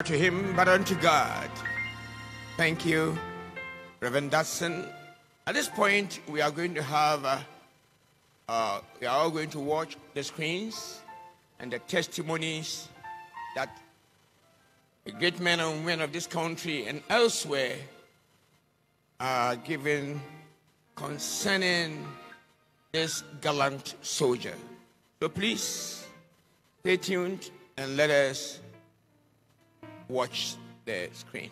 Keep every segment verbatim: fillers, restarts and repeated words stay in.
To him, but unto God. Thank you, Reverend Dutson. At this point, we are going to have, uh, uh, we are all going to watch the screens and the testimonies that the great men and women of this country and elsewhere are given concerning this gallant soldier. So please, stay tuned and let us watch the screen.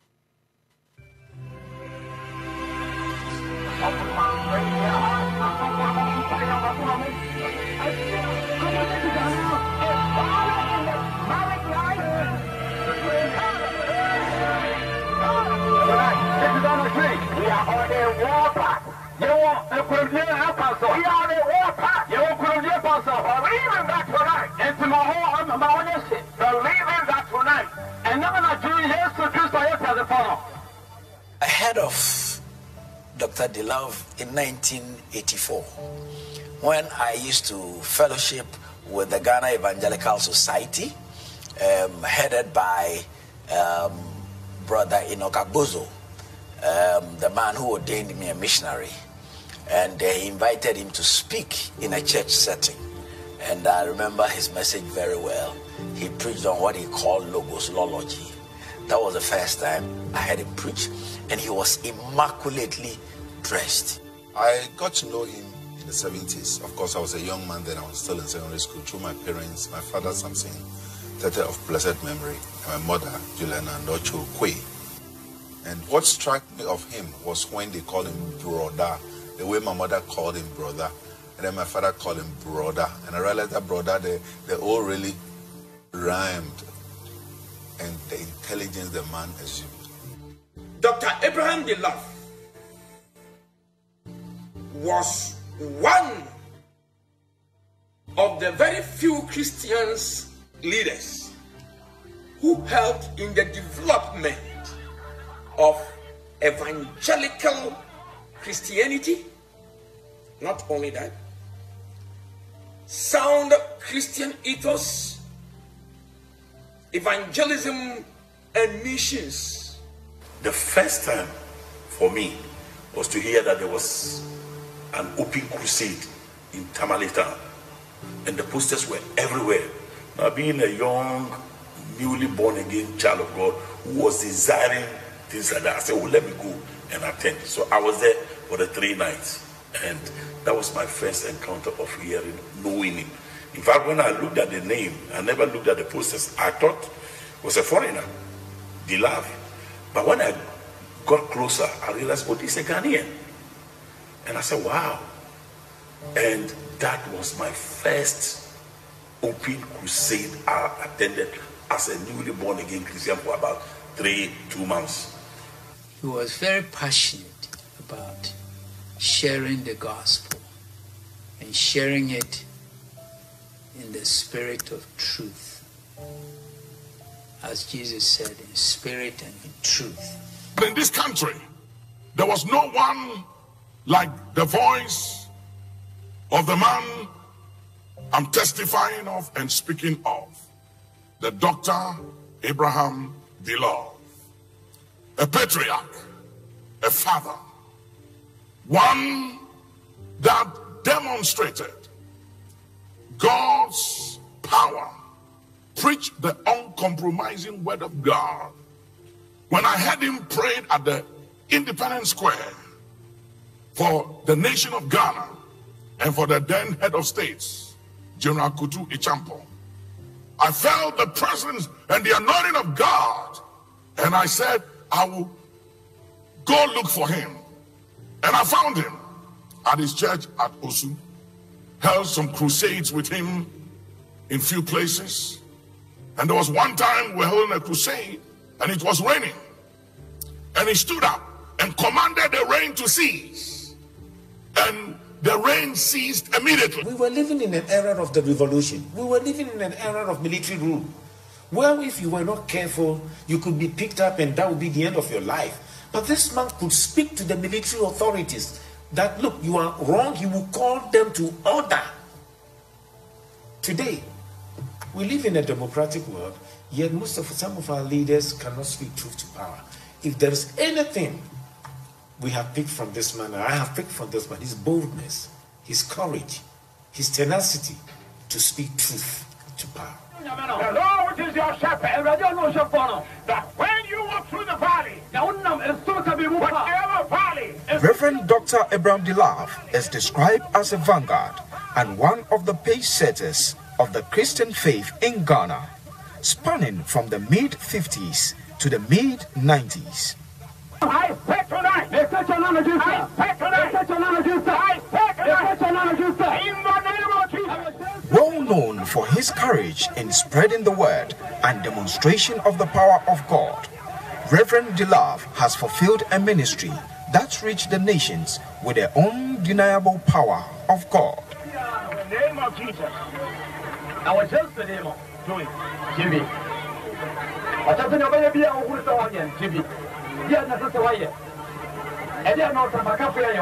We are on a war path. You want to put your help us. We are on a war path. You want to put your help us. Believing that tonight. And tomorrow, I'm about to say, believing that tonight. And now I'm doing yes to Christ as a follow. Ahead of Doctor Delove in nineteen eighty-four, when I used to fellowship with the Ghana Evangelical Society, um, headed by um, Brother Enoch Agbozo, um, the man who ordained me a missionary, and they invited him to speak in a church setting. And I remember his message very well. He preached on what he called logosology. That was the first time I heard him preach, and he was immaculately dressed. I got to know him in the seventies. Of course, I was a young man then. I was still in secondary school through my parents, my father, Samson, Tete of blessed memory, and my mother, Juliana Ndocho Kwe. And what struck me of him was when they called him brother, the way my mother called him brother, and then my father called him brother. And I realized that brother, they, they all really rhymed, and the intelligence the man assumed. Doctor Abraham Delove was one of the very few Christians leaders who helped in the development of evangelical Christianity. Not only that, sound Christian ethos, evangelism, and missions. The first time for me was to hear that there was an open crusade in Tamale Town, and the posters were everywhere. Now, being a young, newly born again child of God who was desiring things like that, I said, well, let me go and attend. So I was there for the three nights, and that was my first encounter of hearing, knowing him. In fact, when I looked at the name, I never looked at the posters. I thought it was a foreigner, Delove. But when I got closer, I realized, oh, this is a Ghanaian. And I said, wow. And that was my first open crusade I attended as a newly born again Christian for about three, two months. He was very passionate about sharing the gospel and sharing it in the spirit of truth. As Jesus said, in spirit and in truth. In this country, there was no one like the voice of the man I'm testifying of and speaking of, the Doctor Abraham Delove, a patriarch, a father, one that demonstrated God's power, preached the uncompromising word of God. When I heard him pray at the Independence Square for the nation of Ghana and for the then head of states, General Kutu Acheampong, I felt the presence and the anointing of God, and I said, I will go look for him. And I found him at his church at Osu, held some crusades with him in few places. And there was one time we were holding a crusade and it was raining. And he stood up and commanded the rain to cease. And the rain ceased immediately. We were living in an era of the revolution. We were living in an era of military rule. Well, if you were not careful, you could be picked up and that would be the end of your life. But this man could speak to the military authorities that, look, you are wrong. He will call them to order. Today, we live in a democratic world. Yet most of some of our leaders cannot speak truth to power. If there is anything we have picked from this man, I have picked from this man, his boldness, his courage, his tenacity to speak truth to power. The Lord is your shepherd, that when you walk through the valley, whatever valley is... Reverend Doctor Abraham Delove is described as a vanguard and one of the pace setters of the Christian faith in Ghana, spanning from the mid fifties to the mid nineties. I speak tonight. I speak tonight. I speak tonight. In the name of Jesus. Well known for his courage in spreading the word and demonstration of the power of God, Reverend Delove has fulfilled a ministry that reached the nations with the undeniable power of God. In the name of Jesus. I was just the name of doing T V. I just know where you are with the T V. Yeah, that's why. And they are not from a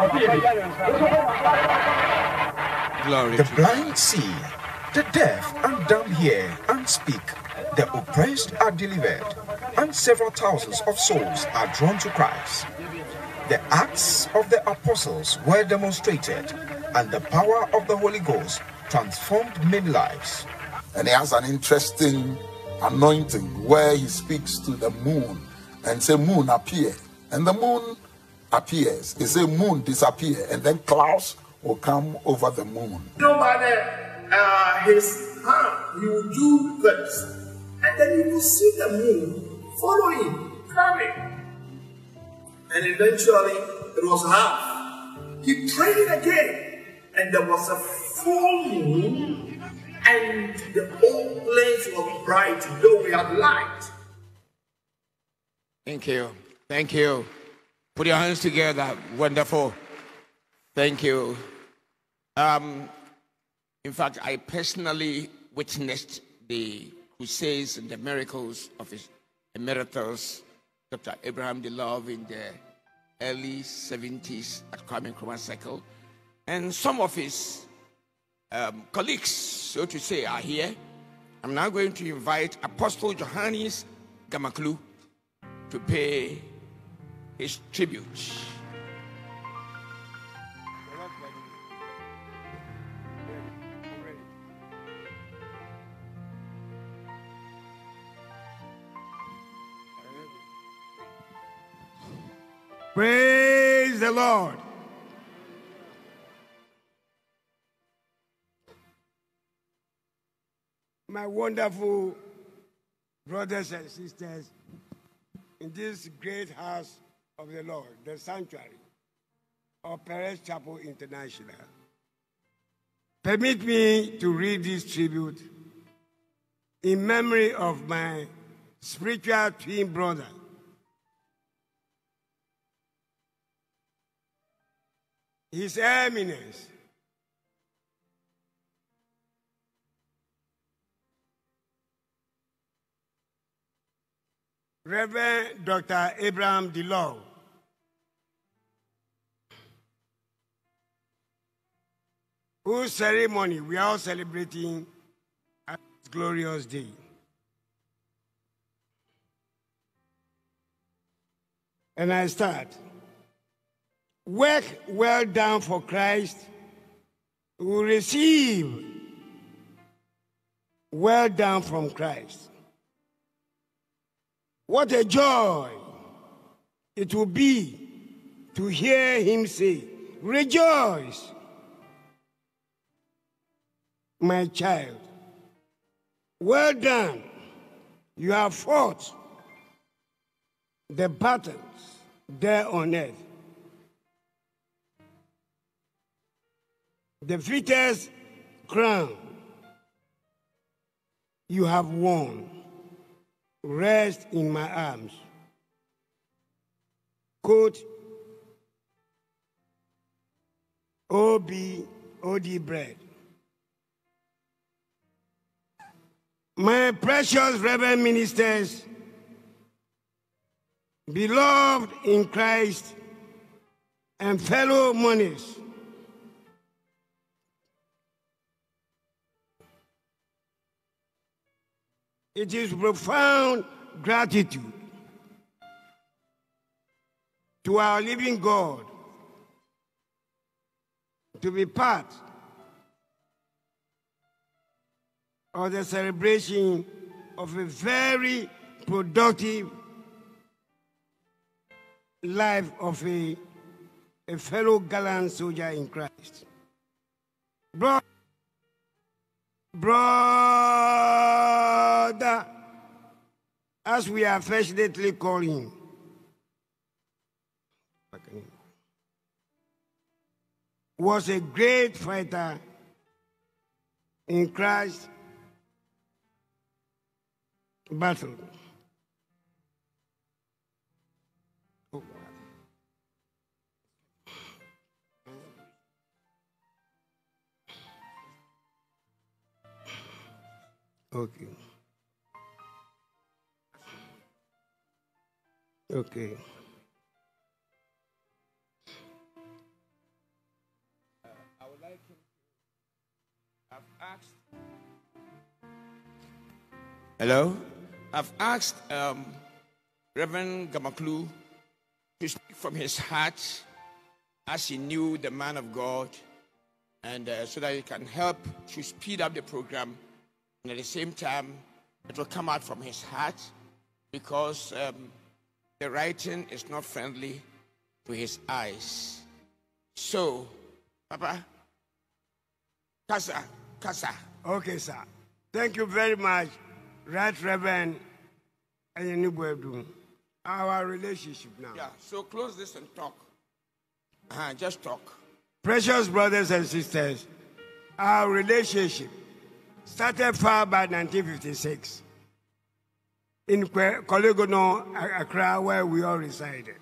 Glory. The blind see, the deaf and dumb hear and speak, the oppressed are delivered, and several thousands of souls are drawn to Christ. The acts of the apostles were demonstrated, and the power of the Holy Ghost transformed many lives. And he has an interesting anointing where he speaks to the moon and say, moon appear. And the moon appears. He say, moon disappear. And then clouds will come over the moon. Nobody, uh, his hand, he will do this. And then you will see the moon following, coming. And eventually, it was half. He prayed again. And there was a full moon. And the whole place was bright, though we had light. Thank you. Thank you. Put your hands together. Wonderful. Thank you. Um, in fact, I personally witnessed the crusades and the miracles of his Emeritus Doctor Abraham Delove in the early seventies at Kwame Nkrumah Circle. And some of his um, colleagues, so to say, are here. I'm now going to invite Apostle Johannes Gamaklu to pay his tribute. Praise the Lord. My wonderful brothers and sisters in this great house of the Lord, the sanctuary of Perez Chapel International. Permit me to read this tribute in memory of my spiritual twin brother, His Eminence, Reverend Doctor Abraham Delove, whose ceremony we are all celebrating at this glorious day. And I start. Work well done for Christ, who receive well done from Christ. What a joy it will be to hear him say, rejoice, my child. Well done. You have fought the battles there on earth. The victor's crown you have won. Rest in my arms. Quote, O B O D bread. My precious reverend ministers, beloved in Christ, and fellow mourners, It is profound gratitude to our living God to be part of the celebration of a very productive life of a, a fellow gallant soldier in Christ. Bro Brother, as we affectionately call him, was a great fighter in Christ's battle. Okay. Okay. Uh, I would like him to. I've asked. Hello? I've asked um, Reverend Gamaklu to speak from his heart as he knew the man of God, and uh, so that he can help to speed up the program. And at the same time, it will come out from his heart, because um, the writing is not friendly to his eyes. So, Papa, Kasa, Kasa. Okay, sir. Thank you very much, Right Reverend Ayenubuedu. Our relationship now. Yeah, so close this and talk. Uh, just talk. Precious brothers and sisters, our relationship started far by nineteen fifty-six in Kolegono, Accra, where we all resided.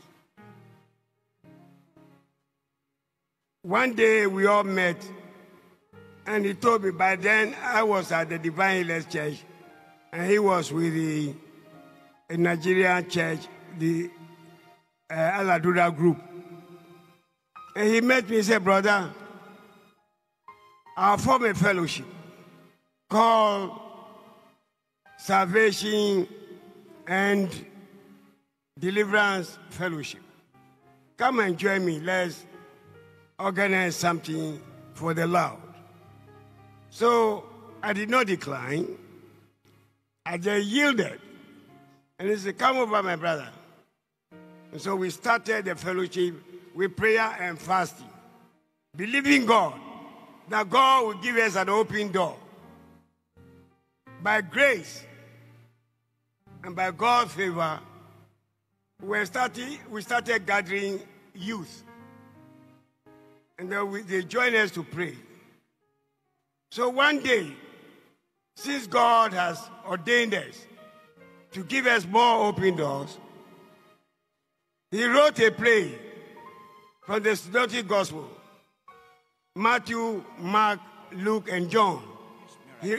One day we all met, and he told me by then I was at the Divine Healers Church, and he was with the Nigerian church, the uh, Aladura group. And he met me and said, brother, I'll form a fellowship called Salvation and Deliverance Fellowship. Come and join me. Let's organize something for the Lord. So I did not decline. I just yielded. And he said, come over, my brother. And so we started the fellowship with prayer and fasting, believing God that God will give us an open door. By grace and by God's favor, we started, we started gathering youth. And then we, they joined us to pray. So one day, since God has ordained us to give us more open doors, he wrote a play from the Synoptic Gospel, Matthew, Mark, Luke, and John. He,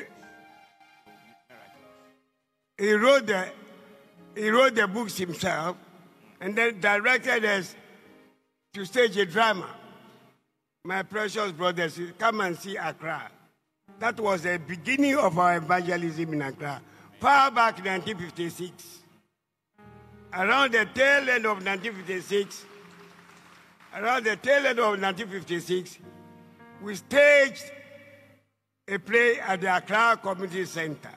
he, wrote the, he wrote the books himself, and then directed us to stage a drama. My precious brothers, come and see Accra. That was the beginning of our evangelism in Accra, far back in nineteen fifty-six. Around the tail end of nineteen fifty-six, around the tail end of nineteen fifty-six, we staged a play at the Accra Community Center.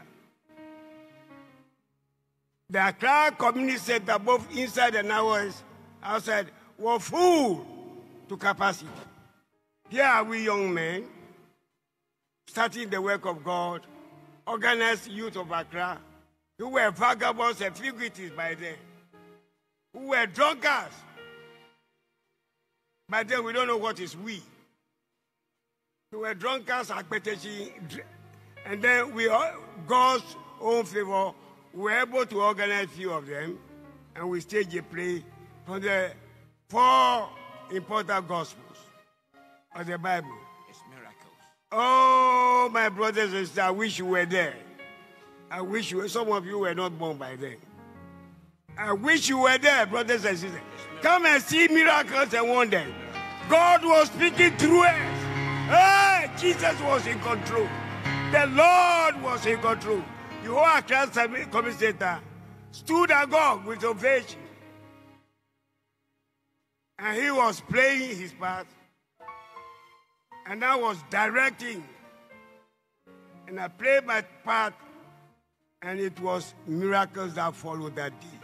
The Accra Community Center, both inside and outside, were full to capacity. Here are we young men, starting the work of God, organized youth of Accra, who were vagabonds and fugitives by then, who were drunkards. By then, we don't know what is we. We were drunkards, and then we, God's own favor, we were able to organize a few of them, and we staged a play from the four important Gospels of the Bible. It's miracles. Oh, my brothers and sisters, I wish you were there. I wish you were. Some of you were not born by then. I wish you were there, brothers and sisters. Come and see miracles and wonders. God was speaking through us. Hey, Jesus was in control. The Lord was in control. the whole Accra Community Center stood agog with ovation. And he was playing his part. And I was directing. And I played my part. And it was miracles that followed that day.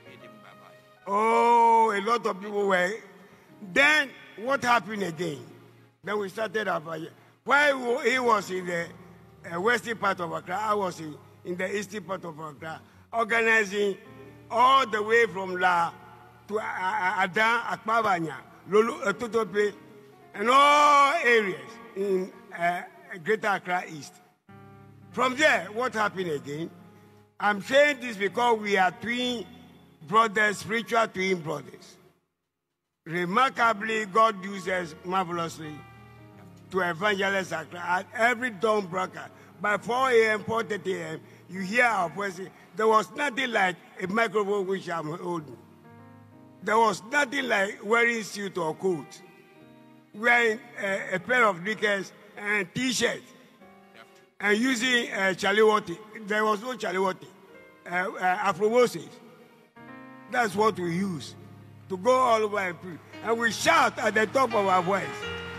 Oh, a lot of people were. Then what happened again? Then we started our project. While he was in the uh, western part of Accra, I was in, in the eastern part of Accra, organizing all the way from La to Adan, Akpabanya, Lulu, Totope, and all areas in uh, Greater Accra East. From there, what happened again? I'm saying this because we are twin brothers, spiritual twin brothers. Remarkably, God uses marvelously to evangelize Accra at every dawn broadcast. By four A M, four thirty A M, you hear our voices. There was nothing like a microphone which I'm holding. There was nothing like wearing suit or coat, wearing a, a pair of knickers and T-shirts, and using uh, chaliwati. There was no chaliwati, uh, uh, Afro-Moses. That's what we use to go all over and preach. And we shout at the top of our voice.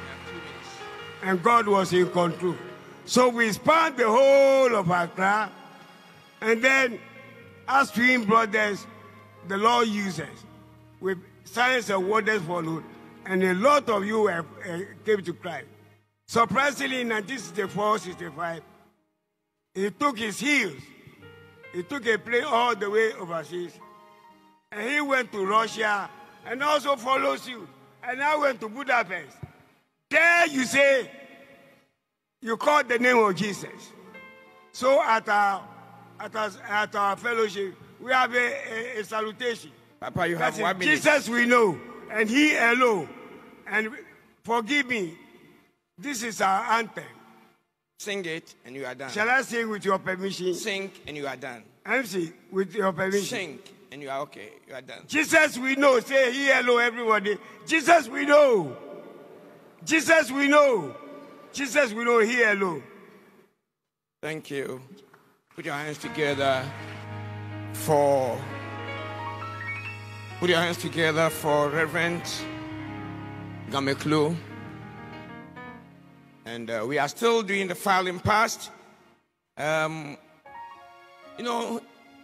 And God was in control. So we spanned the whole of Accra. And then, as twin brothers, the Lord uses. With signs and wonders followed. And a lot of you have, uh, came to Christ. Surprisingly, in nineteen sixty-four sixty-five, he took his heels. He took a plane all the way overseas. And he went to Russia and also follows you. And I went to Budapest. There you say, you call the name of Jesus. So at our, at our, at our fellowship, we have a, a, a salutation. Papa, you have one minute. Jesus we know, and he alone. And forgive me, this is our anthem. Sing it and you are done. Shall I sing with your permission? Sing and you are done. M C, with your permission. Sing and you are okay. You are done. Jesus we know. Say he hello everybody. Jesus we know. Jesus we know. Jesus we know. He hello. Thank you. Put your hands together for Put your hands together for Reverend Gameklu. And uh, we are still doing the filing past. Um, you know,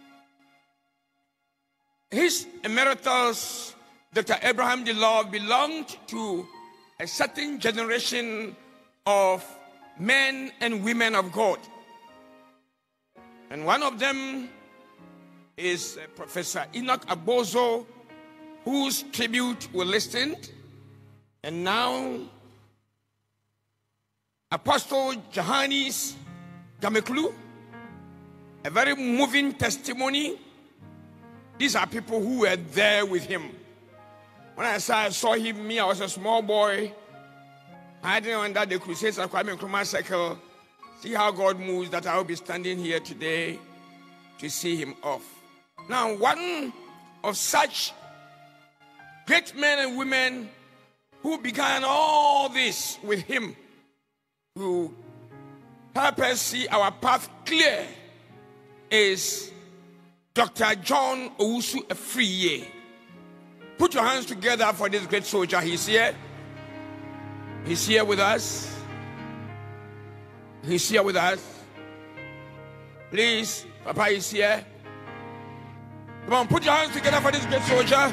his Emeritus Doctor Abraham Delove belonged to a certain generation of men and women of God. And one of them is uh, Professor Enoch Abozo, whose tribute we listened. And now, Apostle Johannes Gameklu, a very moving testimony. These are people who were there with him. When I saw, I saw him, me, I was a small boy, hiding under the Crusades of Kwame Nkrumah Circle. See how God moves, that I will be standing here today to see him off. Now, one of such great men and women who began all this with him, who help us see our path clear, is Doctor John Owusu Afriye. Put your hands together for this great soldier. He's here. He's here with us. He's here with us. Please, Papa is here. Come on, put your hands together for this great soldier.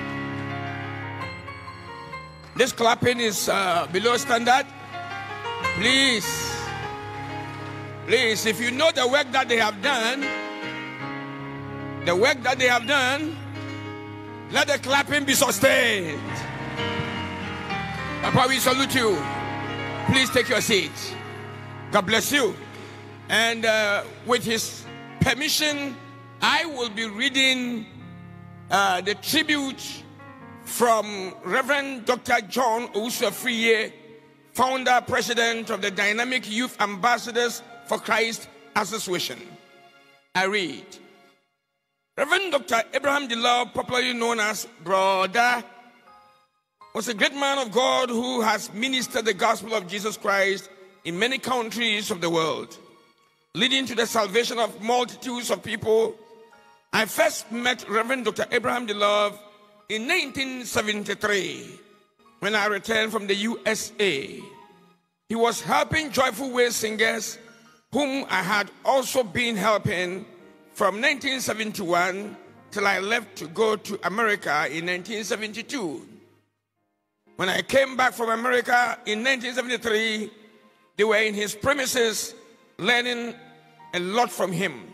This clapping is uh, below standard. Please, please, if you know the work that they have done, the work that they have done, let the clapping be sustained. Papa, we salute you. Please take your seat. God bless you. And uh, with his permission, I will be reading uh, the tribute from Reverend Doctor John Owusu Afriye, founder, president of the Dynamic Youth Ambassadors for Christ Association. I read. Reverend Doctor Abraham Delove, popularly known as Brother, was a great man of God who has ministered the gospel of Jesus Christ in many countries of the world. leading to the salvation of multitudes of people. I first met Reverend Doctor Abraham Delove in nineteen seventy-three when I returned from the U S A. He was helping Joyful Way singers, whom I had also been helping from nineteen seventy-one till I left to go to America in nineteen seventy-two. When I came back from America in nineteen seventy-three, they were in his premises learning a lot from him.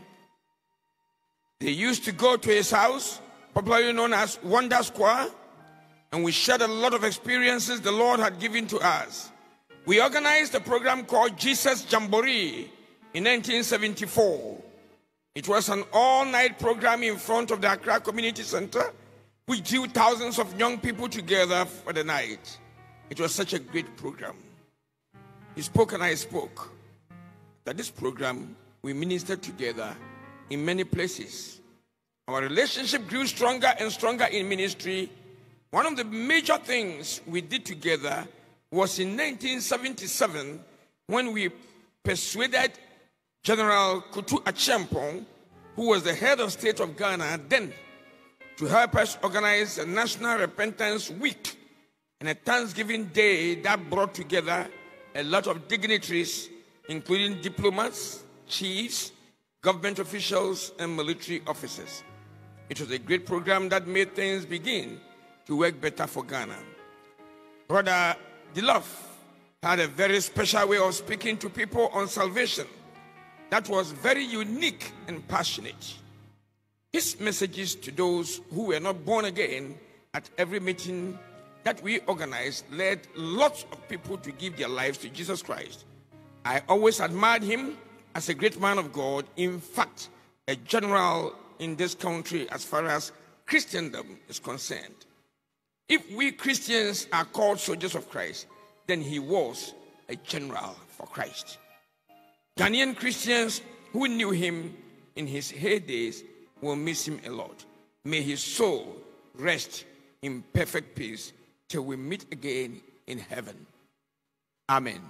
They used to go to his house, popularly known as Wonder Square, and we shared a lot of experiences the Lord had given to us. We organized a program called Jesus Jamboree in nineteen seventy-four. It was an all-night program in front of the Accra Community Center, which drew thousands of young people together for the night. It was such a great program. He spoke and I spoke. At this program, we ministered together in many places. Our relationship grew stronger and stronger in ministry. One of the major things we did together was in nineteen seventy-seven when we persuaded General Kutu Acheampong, who was the head of state of Ghana then, to help us organize a National Repentance Week and a Thanksgiving Day that brought together a lot of dignitaries, including diplomats, chiefs, government officials, and military officers. It was a great program that made things begin to work better for Ghana. Brother Delove had a very special way of speaking to people on salvation that was very unique and passionate. His messages to those who were not born again at every meeting that we organized led lots of people to give their lives to Jesus Christ. I always admired him as a great man of God, in fact, a general in this country as far as Christendom is concerned. If we Christians are called soldiers of Christ, then he was a general for Christ. Ghanaian Christians who knew him in his heydays will miss him a lot. May his soul rest in perfect peace till we meet again in heaven. Amen.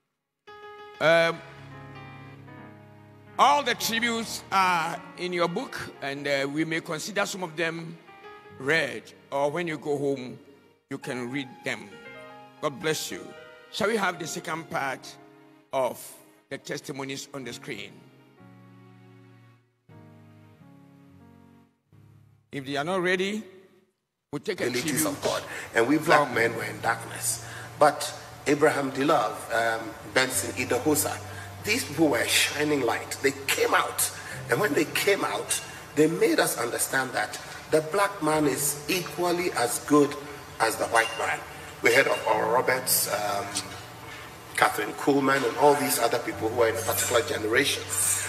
Um, all the tributes are in your book, and uh, we may consider some of them read, or when you go home, you can read them. God bless you. Shall we have the second part of the testimonies on the screen? If they are not ready, we'll take a tribute of God. And we black men were in darkness. But Abraham Delove, um, Benson Idahosa, these people were a shining light. They came out. And when they came out, they made us understand that the black man is equally as good as the white man. We heard of Oral Roberts, um, Catherine Kuhlman, and all these other people who are in a particular generation.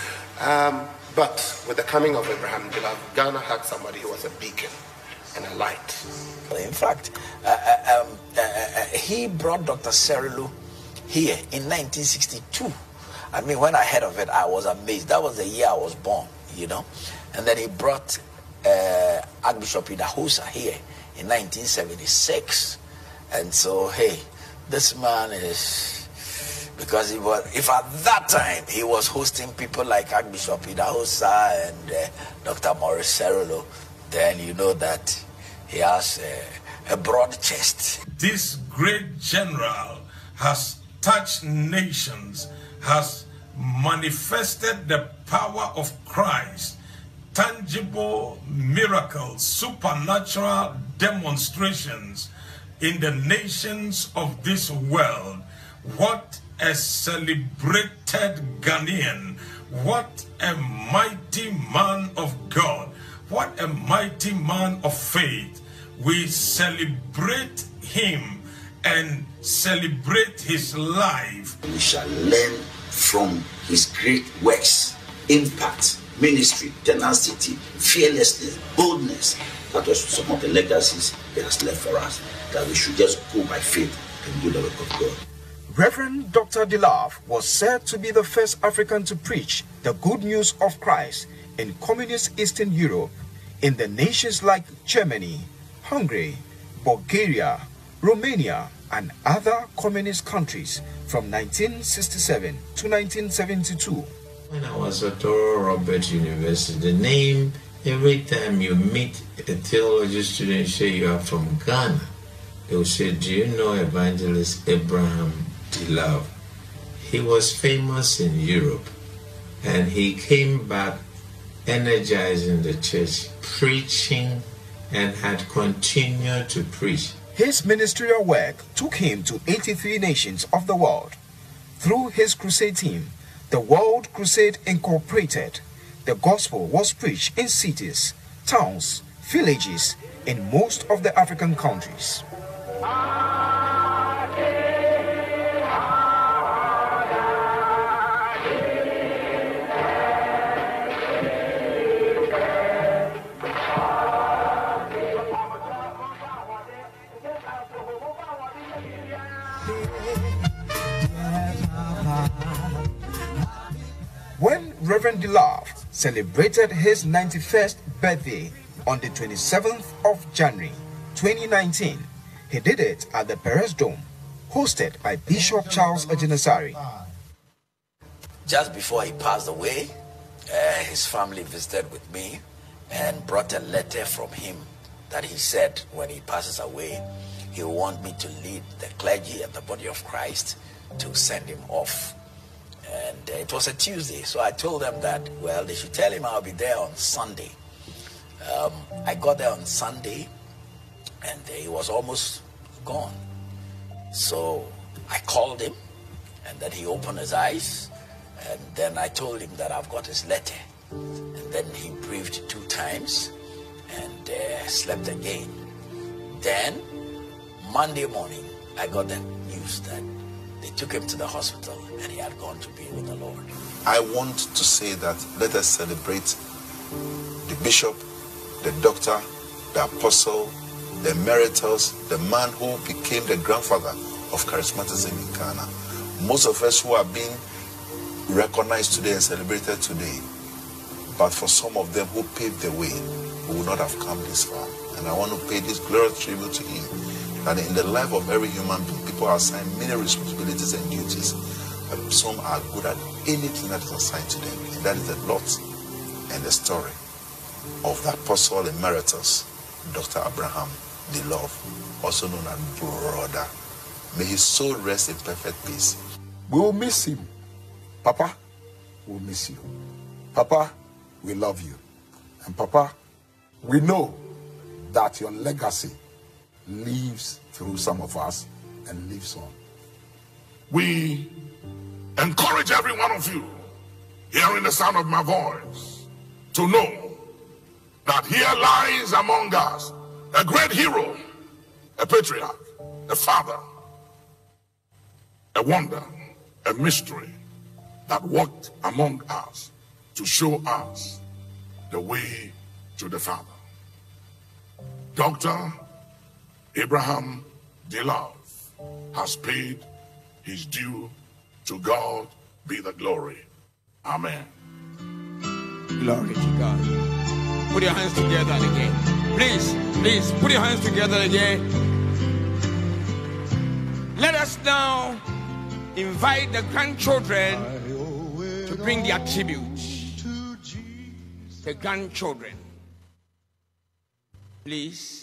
Um, but with the coming of Abraham Delove, Ghana had somebody who was a beacon and a light. In fact, uh, uh, um, uh, uh, he brought Doctor Cerrulo here in nineteen sixty-two. I mean, when I heard of it, I was amazed. That was the year I was born, you know. And then he brought uh, Archbishop Idahosa here in nineteen seventy-six. And so, hey, this man is... Because he was, if at that time he was hosting people like Archbishop Idahosa and uh, Doctor Maurice Cerrulo, then you know that he has uh, a broad chest. This great general has touched nations, has manifested the power of Christ, tangible miracles, supernatural demonstrations in the nations of this world. What a celebrated Ghanaian, what a mighty man of God, what a mighty man of faith. We celebrate him and celebrate his life. We shall learn from his great works, impact, ministry, tenacity, fearlessness, boldness. That was some of the legacies he has left for us, that we should just go by faith and do the work of God. Reverend Doctor Delove was said to be the first African to preach the good news of Christ in communist Eastern Europe, in the nations like Germany, Hungary, Bulgaria, Romania, and other communist countries from nineteen sixty-seven to nineteen seventy-two. When I was at Oral Roberts University, the name, every time you meet a theology student, you say you are from Ghana. They will say, do you know Evangelist Abraham Delove? He was famous in Europe, and he came back energizing the church, preaching, and had continued to preach. His ministerial work took him to eighty-three nations of the world. Through his crusade team, the World Crusade Incorporated, the gospel was preached in cities, towns, villages, in most of the African countries. When Reverend Delove celebrated his ninety-first birthday on the twenty-seventh of January twenty nineteen, he did it at the Perez Dome, hosted by Bishop Charles Agenesari. Just before he passed away, uh, his family visited with me and brought a letter from him that he said when he passes away, he will want me to lead the clergy and the body of Christ to send him off. And uh, it was a Tuesday, so I told them that, well, they should tell him I'll be there on Sunday. Um, I got there on Sunday, and uh, he was almost gone. So I called him, and then he opened his eyes, and then I told him that I've got his letter. And then he breathed two times and uh, slept again. Then, Monday morning, I got the news that they took him to the hospital and he had gone to be with the Lord. I want to say that let us celebrate the bishop, the doctor, the apostle, the emeritus, the man who became the grandfather of charismatism in Ghana. Most of us who are being recognized today and celebrated today, but for some of them who paved the way, we would not have come this far. And I want to pay this glorious tribute to him, that in the life of every human being, people are assigned many responsibilities and duties, but some are good at anything that is assigned to them. And that is the lot and the story of the Apostle Emeritus, Doctor Abraham Delove, also known as Broooooother. May his soul rest in perfect peace. We will miss him. Papa, we will miss you. Papa, we love you. And Papa, we know that your legacy lives through some of us and lives on. We encourage every one of you hearing the sound of my voice to know that here lies among us a great hero, a patriarch, a father, a wonder, a mystery that walked among us to show us the way to the Father. Doctor Abraham Delove has paid his due. To God be the glory. Amen. Glory to God. Put your hands together again. Please, please, put your hands together again. Let us now invite the grandchildren to bring their tribute. The grandchildren. Please.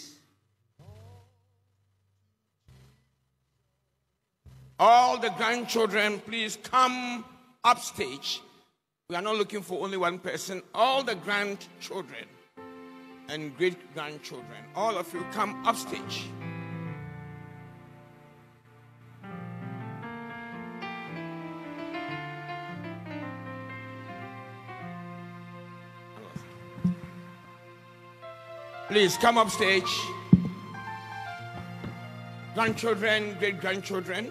All the grandchildren, please come upstage. We are not looking for only one person. All the grandchildren and great-grandchildren, all of you come upstage. Please come upstage. Grandchildren, great-grandchildren.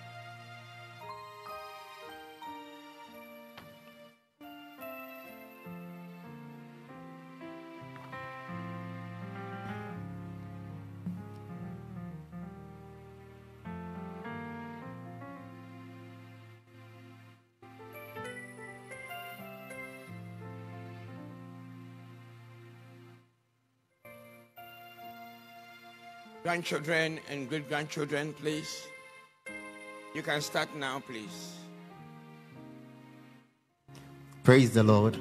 Grandchildren and great-grandchildren, please. You can start now, please. Praise the Lord.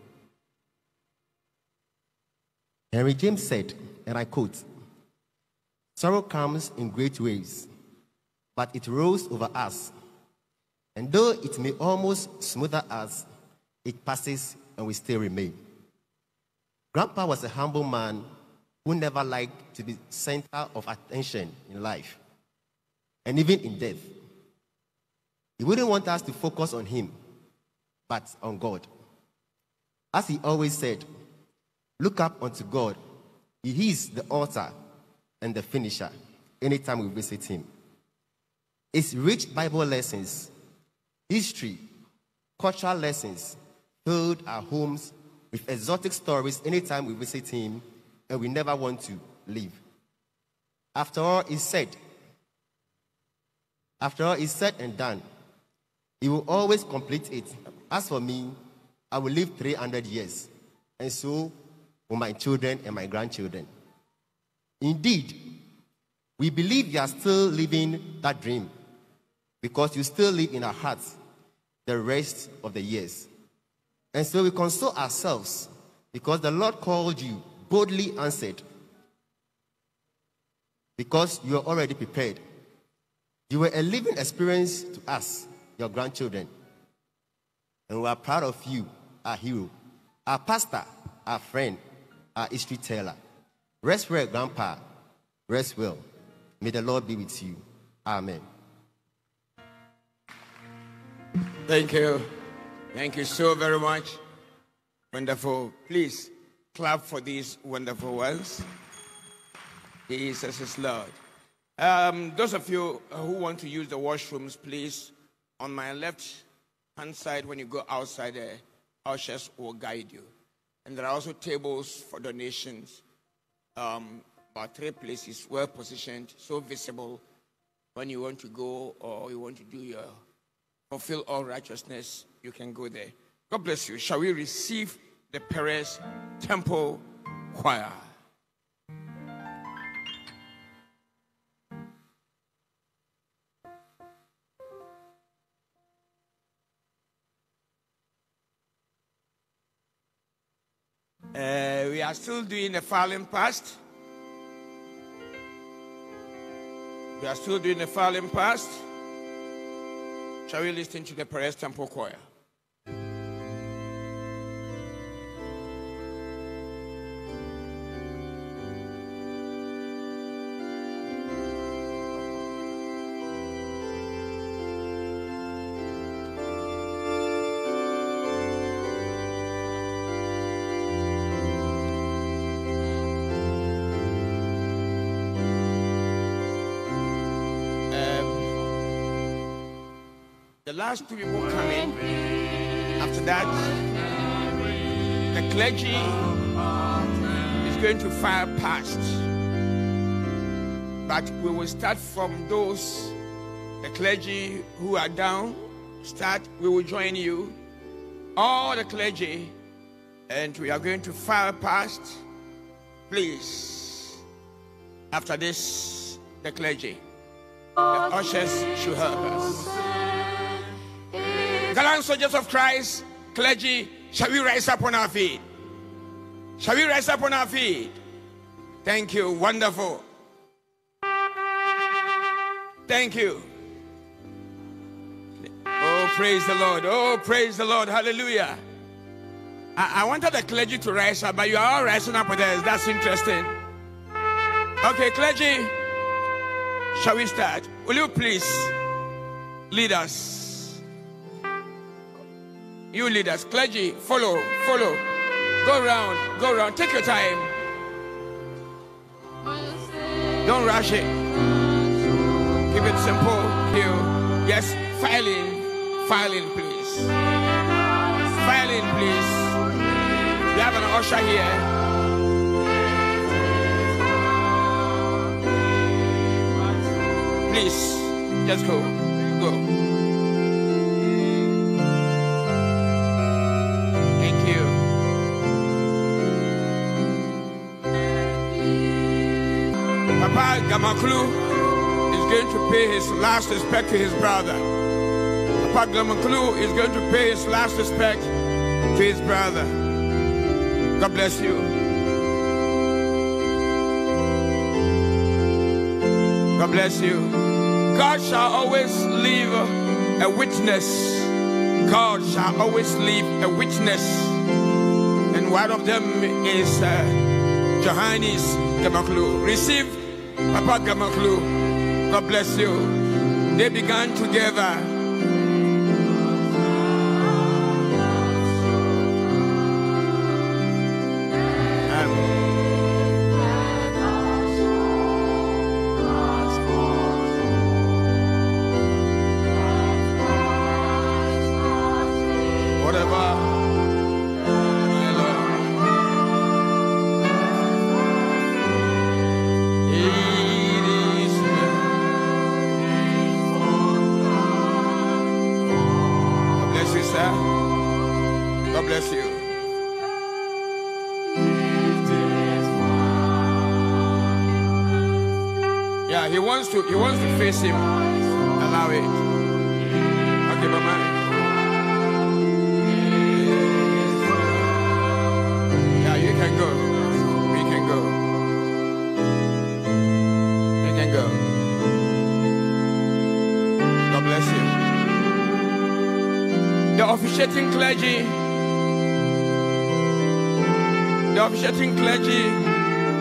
Henry James said, and I quote, "Sorrow comes in great waves, but it rolls over us. And though it may almost smother us, it passes and we still remain." Grandpa was a humble man who never liked to be center of attention in life, and even in death. He wouldn't want us to focus on him, but on God. As he always said, look up unto God. He is the author and the finisher anytime we visit him. His rich Bible lessons, history, cultural lessons filled our homes with exotic stories anytime we visit him, and we never want to leave. After all is said, after all is said and done, he will always complete it. As for me, I will live three hundred years, and so will my children and my grandchildren. Indeed, we believe you are still living that dream, because you still live in our hearts the rest of the years. And so we console ourselves, because the Lord called you, boldly answered, because you are already prepared. You were a living experience to us, your grandchildren. And we are proud of you, our hero, our pastor, our friend, our history teller. Rest well, Grandpa. Rest well. May the Lord be with you. Amen. Thank you. Thank you so very much. Wonderful. Please clap for these wonderful ones. Jesus is Lord. Um, those of you who want to use the washrooms, please, on my left hand side, when you go outside, the ushers will guide you. And there are also tables for donations. Um, about three places, well positioned, so visible. When you want to go or you want to do your fulfill all righteousness, you can go there. God bless you. Shall we receive the Perez Temple Choir? Uh, we are still doing the filing past. We are still doing the filing past. Shall we listen to the Perez Temple Choir? The last two people coming. After that, the clergy is going to file past. But we will start from those, the clergy who are down. Start, we will join you, all the clergy, and we are going to file past. Please, after this, the clergy, the ushers should help us. Gallant soldiers of Christ, clergy, shall we rise up on our feet? Shall we rise up on our feet? Thank you. Wonderful. Thank you. Oh, praise the Lord. Oh, praise the Lord. Hallelujah. I, I wanted the clergy to rise up, but you are all rising up with us. That's interesting. Okay, clergy, shall we start? Will you please lead us? You leaders, clergy, follow, follow. Go round, go round. Take your time. Don't rush it. Keep it simple. You, yes, file in, file in, please. File in, please. We have an usher here. Please, just go, go. Papa Gamaklu is going to pay his last respect to his brother. Papa Gamaklu is going to pay his last respect to his brother. God bless you. God bless you. God shall always leave a witness. God shall always leave a witness. And one of them is uh, Johannes Gamaklu. Receive Papa Gamaklu. God bless you. They began together. He wants to, he wants to face him. Allow it. Okay, Mama. Yeah, you can go. We can go. You can go. God bless you. The officiating clergy. The officiating clergy.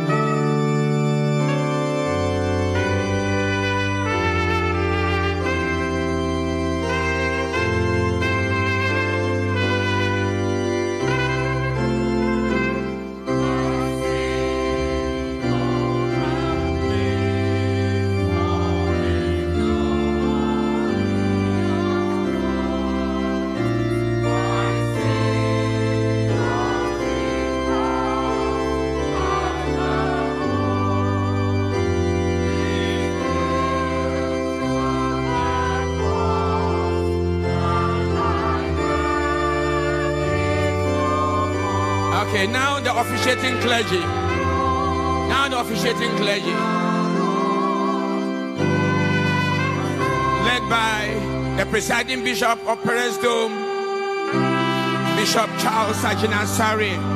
Okay, now the officiating clergy. Now the officiating clergy. Led by the presiding bishop of Perez Dome, Bishop Charles Sajinasari.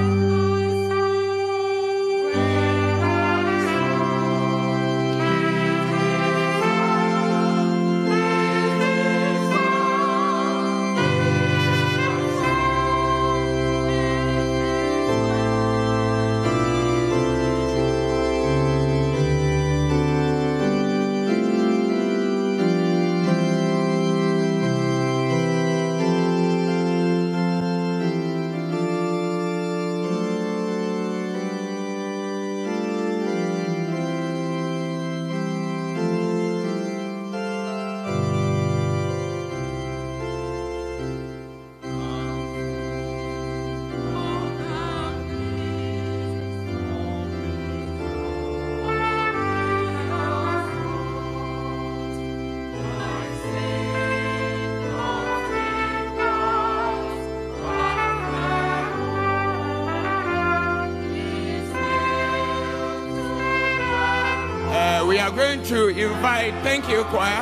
We are going to invite, thank you, choir.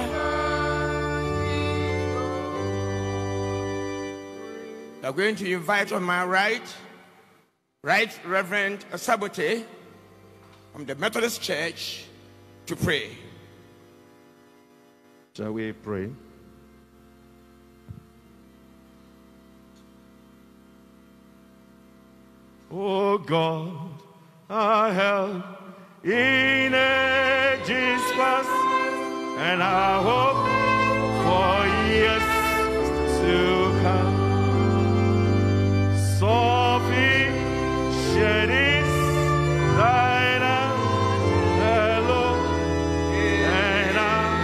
We are going to invite on my right, Right Reverend Sabote from the Methodist Church to pray. Shall we pray? Oh God, our help in ages past, and our hope for years to come. Sufficient thine alone, and our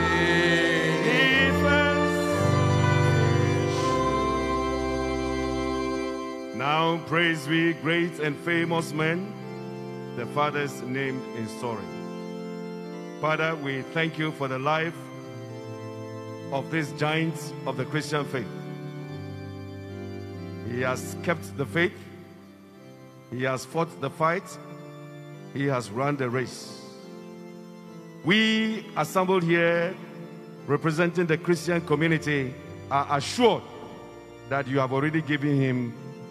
defense. Now praise we great and famous men, the Father's name in story. Father, we thank you for the life of this giant of the Christian faith. He has kept the faith. He has fought the fight. He has run the race. We assembled here representing the Christian community are assured that you have already given him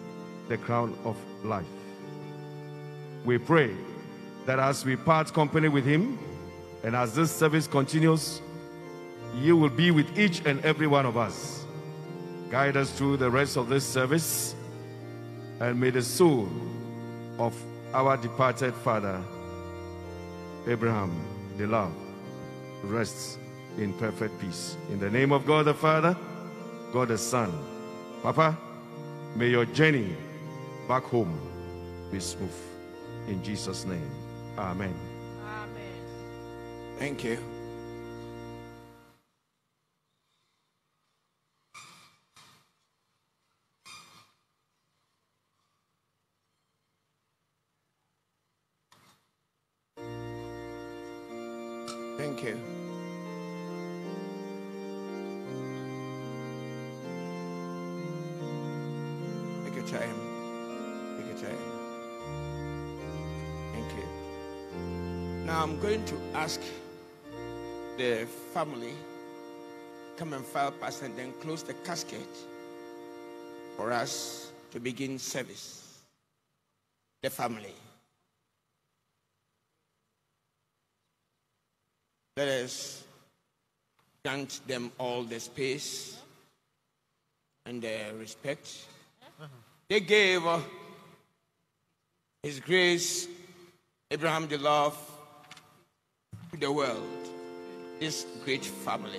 the crown of life. We pray that as we part company with him, and as this service continues, you will be with each and every one of us. Guide us through the rest of this service, and may the soul of our departed father, Abraham Delove, rest in perfect peace. In the name of God the Father, God the Son. Papa, may your journey back home be smooth. In Jesus' name, amen. Amen. Thank you. Thank you. Take your time. Take your time. Thank you. Now I'm going to ask the family come and file past and then close the casket for us to begin service. The family. Let us grant them all the space and the respect. They gave uh, His Grace Abraham Delove to the world, this great family,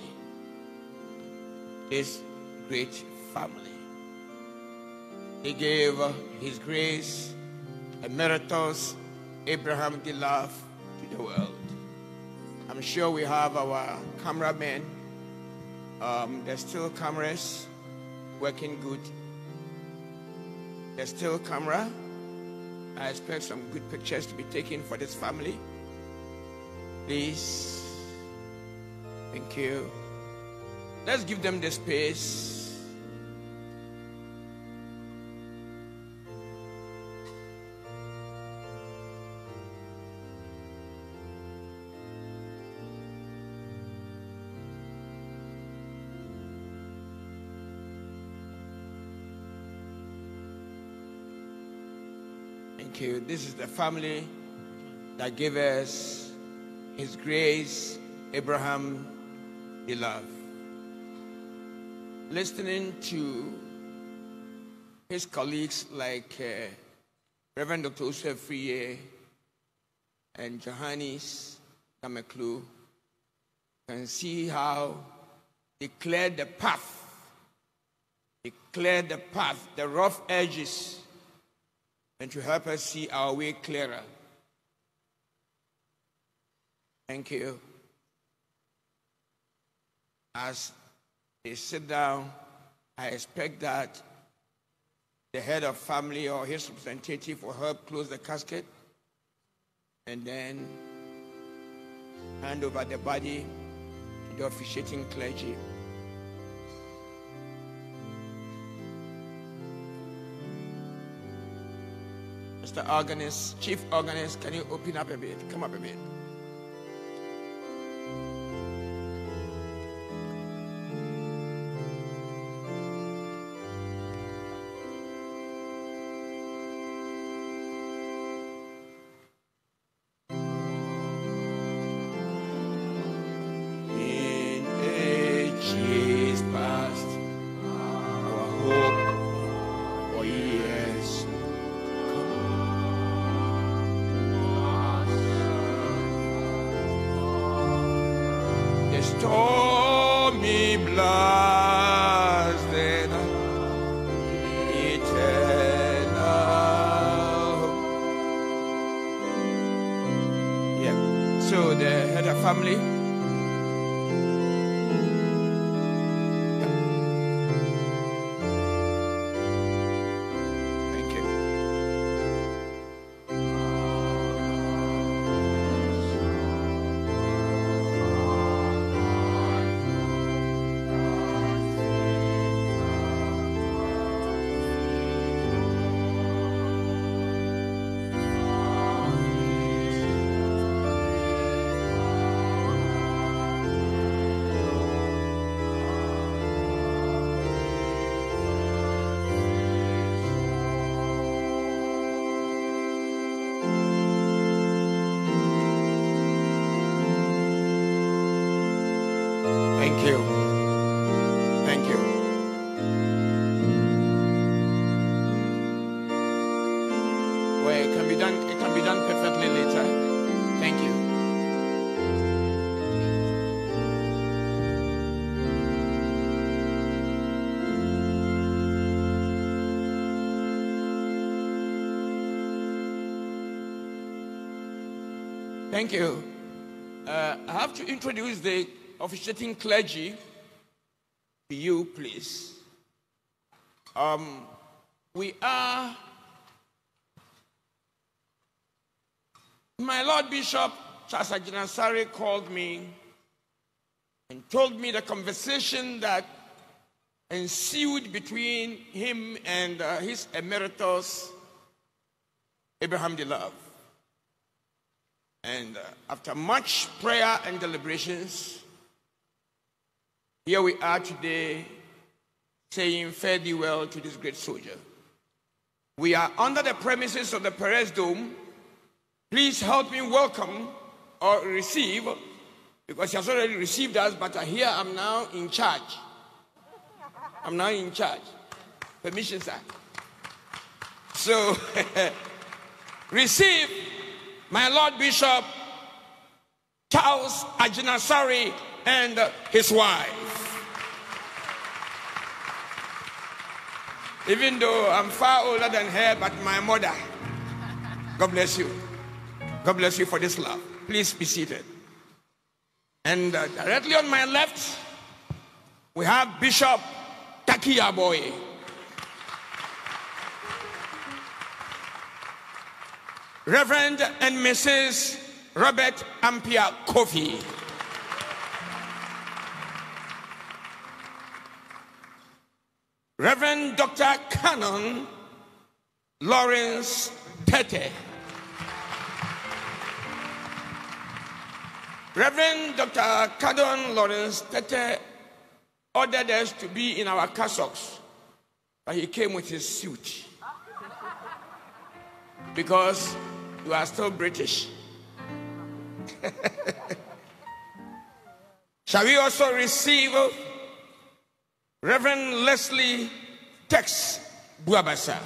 this great family. They gave uh, His Grace Emeritus Abraham Delove to the world. I'm sure we have our cameramen. Um, there's still cameras working good. There's still camera. I expect some good pictures to be taken for this family. Please. Thank you. Let's give them the space. Thank you. This is the family that gave us His Grace Abraham Delove. Listening to his colleagues like uh, Reverend Doctor Osefriye and Johannes Kameklu, can see how they cleared the path. They cleared the path, the rough edges, and to help us see our way clearer. Thank you. As they sit down, I expect that the head of family or his representative will help close the casket and then hand over the body to the officiating clergy. Mister Organist, Chief Organist, can you open up a bit? Come up a bit. Thank you. Thank you. Well, it can be done, it can be done perfectly later. Thank you. Thank you. Uh, I have to introduce the officiating clergy to you, please. Um, we are, my Lord Bishop Charles Ajinasare called me and told me the conversation that ensued between him and uh, his Emeritus Abraham Delove. And uh, after much prayer and deliberations, here we are today saying fare thee well to this great soldier. We are under the premises of the Perez Dome. Please help me welcome or receive, because he has already received us, but here I'm now in charge. I'm now in charge. Permission, sir. So, receive my Lord Bishop Charles Ajinasare and his wife. Even though I'm far older than her, but my mother. God bless you. God bless you for this love. Please be seated. And uh, directly on my left, we have Bishop Acheampong. Reverend and Missus Robert Ampia Kofi. Reverend Doctor Canon Lawrence Tete. Reverend Doctor Canon Lawrence Tete ordered us to be in our cassocks, but he came with his suit because you are still British. Shall we also receive Reverend Leslie Tex Buabasa?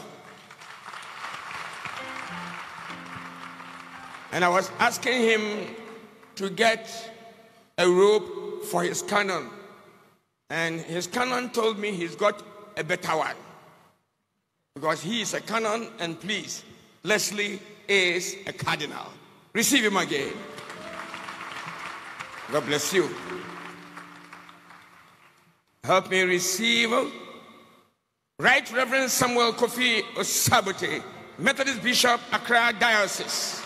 And I was asking him to get a robe for his canon. And his canon told me he's got a better one, because he is a canon, and please, Leslie is a cardinal. Receive him again. God bless you. Help me receive Right Reverend Samuel Kofi Osabote, Methodist Bishop, Accra Diocese.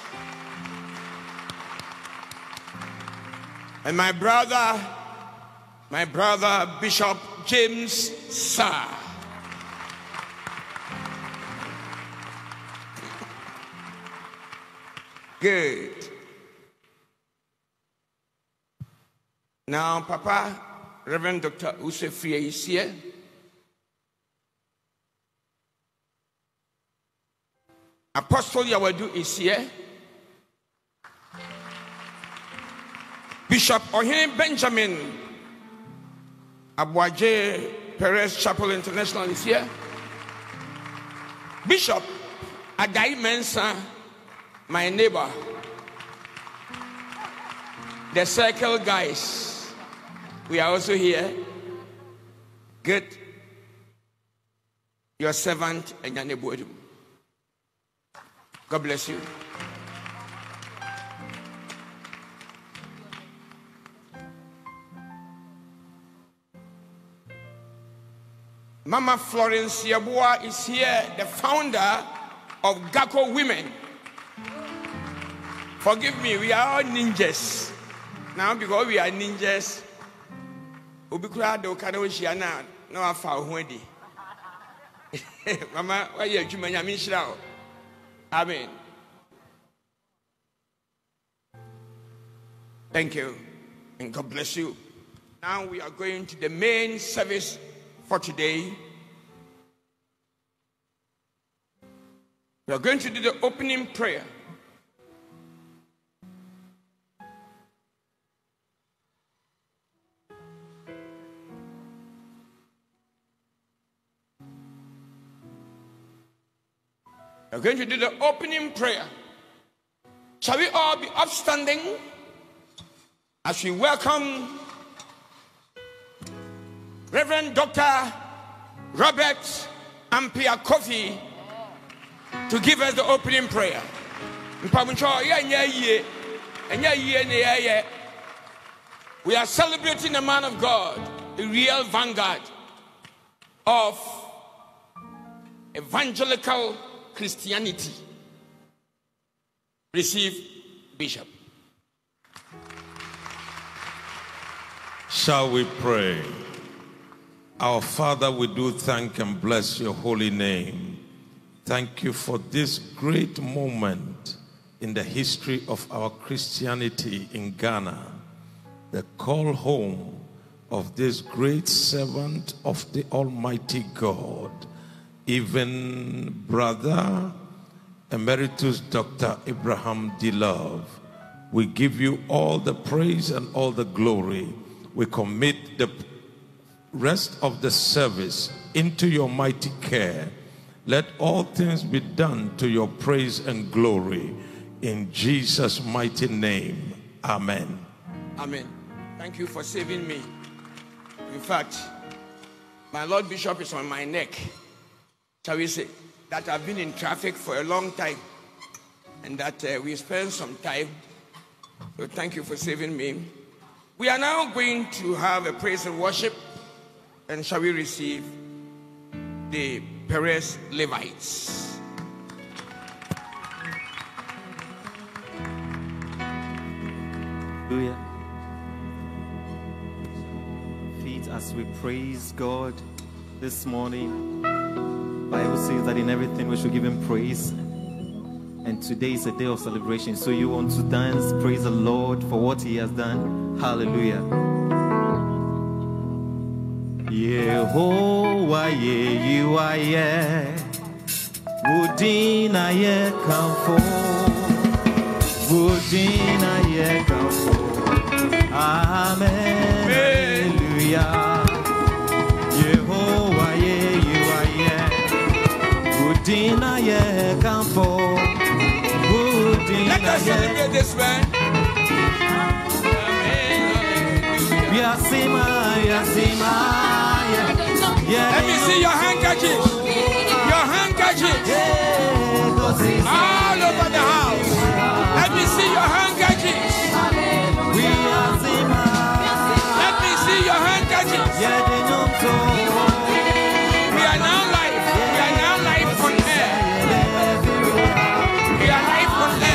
And my brother, my brother Bishop James Sarr. Good. Now, Papa, Reverend Doctor Usefria is here. Apostle Yawadu is here. Bishop Ohene Benjamin Abuaje Perez Chapel International is here. Bishop Adai Mensah, my neighbor, the circle guys, we are also here. Good. Your servant and your neighbor. God bless you. Mama Florence Yabua is here, the founder of Gako Women. Forgive me, we are all ninjas. Now, because we are ninjas, Ubikura do Kadoshiana, no afa Hundi. Mama, why are you Jumanya? Amen. Thank you, and God bless you. Now we are going to the main service for today. We are going to do the opening prayer. We're going to do the opening prayer. Shall we all be upstanding as we welcome Reverend Doctor Robert Ampia Kofi to give us the opening prayer. We are celebrating a man of God, a real vanguard of evangelical Christianity. Receive, Bishop. Shall we pray? Our Father, we do thank and bless your holy name. Thank you for this great moment in the history of our Christianity in Ghana, the call home of this great servant of the Almighty God, even Brother Emeritus Doctor Abraham Delove. We give you all the praise and all the glory. We commit the rest of the service into your mighty care. Let all things be done to your praise and glory. In Jesus' mighty name, amen. Amen. Thank you for saving me. In fact, my Lord Bishop is on my neck. Shall we say that I've been in traffic for a long time and that uh, we spent some time. So thank you for saving me. We are now going to have a praise and worship. And shall we receive the Perez Levites? Hallelujah. Feet as we praise God this morning. The Bible says that in everything we should give him praise. And today is a day of celebration. So you want to dance, praise the Lord for what he has done. Hallelujah. Yehovah, ye you are ye. Woodina ye come for. Woodina ye come for. Amen. Hallelujah. Yehovah, ye you are ye. Woodina ye come for. Woodina. Let us celebrate this man. Yasima, Yasima. Let me see your handkerchief. Your handkerchief. All over the house. Let me see your handkerchief. Let me see your handkerchief. We are now live. We are now live on air. We are live on air.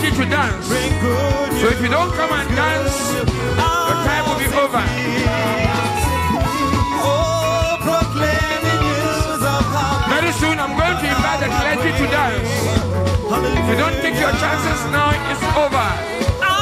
plenty to dance. So if you don't come and dance, your time will be over. Very soon I'm going to invite the clergy to dance. If you don't take your chances now, it's over.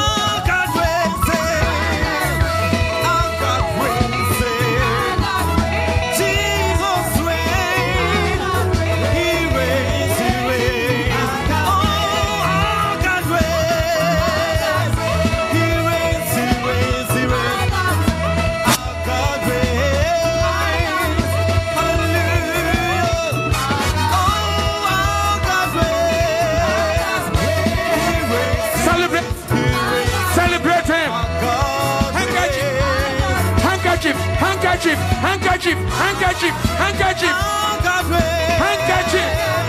Handkerchief, handkerchief, handkerchief, handkerchief, handkerchief,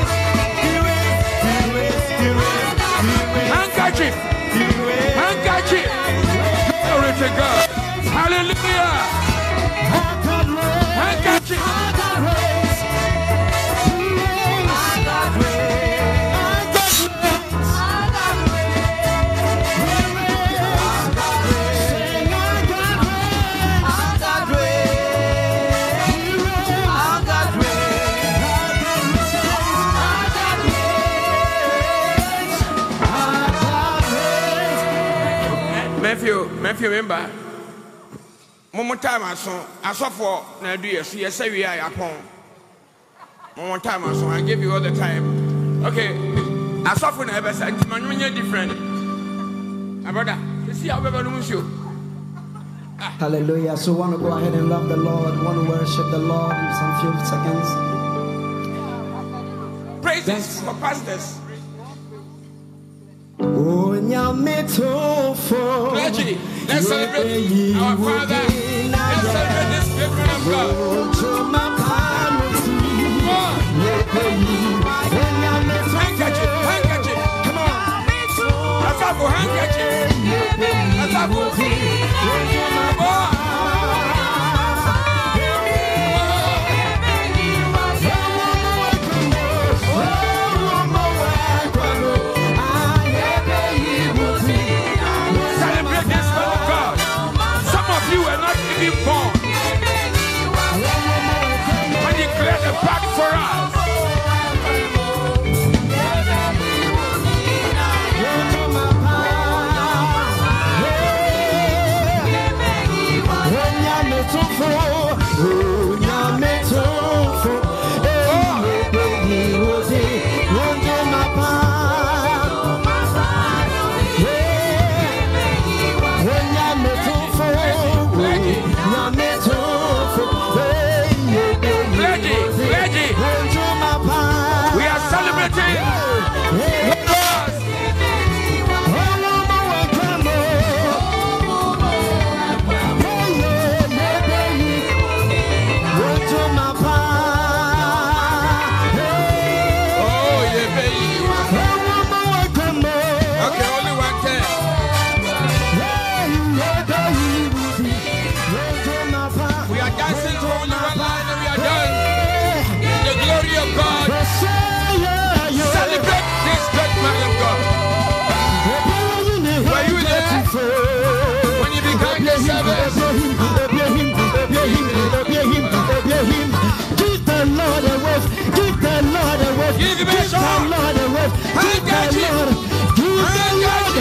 handkerchief, handkerchief. Glory to God. Hallelujah. Handkerchief. Matthew, Matthew, remember, one time I saw, I saw for Nadia, so yes, we are Acheampong. One time I saw, I give you all the time. Okay, I saw for Nadia, I'm different. My brother, you see how we're going to miss you. Hallelujah. So, want to go ahead and love the Lord, want to worship the Lord in some few seconds. Praises for pastors. Clergy, let's celebrate our Father. Let's celebrate this great man of God. Handkerchief, handkerchief, come on. Let's have a handkerchief. Let's have a come on. Born. When he cleared the path for us. Give him a song. Give the Lord a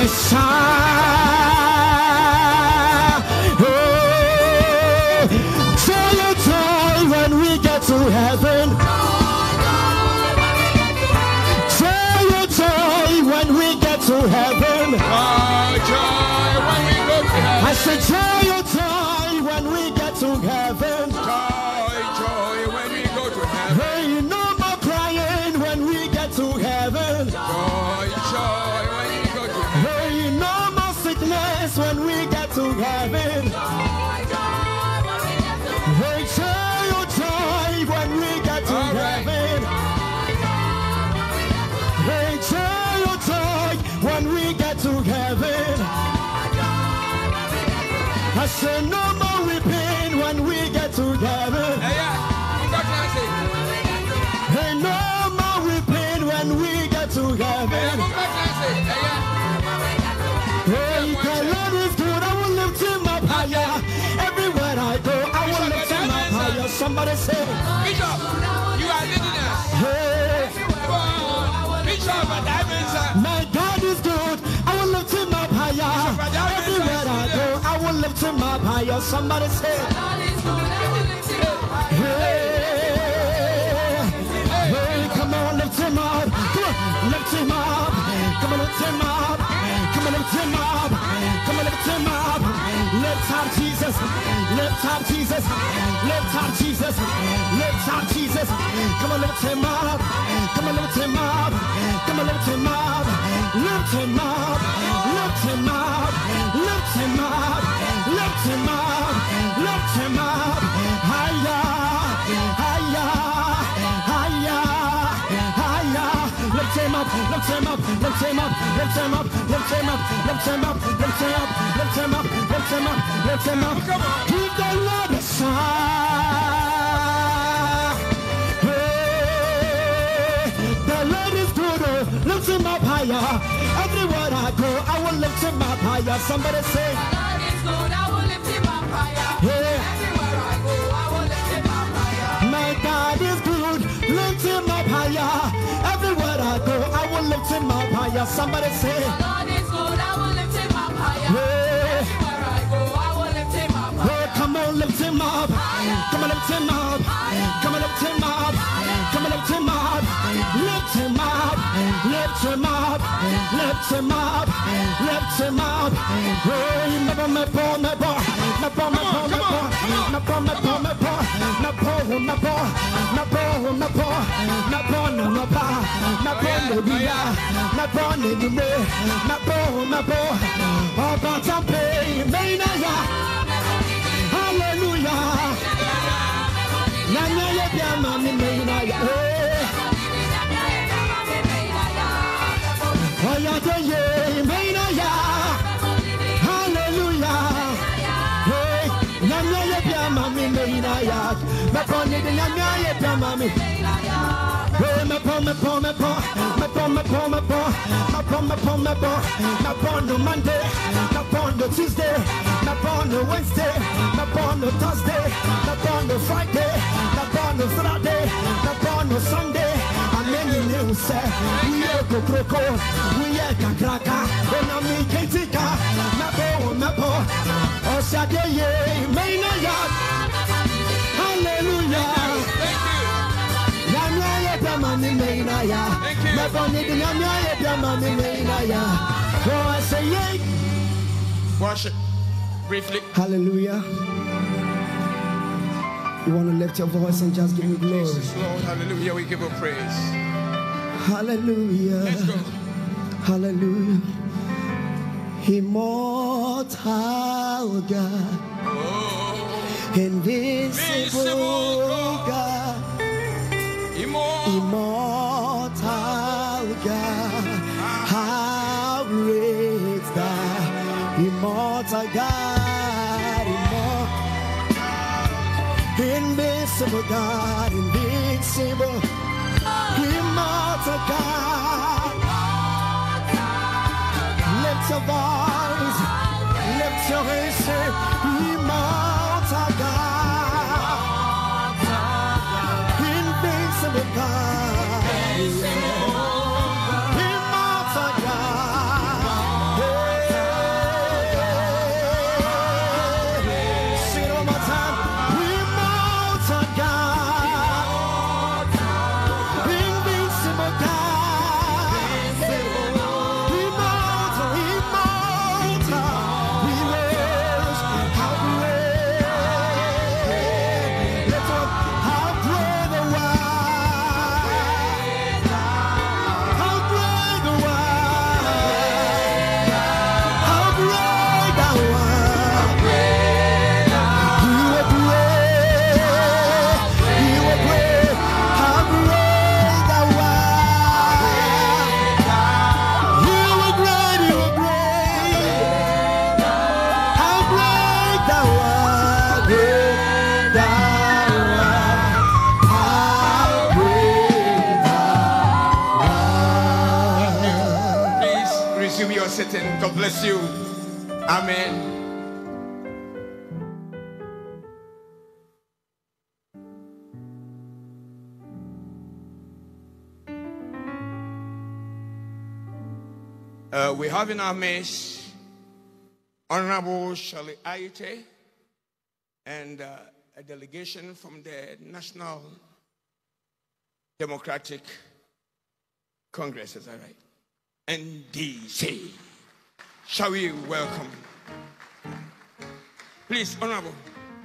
sign. Say your joy when we get to heaven. Say your joy when we get to heaven. Oh, joy when we go to heaven. I said joy, your joy when we get to heaven. Joy, joy when we go to heaven. Hey, no more crying when we get to heaven. Joy, joy when we go to heaven. Hey, no more sickness when we get to heaven. Hey, joy, your joy when we get to heaven. Hey, joy, your joy when we get to heaven. I say no more weeping when we get to heaven. Hey, no more weeping when we get to heaven. Somebody say, Bishop, you are leading us. hey. Bishop, My God is good. I will lift him up higher. Everywhere I go, I will lift him up higher. Somebody say, hey, hey, come on, lift him up. Come on, lift him up. Come on, lift him up. Come on, lift him up. Come on, lift him up. Lift up Jesus. Lift up Jesus. Lift up Jesus. Lift up Jesus. Come on, lift him up. Come on, lift him up. Come on, lift him up. Lift him up. Lift him up. Lift him up. Lift him up. Lift him up. Higher. Higher. Higher. Higher. Lift him up. Lift him up. Lift him up. Lift him up. Lift him up. Lift him up. Lift him up. Lift him up. Lift him up. Lift him up. Give the Lord a sign. Hey, the Lord is good. Lift him up higher. Everywhere I go, I will lift him up higher. Somebody say, the Lord is good. I will lift him up higher. Hey. Everywhere I go, I will lift him up higher. My God is good. Lift him up higher. Everywhere I go, I will lift him up higher. Somebody say, the Lord is good. I will lift him up higher. Hey. Everywhere I go, I will lift him up higher. Hey, come on, lift him up. Come on, lift him up. Come on, lift him up. Come on, lift him up. Lift him up. Lift him up. Lift him up. Lift him up. Hey, me bo me bo me bo. Me bo me bo me bo. Me bo me bo me bo. Me bo me bo. Me bo me bo. Me bo no me ba. Me bo no dia. Me bo no ni me. Me bo me bo. Oba tampe me na ya. Hallelujah. Na na ya bia ma me me na ya. Oh ya de ye me na ya. Hallelujah. Hey, na na ya bia ma me me na ya. Me pon ni na na ya bia ma me. Hey, me pon me pon me pon. Me pon me pon me pon. Me pon me pon me pon. Me pon no Monday. Me pon no Tuesday. Me pon no Wednesday. Me pon no Thursday. Me pon no Friday. Me pon no Saturday. Me pon no Sunday. Many new say we are Kokroko, we are Kakraka, Onami Ketika, Napo, Napo, Osadeye, Maynaya. Hallelujah. Namaya Bramani Maynaya. Naponi Namaya Bramani Maynaya. Oh, I say yay. Worship briefly. Hallelujah. You want to lift your voice and just give me glory. Jesus, Lord, hallelujah, we give you praise. Hallelujah. Let's go. Hallelujah. Immortal God. Oh. Invincible God. Immortal, Immortal God. How great thou. Immortal God. Immortal. Invincible God. Invincible. Immortal God. Lift your voice. Lift your voice. Say, Immortal God. Invincible God. Immortal God. Sing it one more time. Immortal God. Invincible God. Immortal, immortal. We worship. How great. Let's go. How great thou art. How great thou art. How great thou art. You are great. You are great. How great thou art. You are great. You are great. How great thou art. Great thou art. How great thou art. Please resume your sitting. God bless you. Amen. Uh, we have in our midst Honorable Shirley Ayite and uh, a delegation from the National Democratic Congress, is that right? N D C. Shall we welcome? Please, Honorable.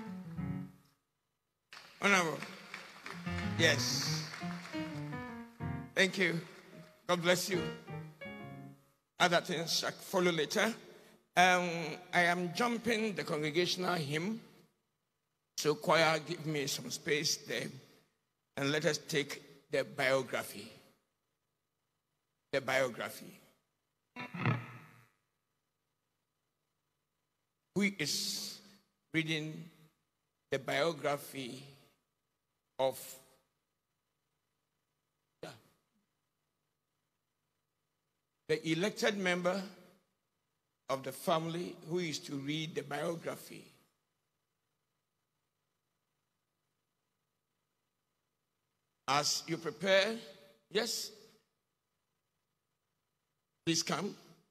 Honorable. Yes. Thank you. God bless you. Other things shall follow later. Um, I am jumping the congregational hymn. So choir, give me some space there. And let us take the biography. The biography. Who is reading the biography of yeah, the elected member of the family who is to read the biography? As you prepare, yes, please come.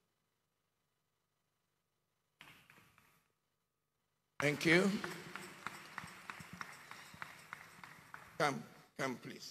Thank you. Come, come, please.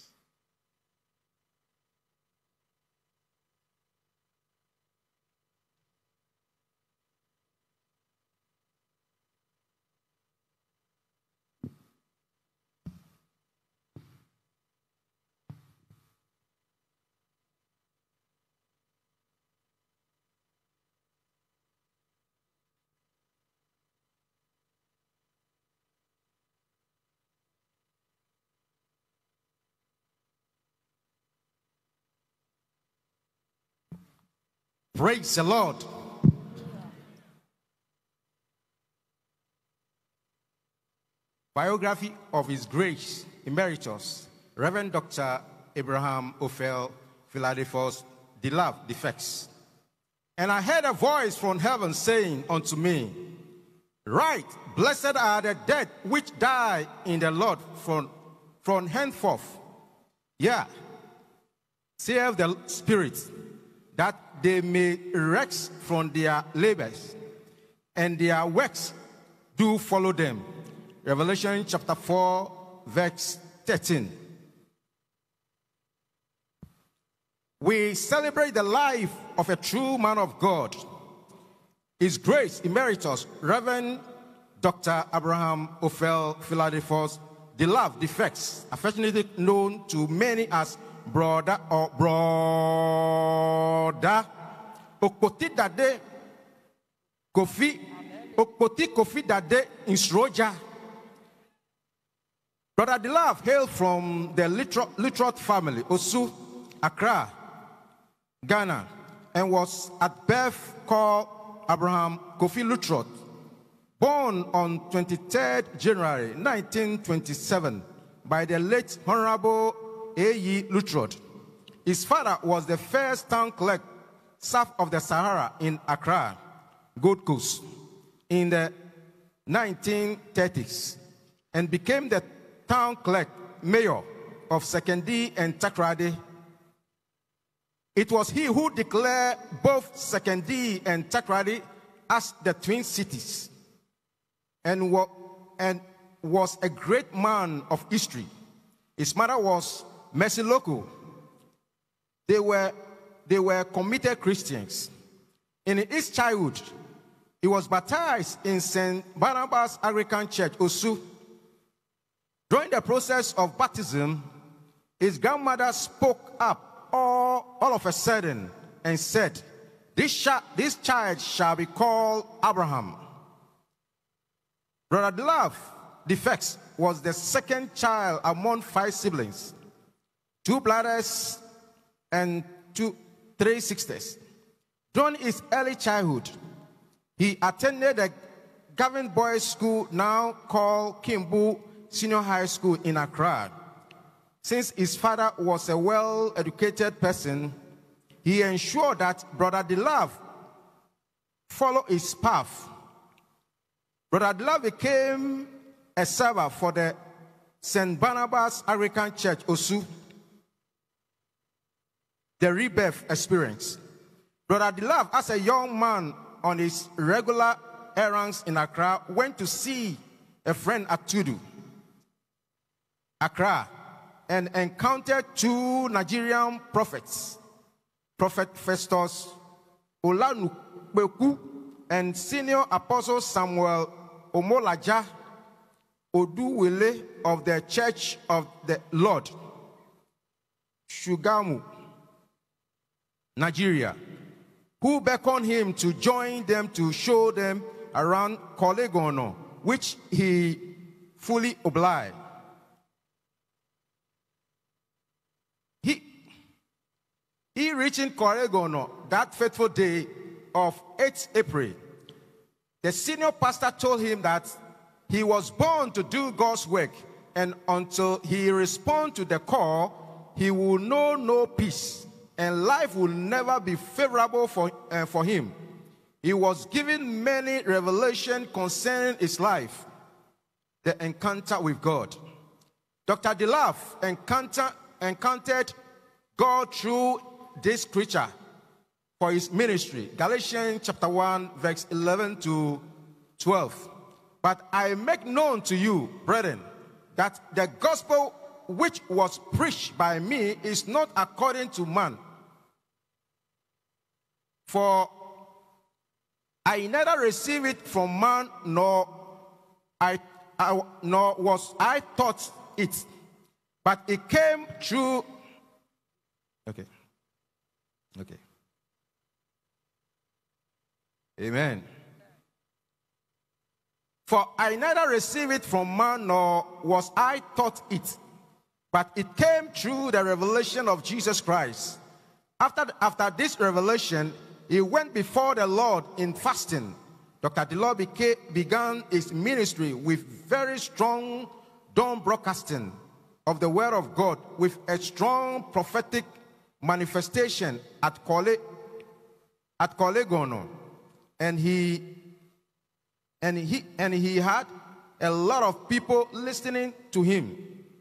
Praise the Lord. Biography of His Grace, Emeritus, Reverend Doctor Abraham Ophel Philadelphus Delove defects. And I heard a voice from heaven saying unto me, Right, blessed are the dead which die in the Lord from, from henceforth. Yeah, save the spirits, that they may rest from their labors, and their works do follow them. Revelation chapter four, verse thirteen. We celebrate the life of a true man of God, His Grace, Emeritus, Reverend Doctor Abraham Ophel Philadelphus Delove defects, affectionately known to many as Brother or Brother Okpoti Dade Kofi Okpoti Kofi Dade in Sroja. Brother Delove hailed from the Literate family, Osu, Accra, Ghana, and was at birth called Abraham Kofi Luttrot. Born on twenty-third January nineteen twenty-seven by the late Honorable A E Luttrot. His father was the first town clerk south of the Sahara in Accra, Gold Coast, in the nineteen thirties, and became the town clerk mayor of Sekondi and Takoradi. It was he who declared both Sekondi and Takoradi as the twin cities, and, wa and was a great man of history. His mother was Mercy Loco. They were, they were committed Christians. In his childhood, he was baptized in Saint Barnabas Anglican Church, Osu. During the process of baptism, his grandmother spoke up all, all of a sudden and said, this, this child shall be called Abraham. Brother Delove defects was the second child among five siblings, two brothers and two, three sisters. During his early childhood, he attended the Gavin Boys School, now called Kimbu Senior High School in Accra. Since his father was a well-educated person, he ensured that Brother Delove followed his path. Brother Delove became a server for the Saint Barnabas Anglican Church, Osu. The rebirth experience. Brother Delove, as a young man on his regular errands in Accra, went to see a friend at Tudu, Accra, and encountered two Nigerian prophets, Prophet Festus Olanubeku and Senior Apostle Samuel Omolaja Oduwele of the Church of the Lord, Shugamu, Nigeria, who beckoned him to join them to show them around Kolegono, which he fully obliged. He, he reaching Kolegono that fateful day of eighth April. The senior pastor told him that he was born to do God's work, and until he responds to the call, he will know no peace, and life will never be favorable for, uh, for him. He was given many revelations concerning his life, the encounter with God. Doctor Delove encounter, encountered God through this creature for his ministry. Galatians chapter one, verse eleven to twelve. But I make known to you, brethren, that the gospel which was preached by me is not according to man. For I neither received it from man, nor I, I nor was I taught it, but it came through. Okay. Okay. Amen. For I neither received it from man, nor was I taught it, but it came through the revelation of Jesus Christ. After, after this revelation, he went before the Lord in fasting. Doctor Delove became, began his ministry with very strong dawn broadcasting of the word of God, with a strong prophetic manifestation at Kole, at Kolegono, and he and he and he had a lot of people listening to him.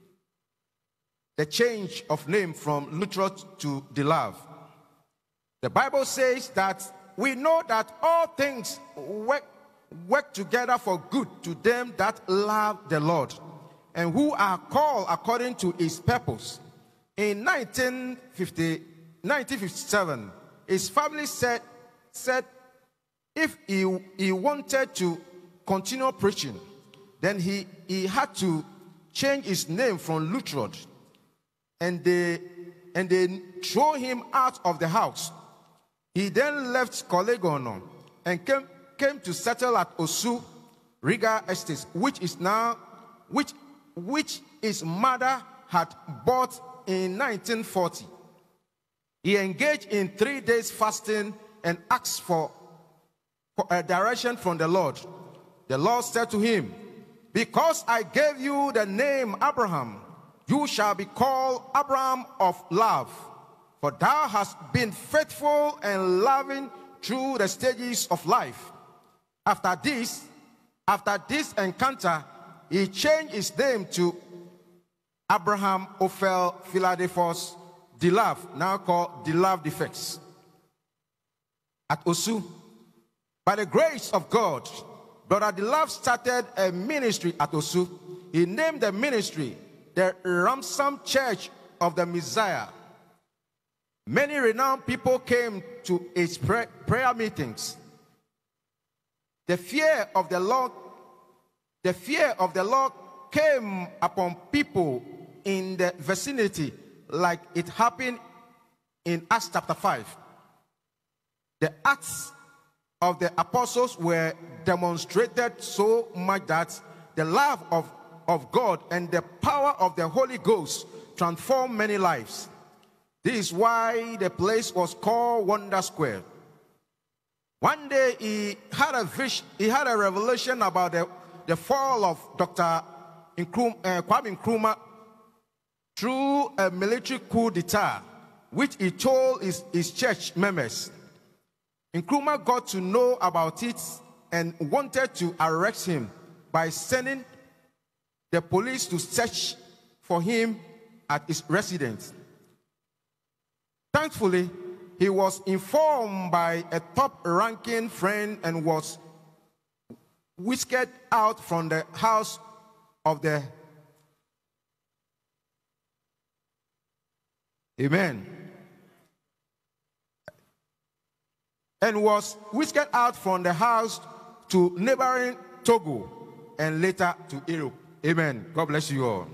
The change of name from Lutrot to Delove. The Bible says that we know that all things work, work together for good to them that love the Lord and who are called according to his purpose. In nineteen fifty, nineteen fifty-seven, his family said, said if he, he wanted to continue preaching, then he, he had to change his name from Lutrot. And they, and they threw him out of the house. He then left Kolegono and came, came to settle at Osu, Riga Estate, which is now, which, which his mother had bought in nineteen forty. He engaged in three days fasting and asked for, for a direction from the Lord. The Lord said to him, because I gave you the name Abraham, you shall be called Abraham of love. For thou hast been faithful and loving through the stages of life. After this, after this encounter, he changed his name to Abraham Ophel Philadelphus Delove, now called Delove Defects. At Osu, by the grace of God, Brother Delove started a ministry at Osu. He named the ministry the Ransom Church of the Messiah. Many renowned people came to his pray prayer meetings. The fear of the Lord, the fear of the Lord came upon people in the vicinity like it happened in Acts chapter five. The acts of the apostles were demonstrated so much that the love of, of God and the power of the Holy Ghost transformed many lives. This is why the place was called Wonder Square. One day he had a vision, he had a revelation about the, the fall of Doctor Nkrumah, uh, Kwame Nkrumah through a military coup d'etat, which he told his, his church members. Nkrumah got to know about it and wanted to arrest him by sending the police to search for him at his residence. Thankfully, he was informed by a top-ranking friend and was whisked out from the house of the Amen. And was whisked out from the house to neighboring Togo and later to Europe. Amen. God bless you all.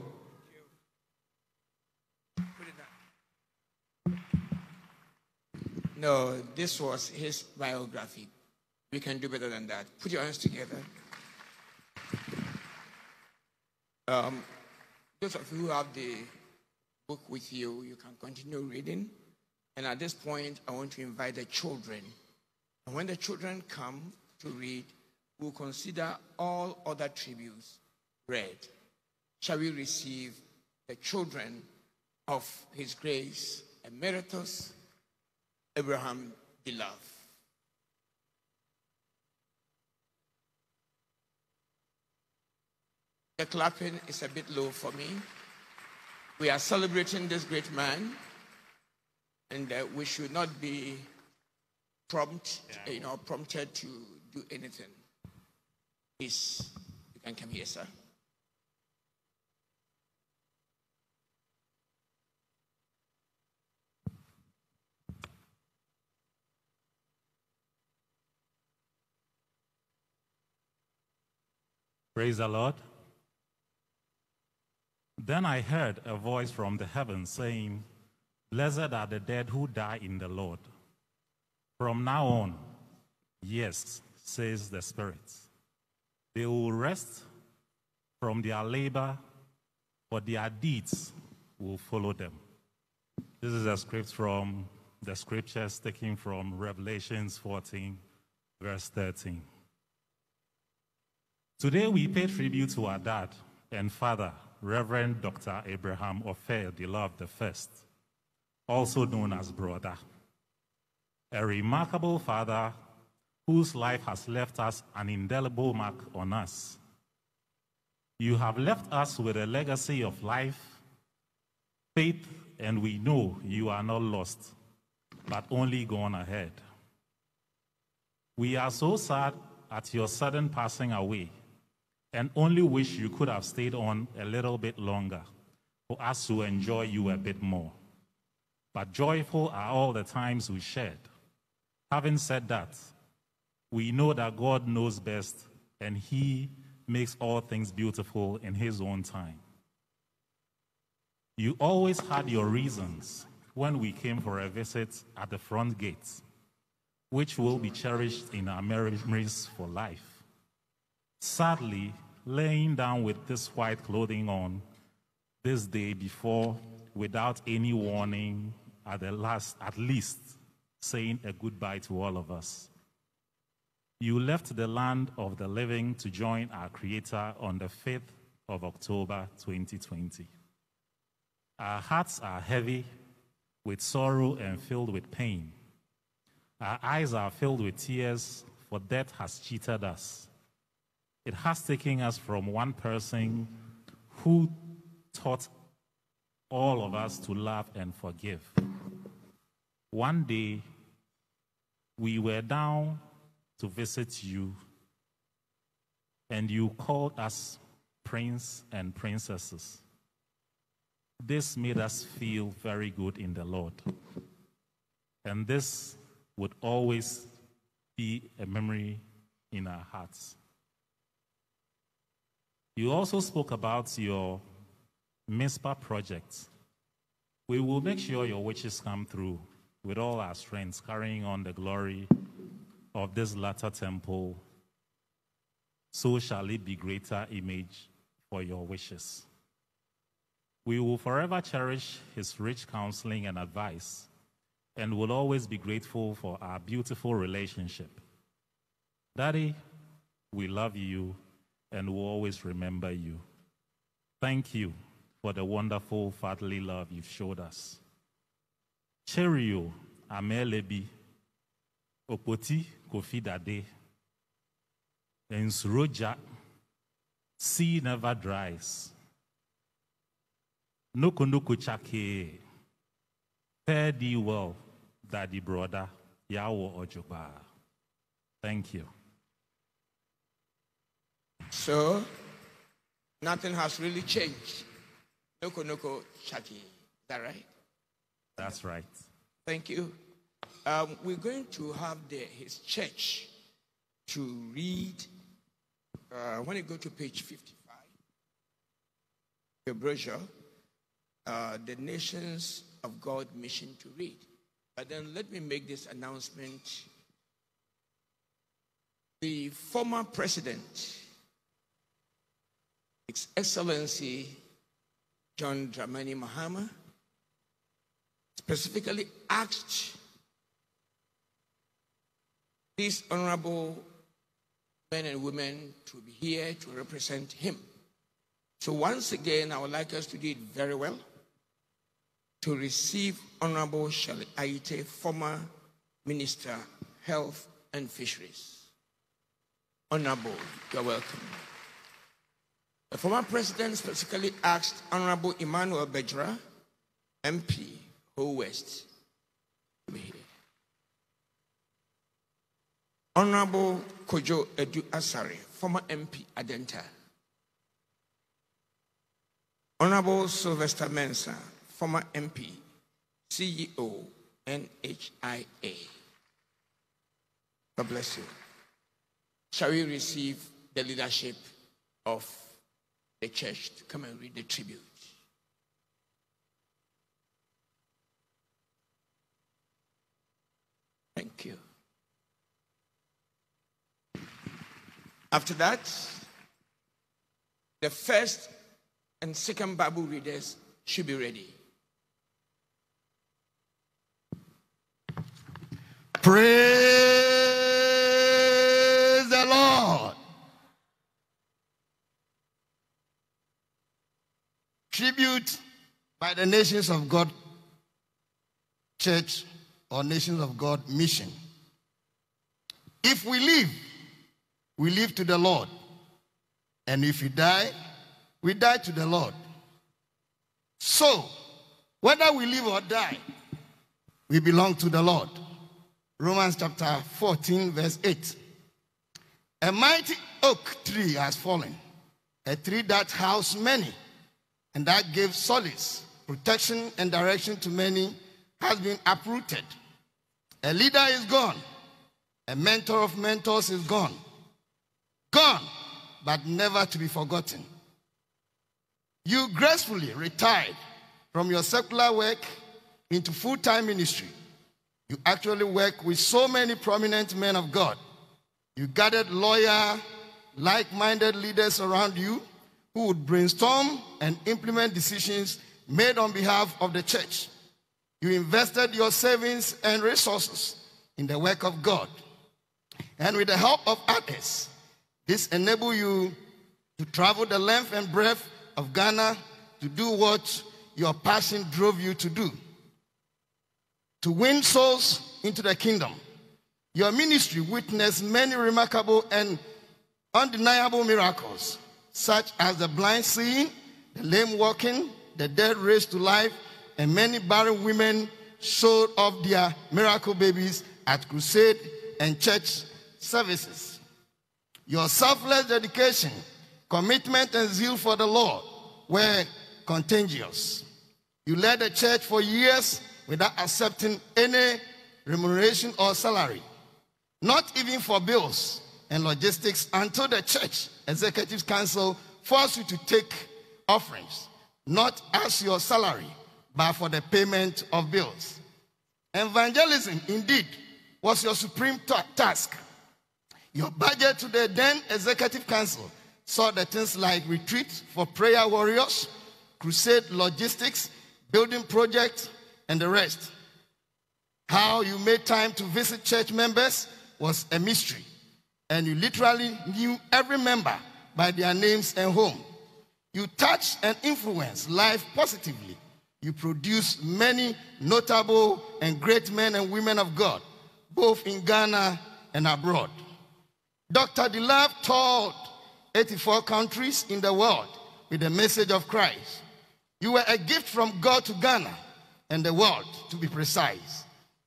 No, this was his biography. We can do better than that. Put your hands together. Um, those of you who have the book with you, you can continue reading. And at this point, I want to invite the children. And when the children come to read, we'll consider all other tributes read. Shall we receive the children of His Grace, Emeritus Abraham Delove. The clapping is a bit low for me. We are celebrating this great man, and uh, we should not be prompt, yeah. you know, prompted to do anything. Please, you can come here, sir. Praise the Lord. Then I heard a voice from the heavens saying, "Blessed are the dead who die in the Lord. From now on, yes, says the Spirit, they will rest from their labor, for their deeds will follow them." This is a script from the scriptures taken from Revelations fourteen, verse thirteen. Today we pay tribute to our dad and father, Reverend Doctor Abraham Delove the First, also known as Brother, a remarkable father whose life has left us an indelible mark on us. You have left us with a legacy of life, faith, and we know you are not lost, but only gone ahead. We are so sad at your sudden passing away, and only wish you could have stayed on a little bit longer for us to enjoy you a bit more. But joyful are all the times we shared. Having said that, we know that God knows best, and He makes all things beautiful in His own time. You always had your reasons when we came for a visit at the front gate, which will be cherished in our memories for life. Sadly, laying down with this white clothing on this day before, without any warning, at the last, at least saying a goodbye to all of us. You left the land of the living to join our Creator on the fifth of October, twenty twenty. Our hearts are heavy with sorrow and filled with pain. Our eyes are filled with tears, for death has cheated us. It has taken us from one person who taught all of us to love and forgive. One day, we were down to visit you, and you called us prince and princesses. This made us feel very good in the Lord, and this would always be a memory in our hearts. You also spoke about your Mizpah project. We will make sure your wishes come through with all our strengths, carrying on the glory of this latter temple. So shall it be greater image for your wishes. We will forever cherish his rich counseling and advice, and will always be grateful for our beautiful relationship. Daddy, we love you and will always remember you. Thank you for the wonderful fatherly love you've showed us. Cerrulo, Amelebi, Opoti, Kofi Dade, and Suroja, sea never dries. Noko noko chake, fare thee well, Daddy Brother Yawo Ojoba. Thank you. So, nothing has really changed. Noko Noko Shaki. Is that right? That's right. Thank you. Um, we're going to have the, his church to read, uh, when you go to page fifty-five, your brochure, uh, the Nations of God mission to read. But then let me make this announcement. The former president, His Excellency John Dramani Mahama, specifically asked these honorable men and women to be here to represent him. So once again, I would like us to do it very well, to receive Honorable Shali Aite, former Minister, Health and Fisheries. Honorable, you're welcome. The former president specifically asked Honorable Emmanuel Bejra, M P, Ho West, to be here. Honorable Kojo Edu Asare, former M P, Adenta. Honorable Sylvester Mensah, former M P, C E O, N H I A. God bless you. Shall we receive the leadership of the church to come and read the tribute? Thank you. After that, the first and second Bible readers should be ready. Praise the Lord. Tribute by the Nations of God Church or Nations of God Mission. If we live, we live to the Lord. And if we die, we die to the Lord. So, whether we live or die, we belong to the Lord. Romans chapter fourteen, verse eight. A mighty oak tree has fallen, a tree that housed many, and that gave solace, protection, and direction to many, has been uprooted. A leader is gone. A mentor of mentors is gone. Gone, but never to be forgotten. You gracefully retired from your secular work into full-time ministry. You actually work with so many prominent men of God. You gathered loyal, like-minded leaders around you who would brainstorm and implement decisions made on behalf of the church. You invested your savings and resources in the work of God. And with the help of others, this enabled you to travel the length and breadth of Ghana to do what your passion drove you to do, to win souls into the kingdom. Your ministry witnessed many remarkable and undeniable miracles, such as the blind seeing, the lame walking, the dead raised to life, and many barren women showed off their miracle babies at crusade and church services. Your selfless dedication, commitment, and zeal for the Lord were contagious. You led the church for years without accepting any remuneration or salary, not even for bills and logistics, until the church executive council forced you to take offerings, not as your salary, but for the payment of bills. Evangelism, indeed, was your supreme ta- task. Your budget to the then executive council saw the things like retreat for prayer warriors, crusade logistics, building projects, and the rest. How you made time to visit church members was a mystery, and you literally knew every member by their names and home. You touched and influenced life positively. You produced many notable and great men and women of God, both in Ghana and abroad. Doctor Delove toured eighty-four countries in the world with the message of Christ. You were a gift from God to Ghana and the world, to be precise.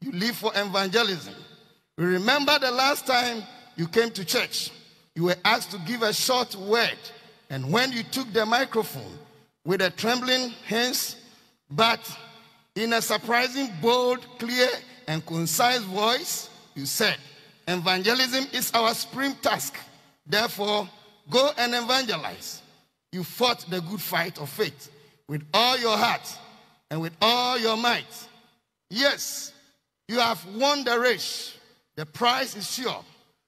You live for evangelism. You remember the last time you came to church, you were asked to give a short word. And when you took the microphone with a trembling hands, but in a surprising, bold, clear, and concise voice, you said, evangelism is our supreme task. Therefore, go and evangelize. You fought the good fight of faith with all your heart and with all your might. Yes, you have won the race. The prize is sure.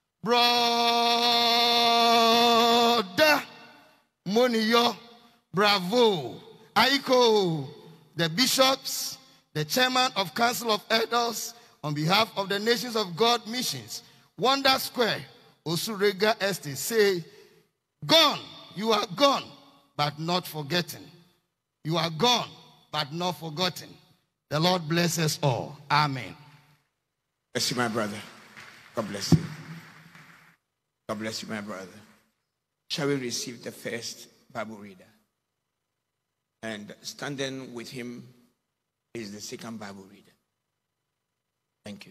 Brother Moniyo, bravo. Aiko, the bishops, the chairman of Council of Elders, on behalf of the Nations of God Missions, Wonder Square, Osurega Estate, say, gone, you are gone, but not forgotten. You are gone, but not forgotten. The Lord bless us all. Amen. Bless you, my brother. God bless you. God bless you, my brother. Shall we receive the first Bible reader? And standing with him is the second Bible reader. Thank you.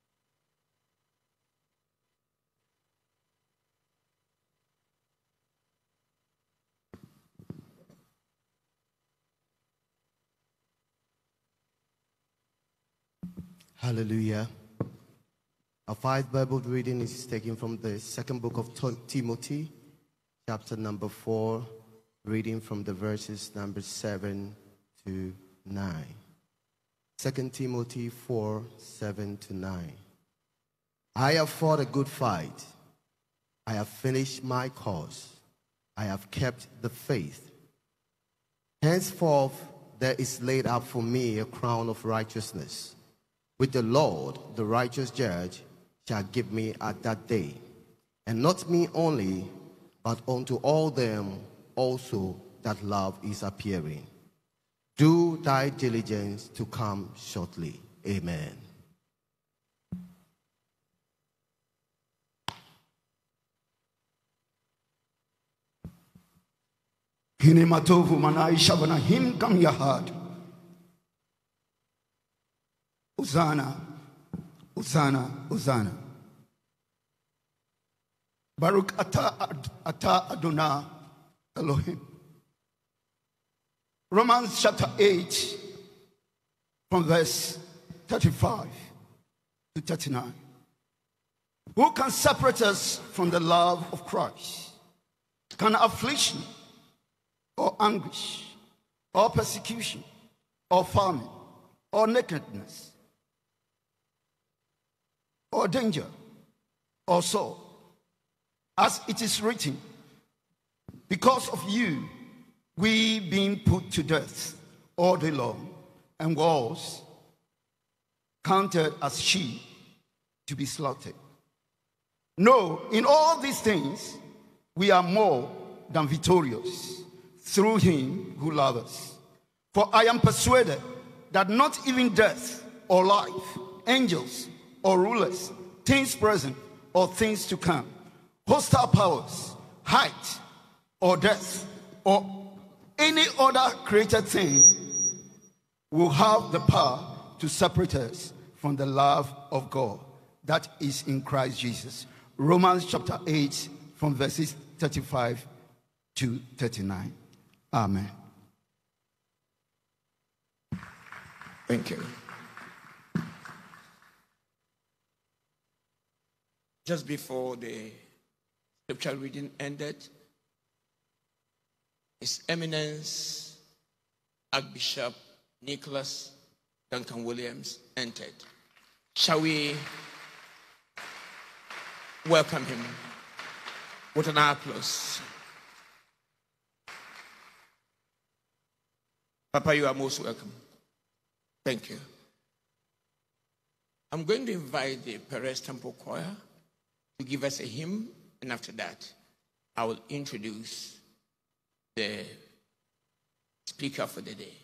Hallelujah. Our five Bible reading is taken from the second book of Timothy, chapter number four, reading from the verses number seven to nine. Second Timothy four, seven to nine. I have fought a good fight. I have finished my course. I have kept the faith. Henceforth, there is laid up for me a crown of righteousness, which the Lord, the righteous judge, shall give me at that day, and not me only, but unto all them also that love is appearing. Do thy diligence to come shortly. Amen. Hine matovu manaisha wana him kam yahad. Uzana, Uzana, Uzana. Baruch ata ata Adonai Elohim. Romans chapter eight, from verse thirty-five to thirty-nine. Who can separate us from the love of Christ? Can affliction, or anguish, or persecution, or famine, or nakedness, or danger, or sword? As it is written, because of you, we being put to death all day long, and was counted as sheep to be slaughtered. No, in all these things, we are more than victorious through him who loves us. For I am persuaded that not even death or life, angels or rulers, things present or things to come, hostile powers, height or depth, or any other created thing will have the power to separate us from the love of God that is in Christ Jesus. Romans chapter eight, from verses thirty-five to thirty-nine. Amen. Thank you. Just before the scripture reading ended, His Eminence Archbishop Nicholas Duncan Williams entered. Shall we welcome him with an applause? Papa, you are most welcome. Thank you. I'm going to invite the Perez Temple Choir to give us a hymn, and after that, I will introduce the speaker for the day.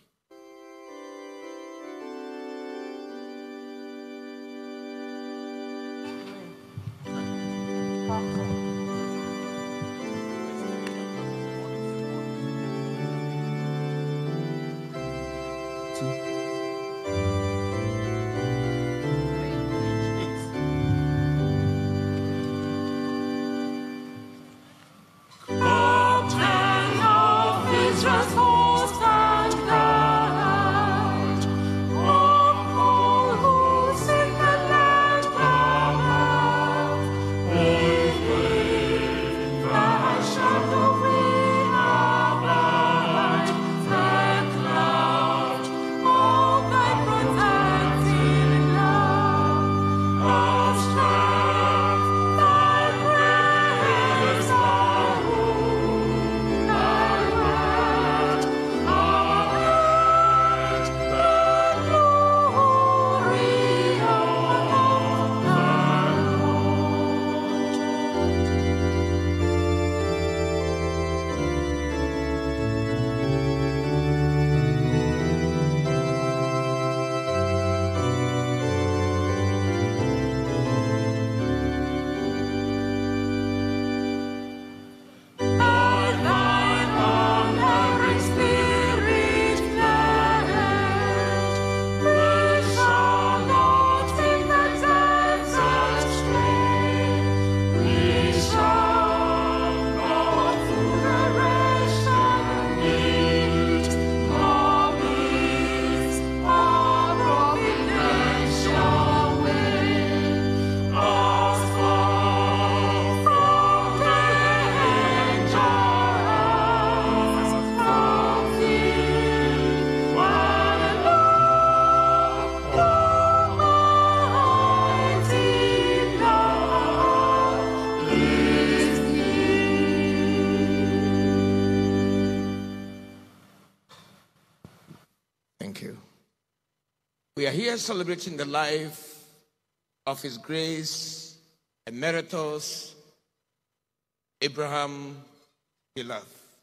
Thank you. We are here celebrating the life of His Grace, Emeritus Abraham Delove.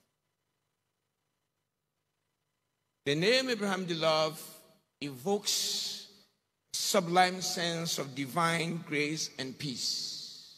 The name Abraham Delove evokes a sublime sense of divine grace and peace.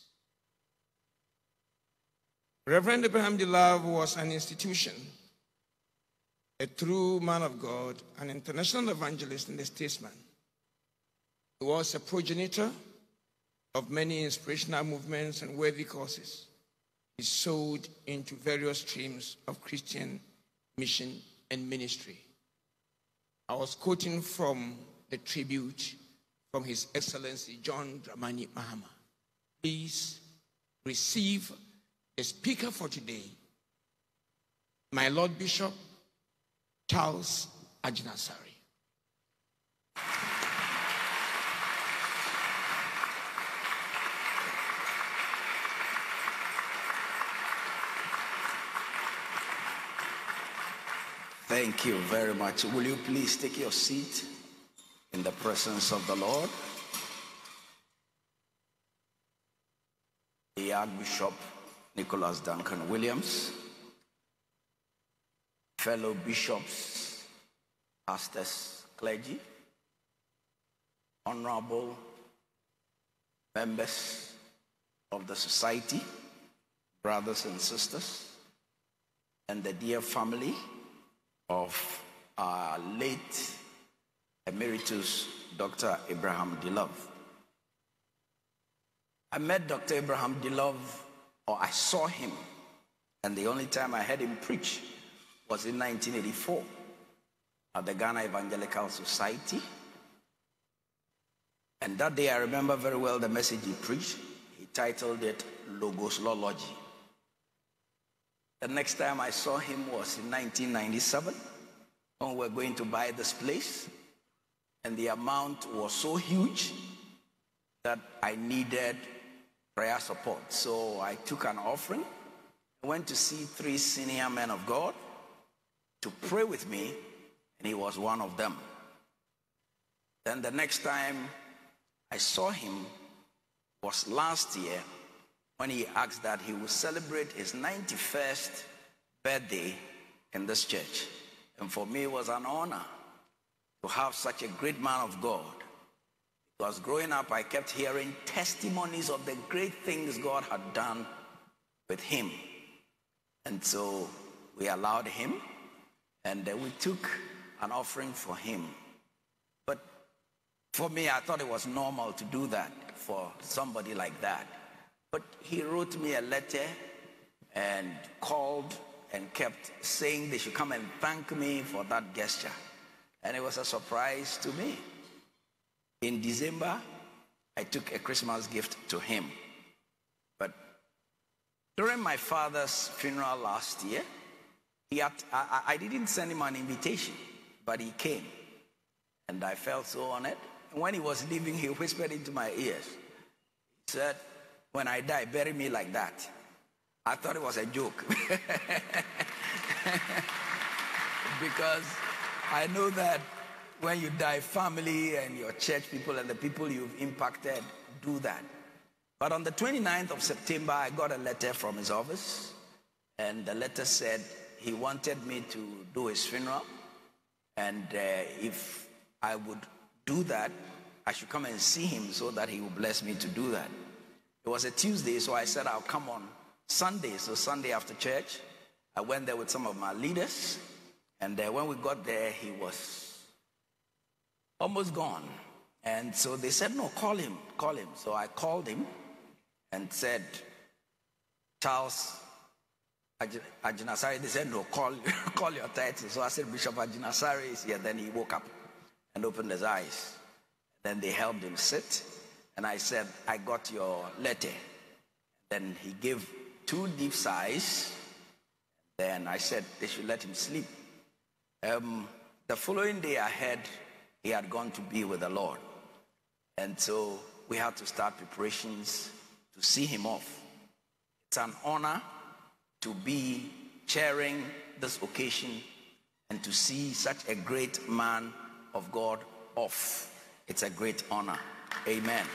Reverend Abraham Delove was an institution, a true man of God, an international evangelist and a statesman. He was a progenitor of many inspirational movements and worthy causes. He sowed into various streams of Christian mission and ministry. I was quoting from the tribute from His Excellency John Dramani Mahama. Please receive the speaker for today, my Lord Bishop Charles Ajinasari. Thank you very much. Will you please take your seat in the presence of the Lord? The Archbishop Nicholas Duncan Williams, fellow bishops, pastors, clergy, honorable members of the society, brothers and sisters, and the dear family of our late Emeritus Doctor Abraham Delove. I met Doctor Abraham Delove, or I saw him, and the only time I heard him preach was in nineteen eighty-four at the Ghana Evangelical Society. And that day I remember very well the message he preached. He titled it Logoslology. The next time I saw him was in nineteen ninety-seven when we were going to buy this place, and the amount was so huge that I needed prayer support. So I took an offering. I went to see three senior men of God to pray with me, and he was one of them. Then the next time I saw him was last year when he asked that he would celebrate his ninety-first birthday in this church. And for me, it was an honor to have such a great man of God. Because growing up, I kept hearing testimonies of the great things God had done with him. And so we allowed him, and we took an offering for him. But for me, I thought it was normal to do that for somebody like that. But he wrote me a letter and called and kept saying they should come and thank me for that gesture. And it was a surprise to me. In December, I took a Christmas gift to him. But during my father's funeral last year, he had, I, I didn't send him an invitation, but he came. And I felt so honored. And when he was leaving, he whispered into my ears. He said, "When I die, bury me like that." I thought it was a joke. Because I know that when you die, family and your church people and the people you've impacted do that. But on the twenty-ninth of September, I got a letter from his office. And the letter said he wanted me to do his funeral. And uh, if I would do that, I should come and see him so that he would bless me to do that. It was a Tuesday, so I said I'll come on Sunday. So Sunday after church, I went there with some of my leaders. And uh, when we got there, he was almost gone. And so they said, "No, call him, call him." So I called him and said, "Charles Ajinasari." They said, "No, call, call your title." So I said, "Bishop Ajinasari is here." Then he woke up and opened his eyes. Then they helped him sit. And I said, "I got your letter." Then he gave two deep sighs. Then I said they should let him sleep. Um, the following day I heard he had gone to be with the Lord. And so we had to start preparations to see him off. It's an honor to be chairing this occasion and to see such a great man of God off. It's a great honor. Amen.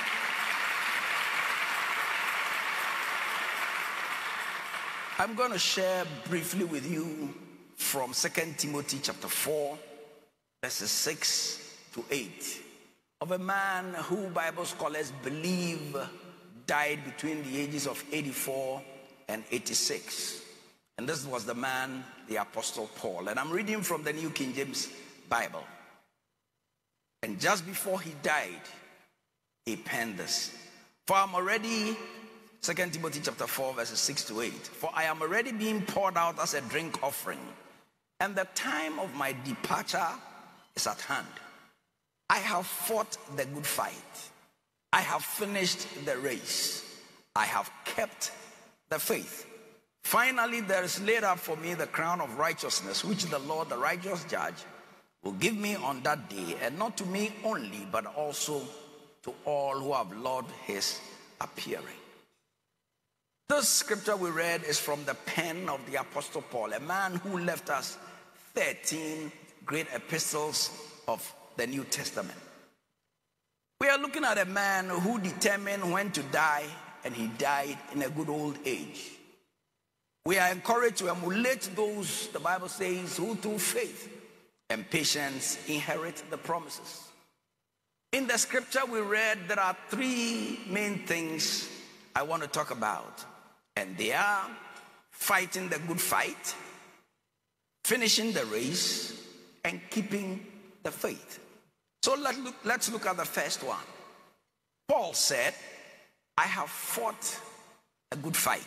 I'm going to share briefly with you from Second Timothy chapter four, verses six to eight, of a man who Bible scholars believe died between the ages of eighty-four and eighty-six. And this was the man, the Apostle Paul. And I'm reading from the New King James Bible. And just before he died, he penned this. For I'm already, Second Timothy chapter four, verses six to eight. For I am already being poured out as a drink offering, and the time of my departure is at hand. I have fought the good fight. I have finished the race. I have kept the faith. Finally, there is laid up for me the crown of righteousness, which the Lord, the righteous judge, will give me on that day, and not to me only, but also to all who have loved his appearing. This scripture we read is from the pen of the Apostle Paul, a man who left us thirteen great epistles of the New Testament. We are looking at a man who determined when to die, and he died in a good old age. We are encouraged to emulate those, the Bible says, who through faith and patience inherit the promises. In the scripture we read, there are three main things I want to talk about. And they are fighting the good fight, finishing the race, and keeping the faith. So let look, let's look at the first one. Paul said, I have fought a good fight.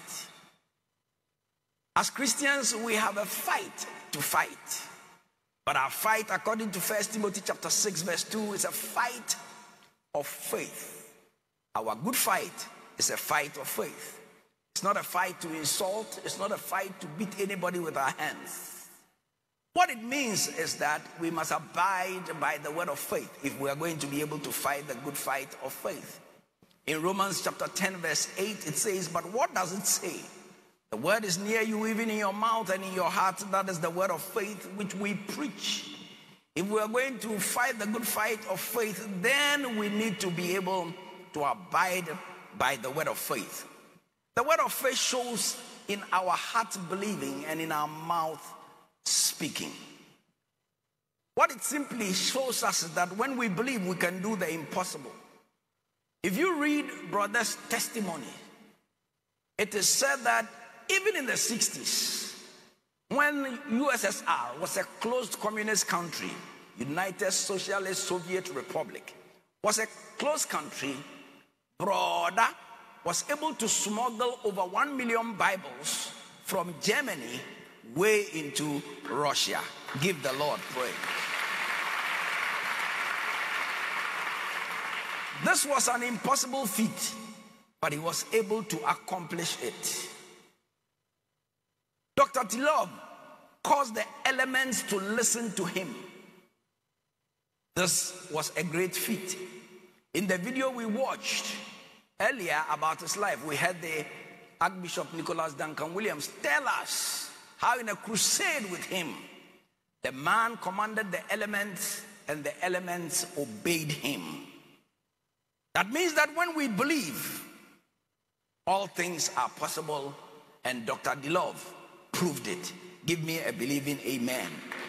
As Christians, we have a fight to fight. But our fight, according to First Timothy chapter six, verse two, is a fight of faith. Our good fight is a fight of faith. It's not a fight to insult. It's not a fight to beat anybody with our hands. What it means is that we must abide by the word of faith if we are going to be able to fight the good fight of faith. In Romans chapter ten, verse eight, it says, but what does it say? The word is near you, even in your mouth and in your heart. That is the word of faith which we preach. If we are going to fight the good fight of faith, then we need to be able to abide by the word of faith. The word of faith shows in our heart believing and in our mouth speaking. What it simply shows us is that when we believe, we can do the impossible. If you read brother's testimony, it is said that even in the sixties, when U S S R was a closed communist country, United Socialist Soviet Republic was a closed country, brother was able to smuggle over one million Bibles from Germany way into Russia. Give the Lord praise. This was an impossible feat, but he was able to accomplish it. Doctor Delove caused the elements to listen to him. This was a great feat. In the video we watched earlier about his life, we had the Archbishop Nicholas Duncan Williams tell us how in a crusade with him, the man commanded the elements and the elements obeyed him. That means that when we believe, all things are possible, and Doctor Delove proved it. Give me a believing amen.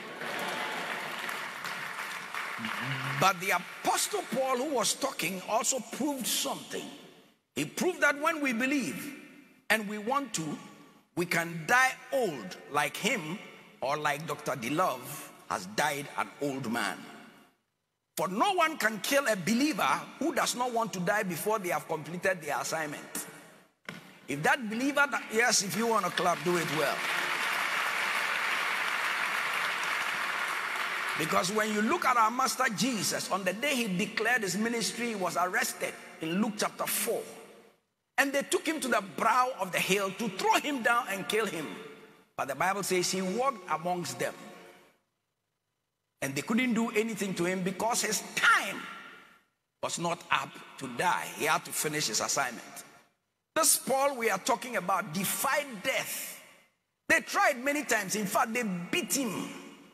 But the Apostle Paul, who was talking, also proved something. He proved that when we believe and we want to, we can die old like him, or like Doctor Delove has died an old man. For no one can kill a believer who does not want to die before they have completed their assignment. If that believer, yes, if you want to clap, do it well. Because when you look at our Master Jesus, on the day he declared his ministry, he was arrested in Luke chapter four. And they took him to the brow of the hill to throw him down and kill him. But the Bible says he walked amongst them. And they couldn't do anything to him because his time was not up to die. He had to finish his assignment. This Paul we are talking about defied death. They tried many times. In fact, they beat him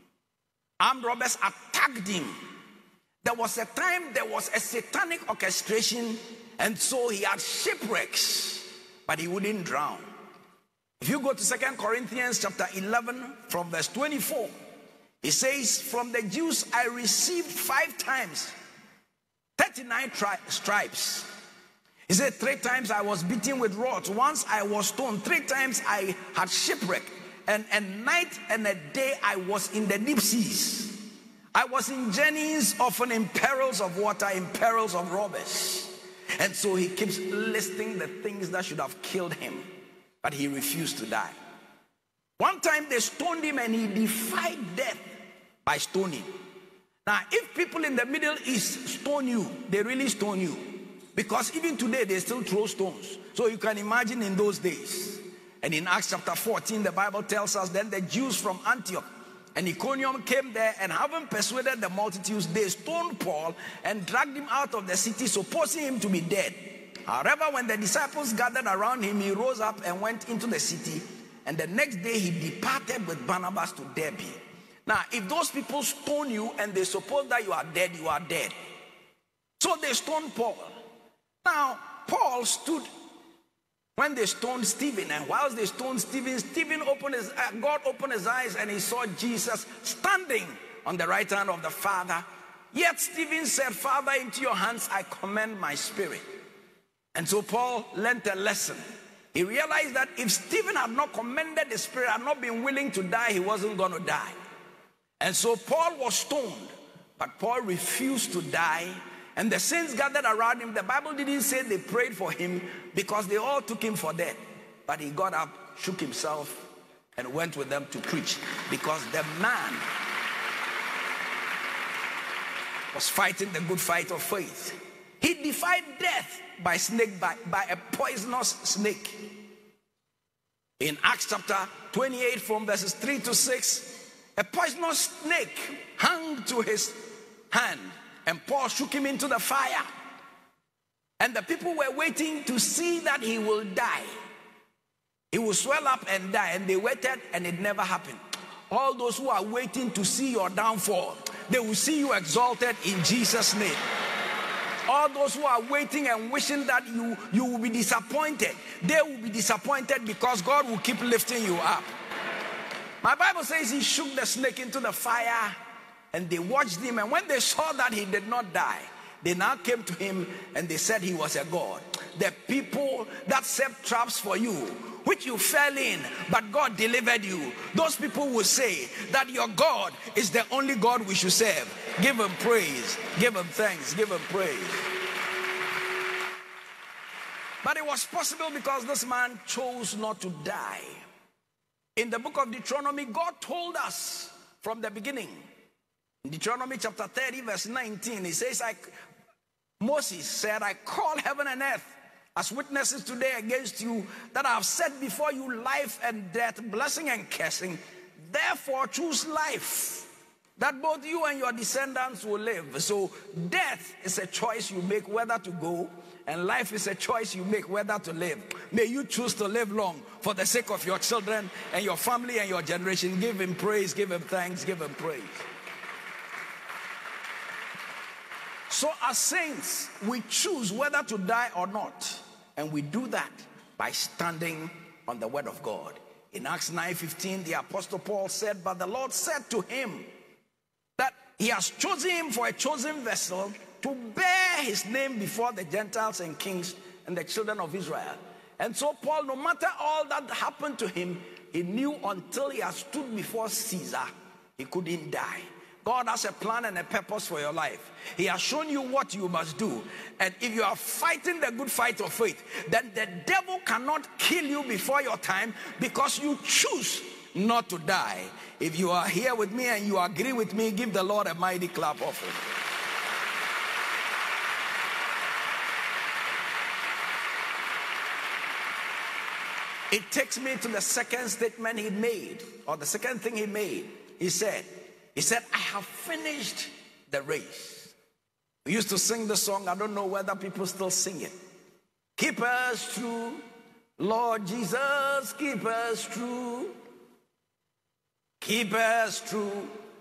Armed robbers attacked him. There was a time there was a satanic orchestration, and so he had shipwrecks, but he wouldn't drown. If you go to Second Corinthians chapter eleven from verse twenty-four, it says, from the Jews I received five times thirty-nine tri- stripes. He said, three times I was beaten with rods, once I was stoned, three times I had shipwreck, and a night and a day I was in the deep seas. I was in journeys, often in perils of water, in perils of robbers. And so he keeps listing the things that should have killed him, but he refused to die. One time they stoned him and he defied death by stoning. Now, if people in the Middle East stone you, they really stone you. Because even today, they still throw stones. So you can imagine in those days. And in Acts chapter fourteen, the Bible tells us, then the Jews from Antioch and Iconium came there, and having persuaded the multitudes, they stoned Paul and dragged him out of the city, supposing him to be dead. However, when the disciples gathered around him, he rose up and went into the city. And the next day, he departed with Barnabas to Derbe. Now, if those people stone you and they suppose that you are dead, you are dead. So they stoned Paul. Now, Paul stood when they stoned Stephen, and whilst they stoned Stephen, Stephen opened his, uh, God opened his eyes and he saw Jesus standing on the right hand of the Father. Yet Stephen said, Father, into your hands I commend my spirit. And so Paul learned a lesson. He realized that if Stephen had not commended the spirit, had not been willing to die, he wasn't going to die. And so Paul was stoned, but Paul refused to die. And the saints gathered around him. The Bible didn't say they prayed for him because they all took him for dead. But he got up, shook himself, and went with them to preach. Because the man was fighting the good fight of faith. He defied death by snake bite, by a poisonous snake. In Acts chapter twenty-eight from verses three to six, a poisonous snake hung to his hand. And Paul shook him into the fire. And the people were waiting to see that he will die. He will swell up and die. And they waited and it never happened. All those who are waiting to see your downfall, they will see you exalted in Jesus' name. All those who are waiting and wishing that you, you will be disappointed, they will be disappointed because God will keep lifting you up. My Bible says he shook the snake into the fire. And they watched him, and when they saw that he did not die, they now came to him and they said he was a god. The people that set traps for you, which you fell in, but God delivered you, those people will say that your God is the only God we should serve. Give him praise, give him thanks, give him praise. But it was possible because this man chose not to die. In the book of Deuteronomy, God told us from the beginning, in Deuteronomy chapter thirty, verse nineteen, he says, I, Moses said, I call heaven and earth as witnesses today against you that I have set before you life and death, blessing and cursing. Therefore choose life, that both you and your descendants will live. So death is a choice you make whether to go, and life is a choice you make whether to live. May you choose to live long for the sake of your children and your family and your generation. Give him praise, give him thanks, give him praise. So as saints, we choose whether to die or not. And we do that by standing on the word of God. In Acts nine fifteen, the Apostle Paul said, but the Lord said to him that he has chosen him for a chosen vessel to bear his name before the Gentiles and kings and the children of Israel. And so Paul, no matter all that happened to him, he knew until he had stood before Caesar, he couldn't die. God has a plan and a purpose for your life. He has shown you what you must do. And if you are fighting the good fight of faith, then the devil cannot kill you before your time because you choose not to die. If you are here with me and you agree with me, give the Lord a mighty clap offering. It takes me to the second statement he made, or the second thing he made. He said, He said, I have finished the race. We used to sing the song. I don't know whether people still sing it. Keep us true, Lord Jesus, keep us true. Keep us true,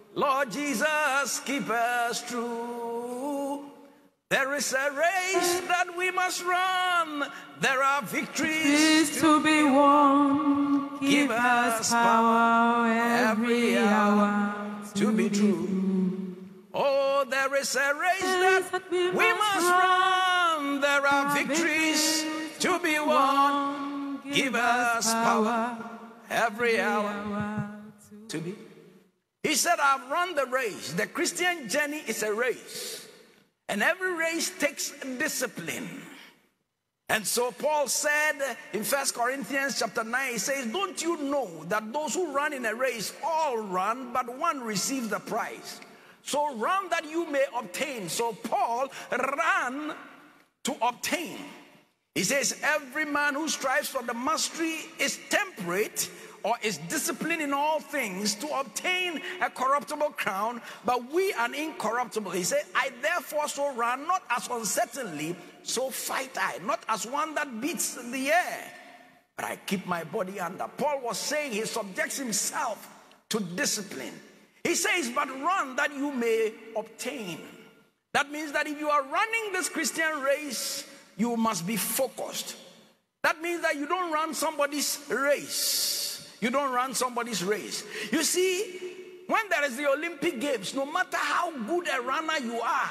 Lord Jesus, keep us true. There is a race that we must run. There are victories to be won. Give us power every hour to be true. Oh, there is a race that we must run. There are victories to be won. Give us power every hour to be. He said, I've run the race. The Christian journey is a race. And every race takes discipline. And so Paul said in First Corinthians chapter nine, he says, don't you know that those who run in a race all run, but one receives the prize? So run that you may obtain. So Paul ran to obtain. He says, every man who strives for the mastery is temperate, or is disciplined in all things to obtain a corruptible crown, but we an incorruptible. He said, I therefore so run, not as uncertainly, so fight I, not as one that beats the air, but I keep my body under. Paul was saying he subjects himself to discipline. He says, but run that you may obtain. That means that if you are running this Christian race, you must be focused. That means that you don't run somebody's race. You don't run somebody's race. You see, when there is the Olympic Games, no matter how good a runner you are,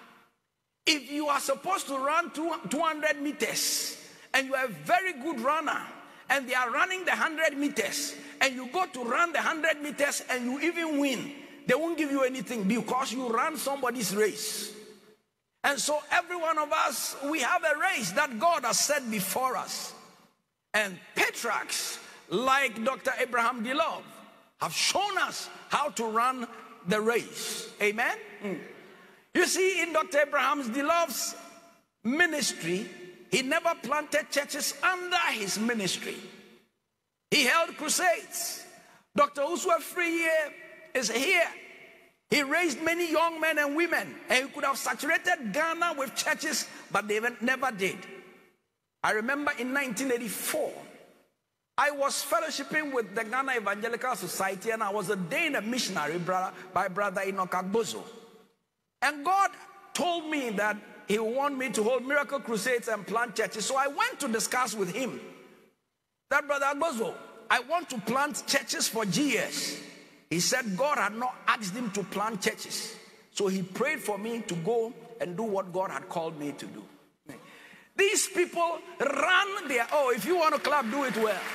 if you are supposed to run two hundred meters and you are a very good runner and they are running the one hundred meters and you go to run the one hundred meters and you even win, they won't give you anything because you ran somebody's race. And so every one of us, we have a race that God has set before us. And patriarchs like Doctor Abraham Delove have shown us how to run the race. Amen? Mm. You see, in Doctor Abraham Delove's ministry, he never planted churches under his ministry. He held crusades. Doctor Uswa Free here is here. He raised many young men and women, and he could have saturated Ghana with churches, but they never did. I remember in nineteen eighty-four, I was fellowshipping with the Ghana Evangelical Society, and I was ordained a missionary brother, by Brother Enoch Agbozo. And God told me that he wanted me to hold miracle crusades and plant churches. So I went to discuss with him that, Brother Agbozo, I want to plant churches for G S. He said God had not asked him to plant churches. So he prayed for me to go and do what God had called me to do. These people run their, oh, if you want to clap, do it well.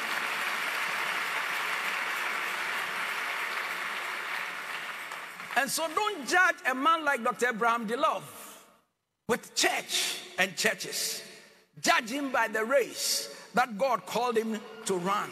And so don't judge a man like Doctor Abraham Delove with church and churches. Judge him by the race that God called him to run.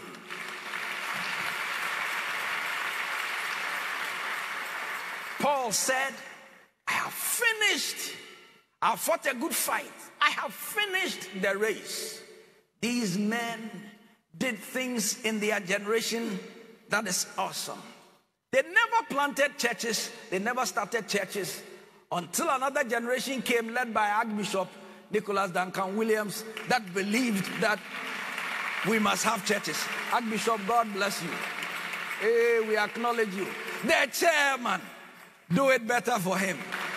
Paul said, I have finished. I have fought a good fight. I have finished the race. These men did things in their generation that is awesome. They never planted churches. They never started churches until another generation came led by Archbishop Nicholas Duncan Williams that believed that we must have churches. Archbishop, God bless you. Hey, we acknowledge you. The chairman, do it better for him.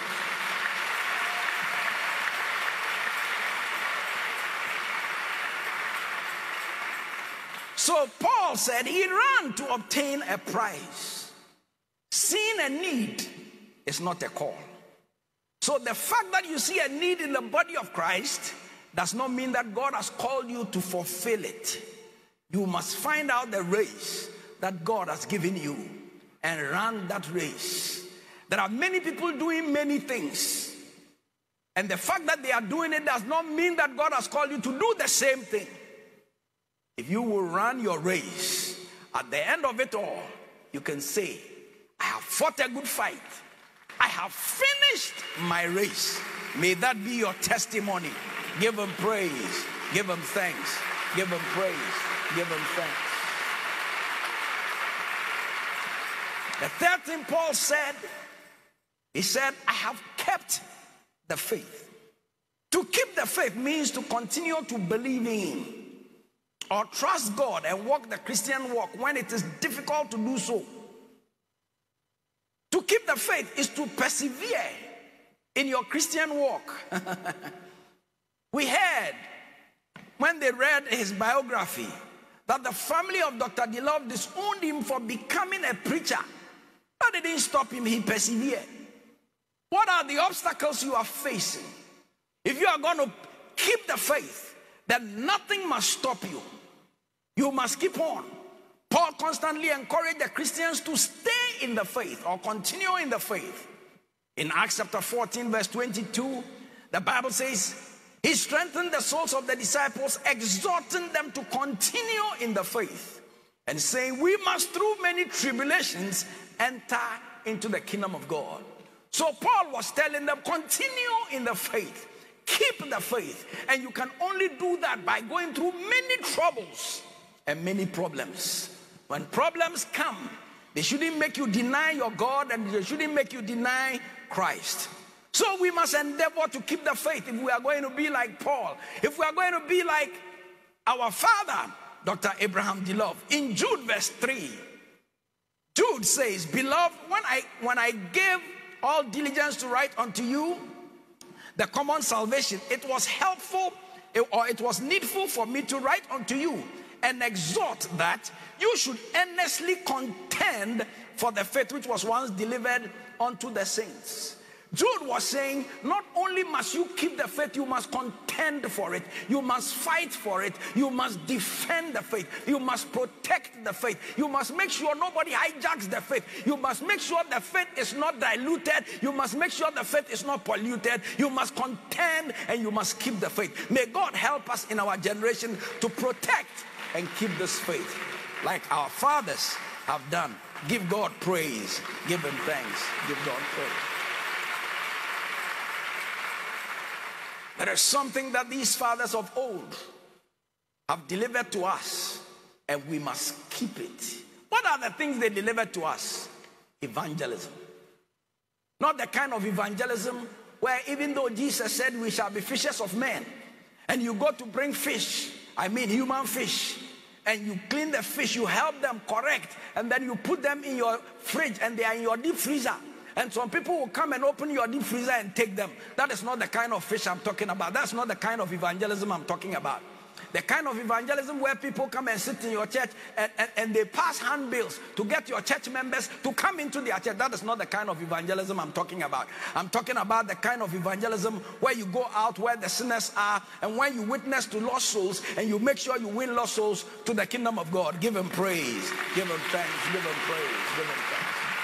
So Paul said he ran to obtain a prize. Seeing a need is not a call. So the fact that you see a need in the body of Christ does not mean that God has called you to fulfill it. You must find out the race that God has given you and run that race. There are many people doing many things. And the fact that they are doing it does not mean that God has called you to do the same thing. If you will run your race, at the end of it all, you can say, I have fought a good fight. I have finished my race. May that be your testimony. Give him praise. Give him thanks. Give him praise. Give him thanks. The third thing Paul said, he said, I have kept the faith. To keep the faith means to continue to believe in or trust God and walk the Christian walk when it is difficult to do so. keep the faith is to persevere in your Christian walk. We heard when they read his biography that the family of Doctor Delove disowned him for becoming a preacher. That didn't stop him, he persevered. What are the obstacles you are facing? If you are going to keep the faith, then nothing must stop you. You must keep on. Paul constantly encouraged the Christians to stay in the faith or continue in the faith. In Acts chapter fourteen, verse twenty-two, the Bible says, he strengthened the souls of the disciples, exhorting them to continue in the faith, and saying, we must through many tribulations enter into the kingdom of God. So Paul was telling them, continue in the faith, keep the faith, and you can only do that by going through many troubles and many problems. When problems come, they shouldn't make you deny your God, and they shouldn't make you deny Christ. So we must endeavor to keep the faith if we are going to be like Paul, if we are going to be like our father, Doctor Abraham Delove. In Jude verse three, Jude says, beloved, when I, when I gave all diligence to write unto you the common salvation, it was helpful or it was needful for me to write unto you and exhort that you should earnestly contend for the faith which was once delivered unto the saints. Jude was saying, not only must you keep the faith, you must contend for it. You must fight for it. You must defend the faith. You must protect the faith. You must make sure nobody hijacks the faith. You must make sure the faith is not diluted. You must make sure the faith is not polluted. You must contend and you must keep the faith. May God help us in our generation to protect and keep this faith like our fathers have done. Give God praise. Give him thanks. Give God praise. There is something that these fathers of old have delivered to us, and we must keep it. What are the things they delivered to us? Evangelism. Not the kind of evangelism where even though Jesus said we shall be fishers of men, and you go to bring fish, I mean human fish, and you clean the fish, you help them correct, and then you put them in your fridge and they are in your deep freezer. And some people will come and open your deep freezer and take them. That is not the kind of fish I'm talking about. That's not the kind of evangelism I'm talking about. The kind of evangelism where people come and sit in your church and, and, and they pass handbills to get your church members to come into their church. That is not the kind of evangelism I'm talking about. I'm talking about the kind of evangelism where you go out where the sinners are, and when you witness to lost souls and you make sure you win lost souls to the kingdom of God. Give him praise. Give him thanks. Give him praise. Give him thanks.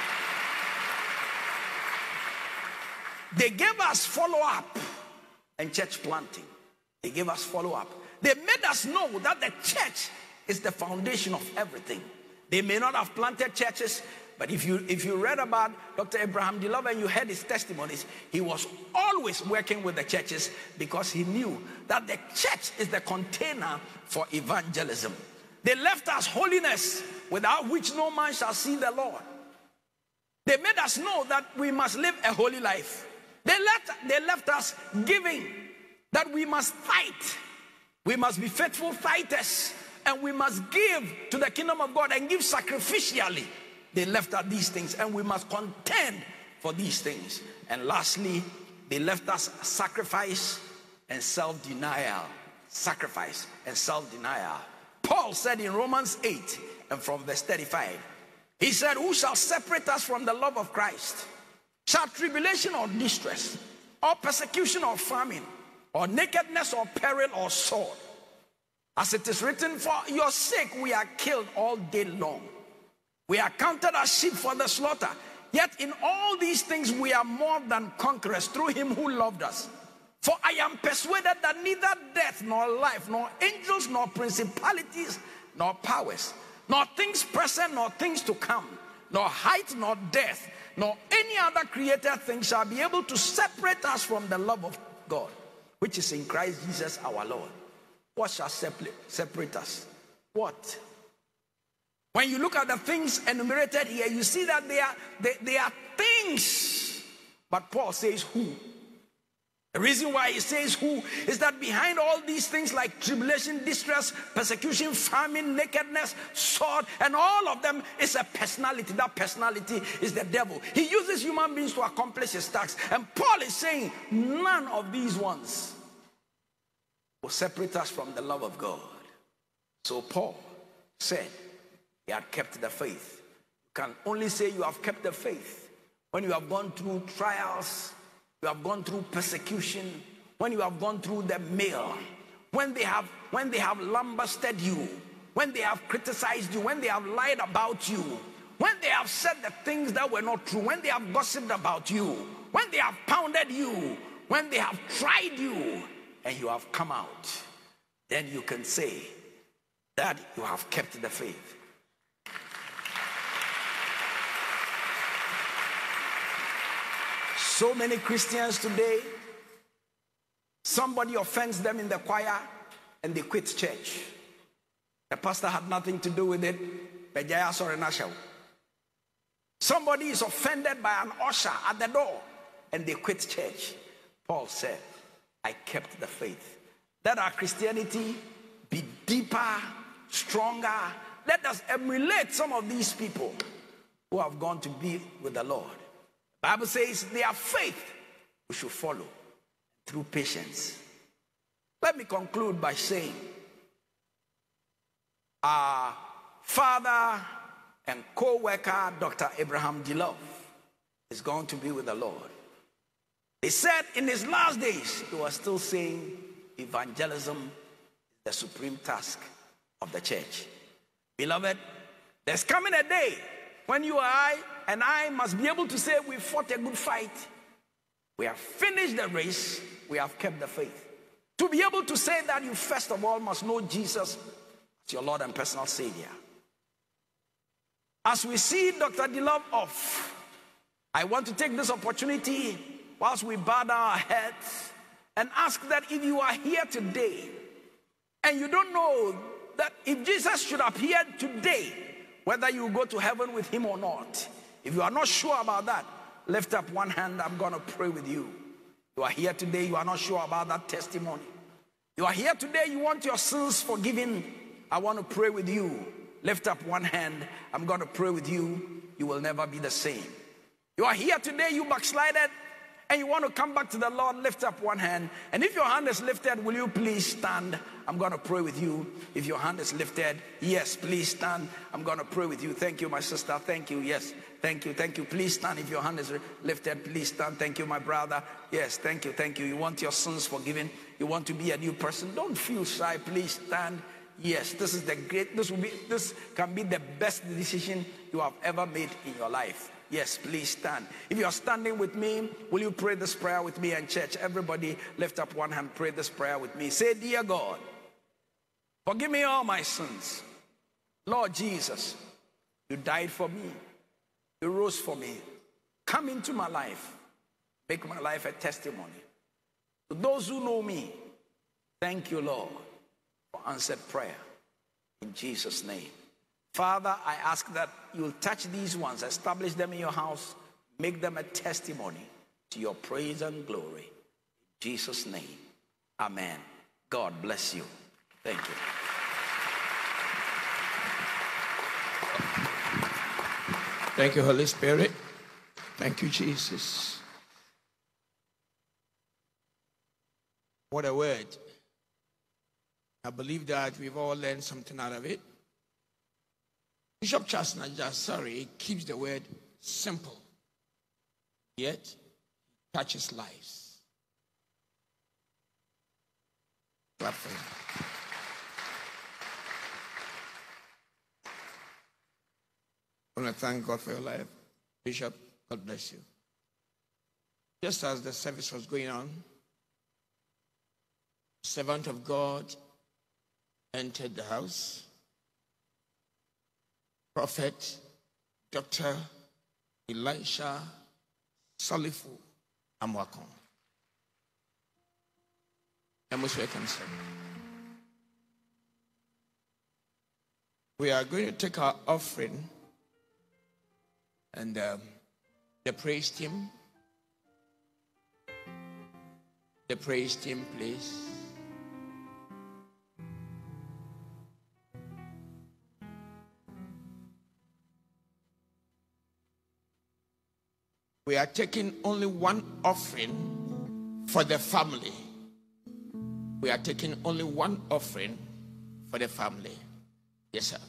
They gave us follow-up and church planting. They gave us follow-up. They made us know that the church is the foundation of everything. They may not have planted churches, but if you if you read about Doctor Abraham Delove and you heard his testimonies, he was always working with the churches because he knew that the church is the container for evangelism. They left us holiness, without which no man shall see the Lord. They made us know that we must live a holy life. They left, they left us giving, that we must fight. We must be faithful fighters, and we must give to the kingdom of God and give sacrificially. They left us these things, and we must contend for these things. And lastly, they left us sacrifice and self-denial. Sacrifice and self-denial. Paul said in Romans eight and from verse thirty-five, he said, who shall separate us from the love of Christ? Shall tribulation or distress, or persecution or famine, or nakedness or peril or sword? As it is written, for your sake we are killed all day long. We are counted as sheep for the slaughter. Yet in all these things we are more than conquerors through him who loved us. For I am persuaded that neither death nor life, nor angels, nor principalities, nor powers, nor things present, nor things to come, nor height, nor depth, nor any other created thing shall be able to separate us from the love of God, which is in Christ Jesus our Lord. What shall separate us? What? When you look at the things enumerated here, you see that they are, they, they are things. But Paul says who? The reason why he says who is that behind all these things like tribulation, distress, persecution, famine, nakedness, sword, and all of them is a personality. That personality is the devil. He uses human beings to accomplish his tasks. And Paul is saying none of these ones will separate us from the love of God. So Paul said he had kept the faith. You can only say you have kept the faith when you have gone through trials, you have gone through persecution, when you have gone through the mill, when they have when they have lambasted you, when they have criticized you, when they have lied about you, when they have said the things that were not true, when they have gossiped about you, when they have pounded you, when they have tried you, and you have come out, then you can say that you have kept the faith. So many Christians today, somebody offends them in the choir and they quit church. The pastor had nothing to do with it. Somebody is offended by an usher at the door and they quit church. Paul said, I kept the faith. Let our Christianity be deeper, stronger. Let us emulate some of these people who have gone to be with the Lord. The Bible says their faith we should follow through patience. Let me conclude by saying our father and co-worker Doctor Abraham Delove is going to be with the Lord. He said in his last days he was still saying evangelism is the supreme task of the church. Beloved, there's coming a day when you and I and I must be able to say we fought a good fight. We have finished the race. We have kept the faith. To be able to say that, you first of all must know Jesus as your Lord and personal Savior. As we see Doctor Delove off, I want to take this opportunity whilst we bow down our heads and ask that if you are here today and you don't know that if Jesus should appear today, whether you go to heaven with him or not, if you are not sure about that, lift up one hand. I'm going to pray with you. You are here today, you are not sure about that testimony. You are here today, you want your sins forgiven. I want to pray with you. Lift up one hand. I'm going to pray with you. You will never be the same. You are here today, you backslided, and you want to come back to the Lord. Lift up one hand. And if your hand is lifted, will you please stand? I'm going to pray with you. If your hand is lifted, yes, please stand. I'm going to pray with you. Thank you, my sister. Thank you. Yes, thank you. Thank you. Please stand. If your hand is lifted, please stand. Thank you, my brother. Yes, thank you. Thank you. You want your sins forgiven. You want to be a new person. Don't feel shy. Please stand. Yes, this is the great, this will be, this can be the best decision you have ever made in your life. Yes, please stand. If you are standing with me, will you pray this prayer with me? And church, everybody lift up one hand, pray this prayer with me. Say, dear God, forgive me all my sins. Lord Jesus, you died for me. You rose for me. Come into my life. Make my life a testimony. To those who know me, thank you, Lord, for answered prayer. In Jesus' name. Father, I ask that you'll touch these ones, establish them in your house, make them a testimony to your praise and glory. In Jesus' name, amen. God bless you. Thank you. Thank you, Holy Spirit. Thank you, Jesus. What a word. I believe that we've all learned something out of it. Bishop Chasna just sorry, keeps the word simple, yet touches lives. Clap for him. I want to thank God for your life. Bishop, God bless you. Just as the service was going on, servant of God entered the house. Prophet Doctor Elisha Salifu Amwakon. I'm most welcome, sir. We are going to take our offering, and um, the praise team, the praise team, please. We are taking only one offering for the family. We are taking only one offering for the family. Yes, sir.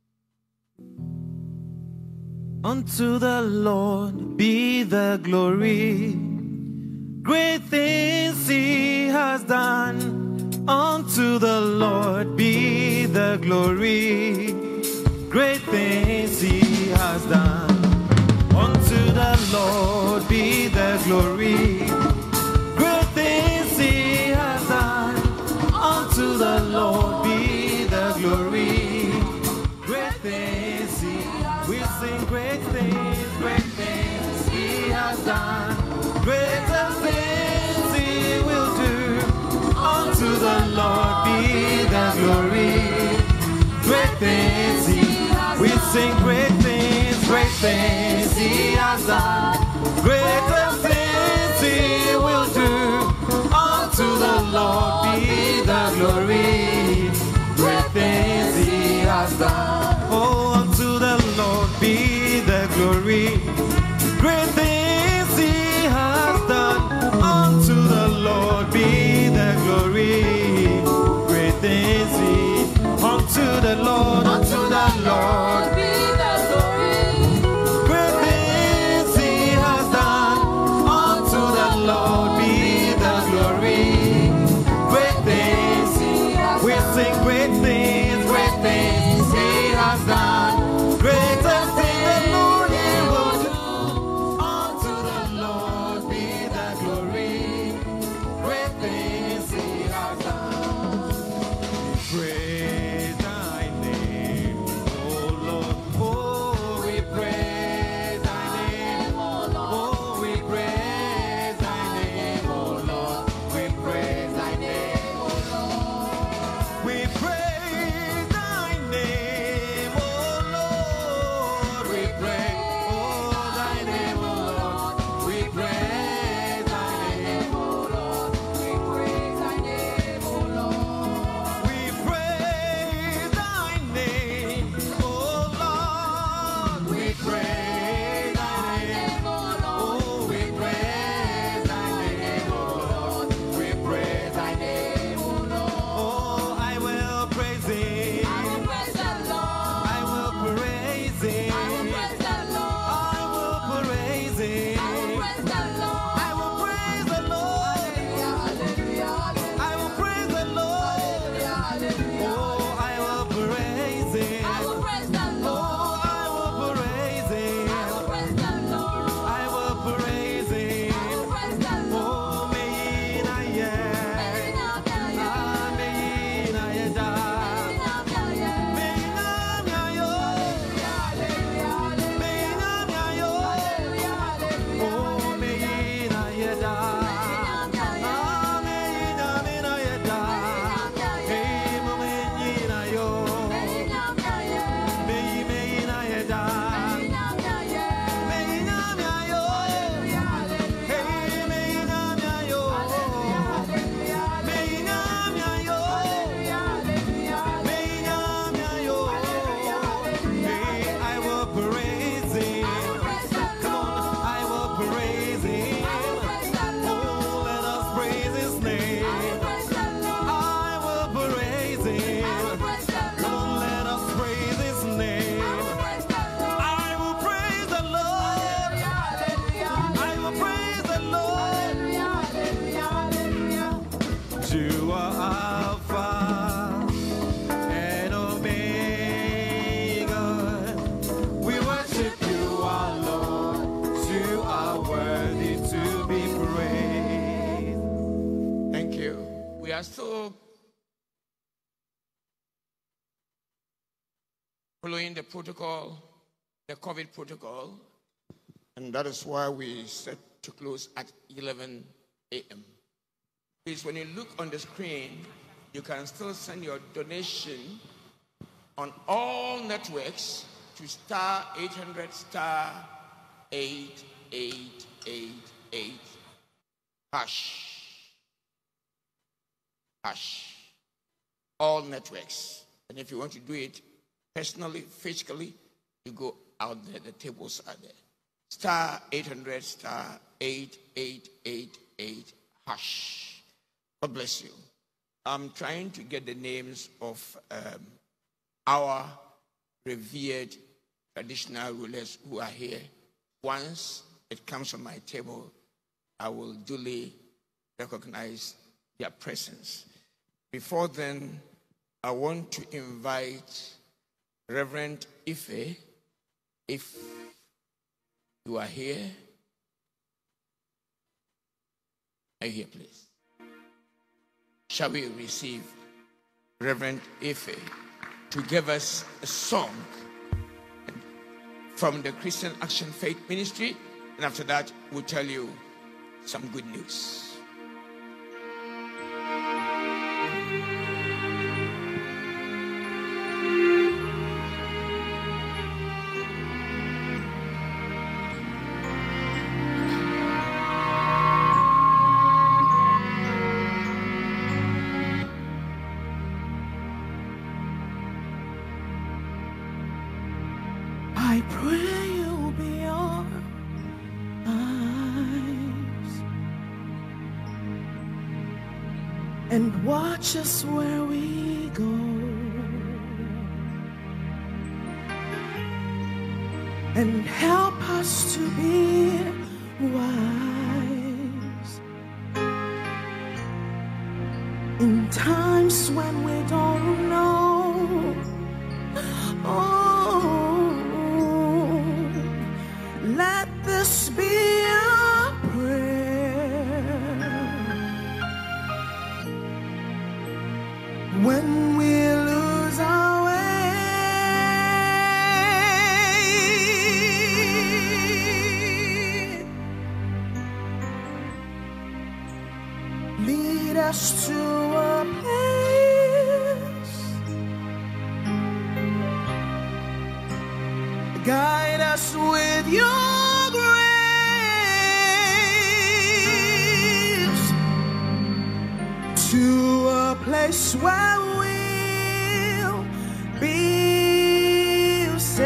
Unto the Lord be the glory. Great things he has done. Unto the Lord be the glory. Great things he has done. Unto the Lord be the glory. Great things he has done. Unto the Lord be the glory. Great things he, we sing great things, great things he has done. Greater things he will do. Unto the Lord be the glory. Great things he, we sing great things, great things he has done. Greater things he will do. Unto the Lord be the glory. Great things he has done. Oh, unto the Lord be the glory. Great things he has done. Unto the Lord be the glory. Great things he, unto the Lord, unto the Lord be the glory. Great things he has done. Unto the Lord be the glory. Great things he has done. We sing great things, great things he has done. Greater things the Lord he will do. Unto the Lord be the glory. Great things he has done. Praise thy name, O Lord. Oh, we praise thy name, O Lord. Oh, we praise thy name, O Lord. We praise thy name, O Lord. We praise thy name, O Lord. We praise, oh, thy name, O Lord. We praise thy name, O Lord. We praise thy name, O Lord. We praise thy name, O Lord. We praise thy name, O Lord. Oh, we praise thy name, O Lord. We praise thy name, O Lord. Oh, I will praise him. I will praise the Lord. I will praise him. I will praise the Lord. I will praise him. I will praise the Lord. I will praise the Lord. Hallelujah, hallelujah. I will praise the Lord. Hallelujah, hallelujah. Oh, I will praise him. I will praise the Lord. Oh, I will praise him. I will praise the Lord. I will praise him. I will praise the Lord. Oh, may na ye. May na ye. Ah, may na ye da. May na ye. May na ye yo. Hallelujah, hallelujah. May na ye yo. Hallelujah, hallelujah. Oh, may na ye da. Ah, may na may na ye da. Hey, mo may na yo. May may na ye da. May na na yo. Hey, may na na yo. May na na yo. May na na yo. Hey, I will praise him. Come on, I will praise him. Oh, let us praise his name. I will praise him. Come on, let us praise his name. I will praise the Lord. I will praise the Lord. You are Alpha and Omega. We worship you, our Lord. You are worthy to be praised. Thank you. We are still following the protocol, the COVID protocol, and that is why we set to close at eleven a m Please, when you look on the screen, you can still send your donation on all networks to star eight hundred star eight eight eight eight hash. hash. All networks. And if you want to do it personally, physically, you go out there. The tables are there. Star eight hundred, star eight eight eight eight, hash. God bless you. I'm trying to get the names of um, our revered traditional rulers who are here. Once it comes on my table, I will duly recognize their presence. Before then, I want to invite Reverend Ife, if you are here. Are you here, please? Shall we receive Reverend Ife to give us a song from the Christian Action Faith Ministry, and after that, we'll tell you some good news. I pray you'll be our eyes and watch us where we go, and help us to be wise in times when we don't know. Oh, let this be our prayer when we lose our way. Lead us to a place, guide us with your grace to a place where we'll be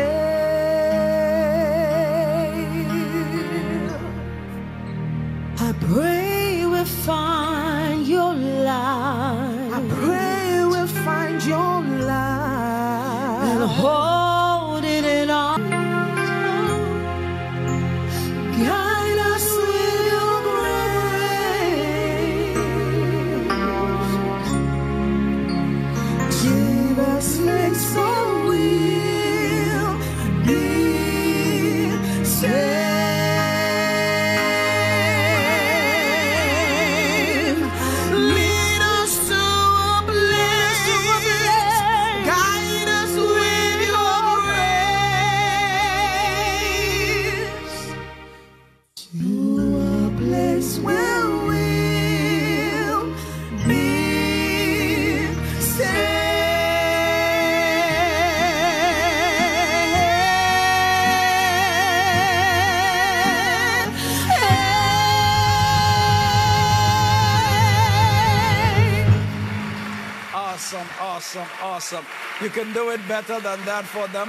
safe. I pray we find your light. I pray we find your light and hold it in our. Guide us with your grace. Give us legs so we'll be safe. Lead us to a place, guide us with your grace to a place where we'll be safe. Awesome, awesome, awesome. You can do it better than that for them.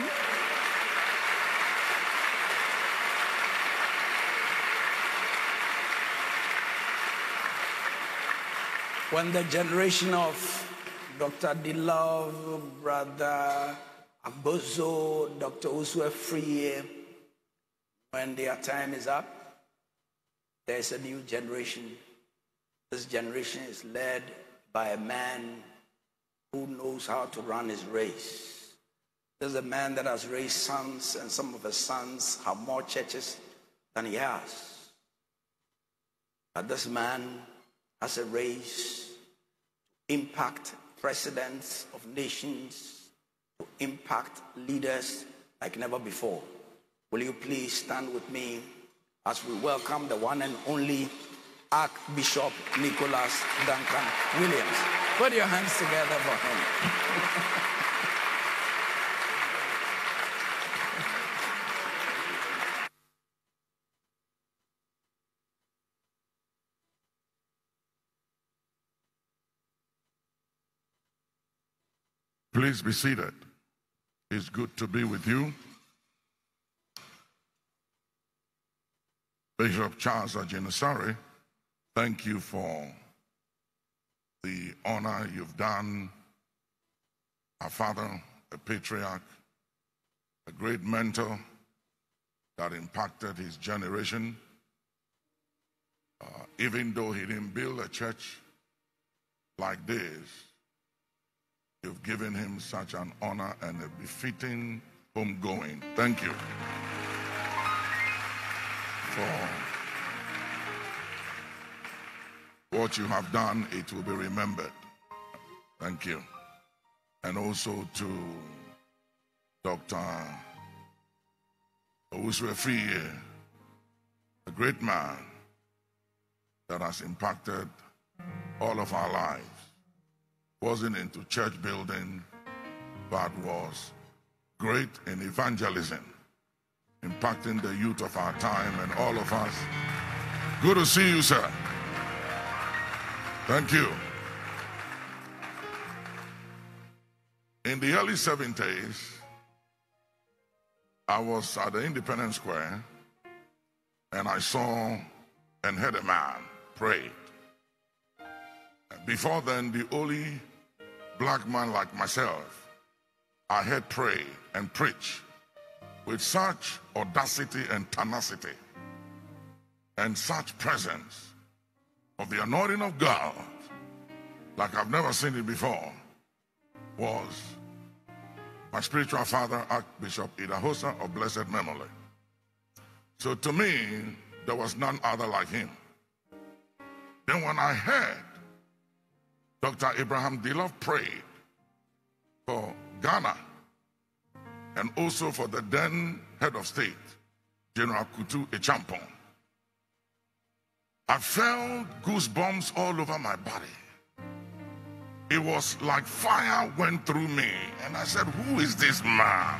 When the generation of Doctor Delove, Brother Abozo, Doctor Uswefrie, when their time is up, there's a new generation. This generation is led by a man who knows how to run his race. There's a man that has raised sons, and some of his sons have more churches than he has. But this man has a race to impact presidents of nations, to impact leaders like never before. Will you please stand with me as we welcome the one and only Archbishop Nicholas Duncan Williams. Put your hands together for him. Please be seated. It's good to be with you. Bishop Charles Ajenisari, thank you for the honor you've done. Our father, a patriarch, a great mentor that impacted his generation. Uh, even though he didn't build a church like this, you've given him such an honor and a befitting homegoing. Thank you for what you have done. It will be remembered. Thank you. And also to Doctor Owusu-Efriye, a great man that has impacted all of our lives. Wasn't into church building, but was great in evangelism, impacting the youth of our time and all of us. Good to see you, sir. Thank you. In the early seventies, I was at the Independence Square, and I saw and heard a man pray. Before then, the only black man like myself I heard pray and preach with such audacity and tenacity and such presence of the anointing of God like I've never seen it before was my spiritual father, Archbishop Idahosa of blessed memory. So to me, there was none other like him. Then when I heard Doctor Abraham Delove prayed for Ghana and also for the then head of state, General Kutu Acheampong, I felt goosebumps all over my body. It was like fire went through me, and I said, who is this man?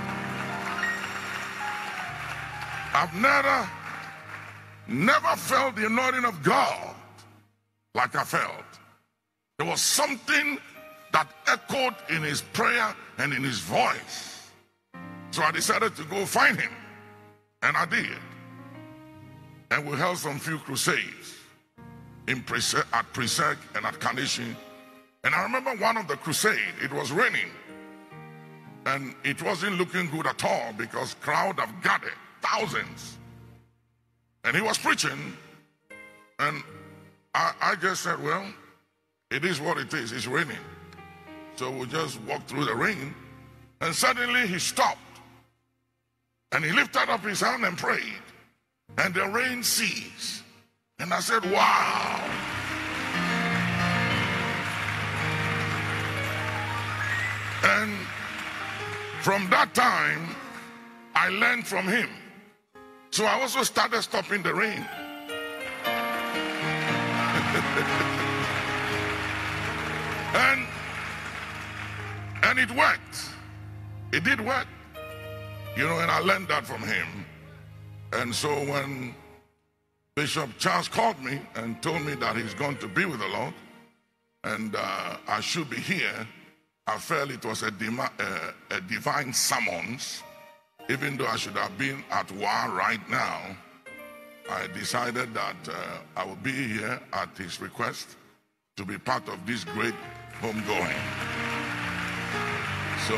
I've never, never felt the anointing of God like I felt. There was something that echoed in his prayer and in his voice. So I decided to go find him, and I did. And we held some few crusades in Prese- at Presec and at Kanishi. And I remember one of the crusades, it was raining. And it wasn't looking good at all because crowd have gathered, thousands. And he was preaching. And I, I just said, well, it is what it is, it's raining. So we just walked through the rain. And suddenly he stopped. And he lifted up his hand and prayed. And the rain ceased. And I said, wow. And from that time, I learned from him. So I also started stopping the rain. and, and it worked. It did work. You know, and I learned that from him. And so when Bishop Charles called me and told me that he's going to be with the Lord, and uh, I should be here, I felt it was a, uh, a divine summons. Even though I should have been at war right now, I decided that uh, I would be here at his request to be part of this great homegoing. So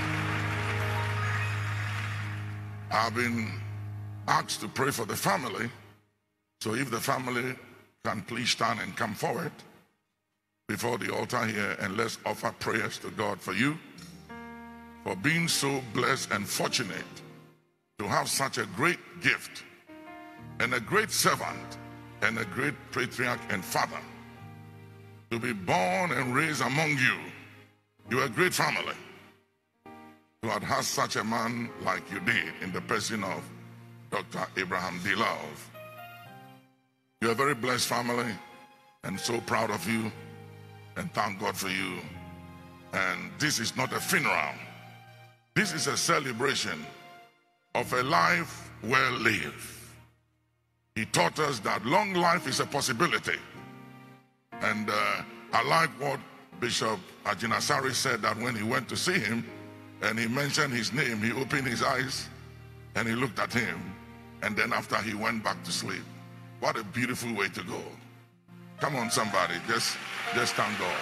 I've been asked to pray for the family. So if the family can please stand and come forward before the altar here, and let's offer prayers to God for you, for being so blessed and fortunate to have such a great gift and a great servant and a great patriarch and father to be born and raised among you. You're a great family to have had such a man like you did in the person of Doctor Abraham Delove. You're a very blessed family and so proud of you and thank God for you. And this is not a funeral. This is a celebration of a life well lived. He taught us that long life is a possibility. And uh, I like what Bishop Ajinasari said that when he went to see him and he mentioned his name, he opened his eyes and he looked at him, and then after he went back to sleep. What a beautiful way to go. Come on, somebody, just, just thank God.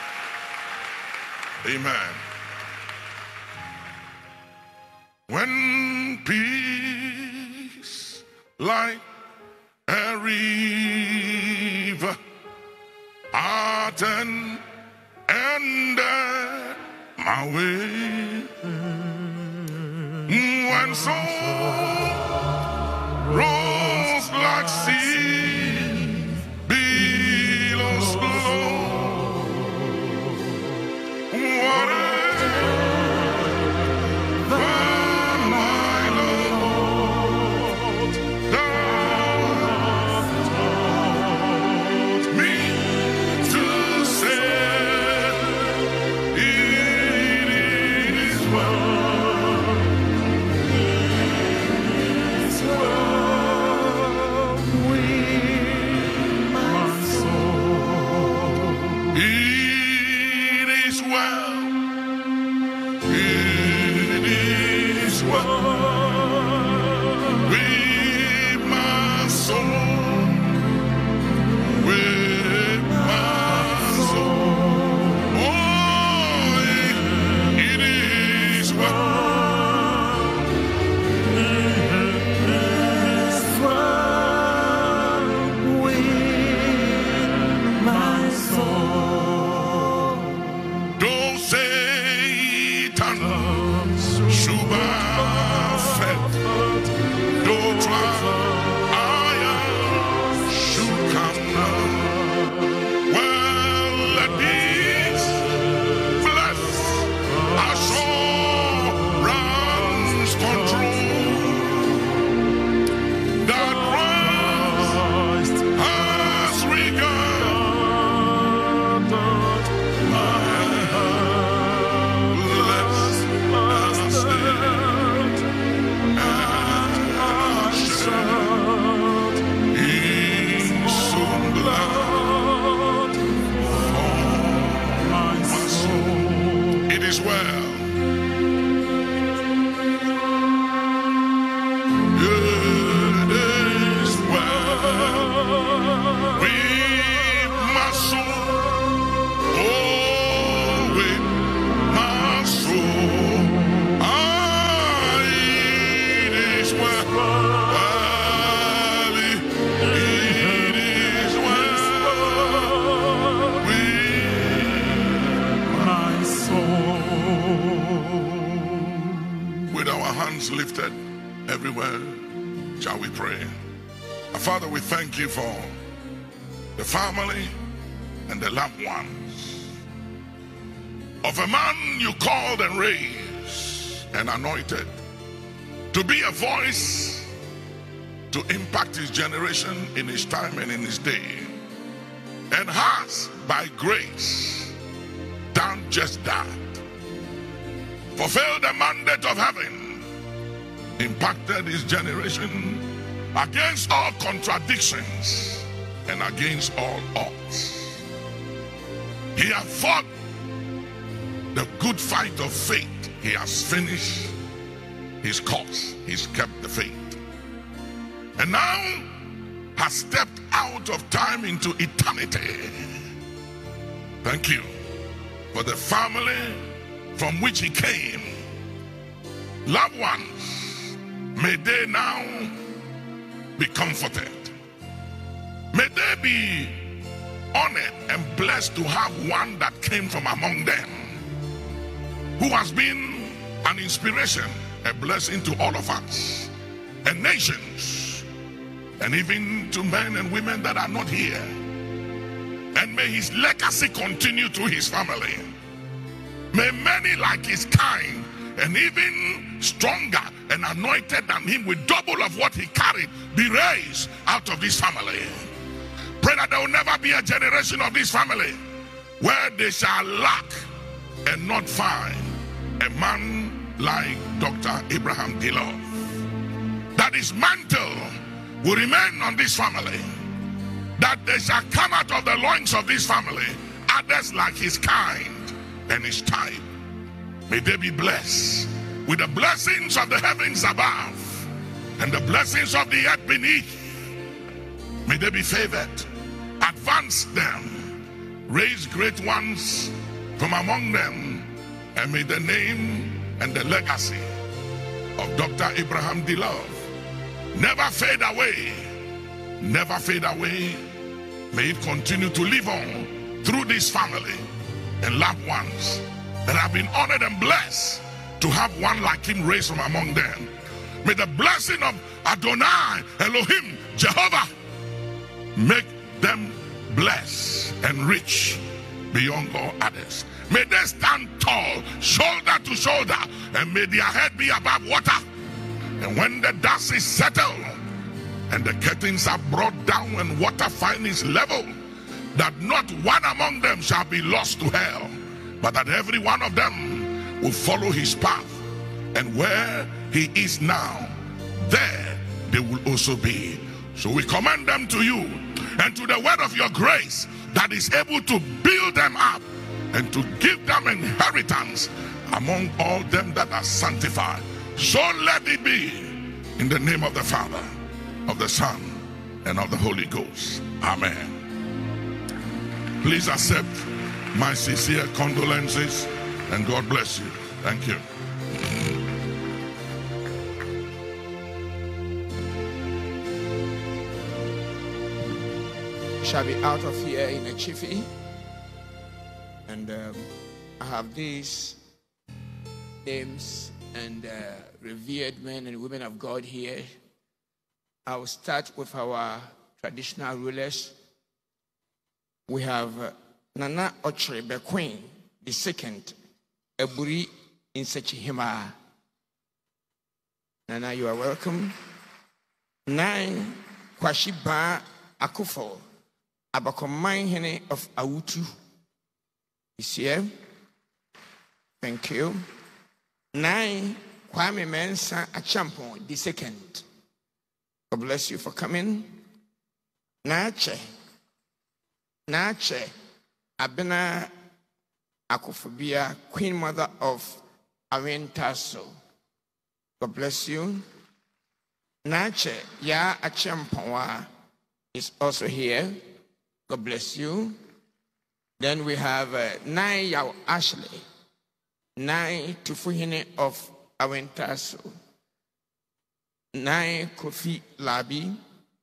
Amen. When peace like a river attend ended my way, when sorrows like sea billows blow, whatever my Lord thou hast taught me to say, it is well. Lifted everywhere, shall we pray? Our Father, we thank you for the family and the loved ones of a man you called and raised and anointed to be a voice to impact his generation in his time and in his day, and has by grace done just that. Fulfilled the mandate of heaven, impacted his generation against all contradictions and against all odds. He has fought the good fight of faith. He has finished his course. He's kept the faith, and now has stepped out of time into eternity. Thank you for the family from which he came. Loved ones, may they now be comforted. May they be honored and blessed to have one that came from among them, who has been an inspiration, a blessing to all of us, and nations, and even to men and women that are not here. And may his legacy continue to his family. May many like his kind, and even stronger and anointed than him with double of what he carried, be raised out of this family. Pray that there will never be a generation of this family where they shall lack and not find a man like Doctor Abraham Delove. That his mantle will remain on this family, that they shall come out of the loins of this family others like his kind and his type. May they be blessed with the blessings of the heavens above and the blessings of the earth beneath. May they be favored. Advance them. Raise great ones from among them. And may the name and the legacy of Doctor Abraham Delove never fade away. Never fade away. May it continue to live on through this family and loved ones that have been honored and blessed to have one like him raised from among them. May the blessing of Adonai, Elohim, Jehovah, make them blessed and rich beyond all others. May they stand tall, shoulder to shoulder, and may their head be above water. And when the dust is settled and the curtains are brought down and water finds its level, that not one among them shall be lost to hell, but that every one of them will follow his path. And where he is now, there they will also be. So we commend them to you and to the word of your grace that is able to build them up and to give them inheritance among all them that are sanctified. So let it be, in the name of the Father, of the Son, and of the Holy Ghost. Amen. Please accept my sincere condolences, and God bless you. Thank you. Shall be out of here in a jiffy. And um, I have these names and uh, revered men and women of God here. I will start with our traditional rulers. We have uh, Nana Ochre Bequeen, the second, Eburi Insechihima. Nana, you are welcome. Nine, Kwashiba Akufo, Abakomai Hene of Awutu is here. Thank you. Nine, Kwame Mensa Acheampong, the second. God bless you for coming. Nache. Nache. Abena Akufobia, Queen Mother of Awentaso. God bless you. Nache Ya Acheampong is also here. God bless you. Then we have uh, Nai Yao Ashley, Nai Tufuhine of Awentaso, Nai Kofi Labi,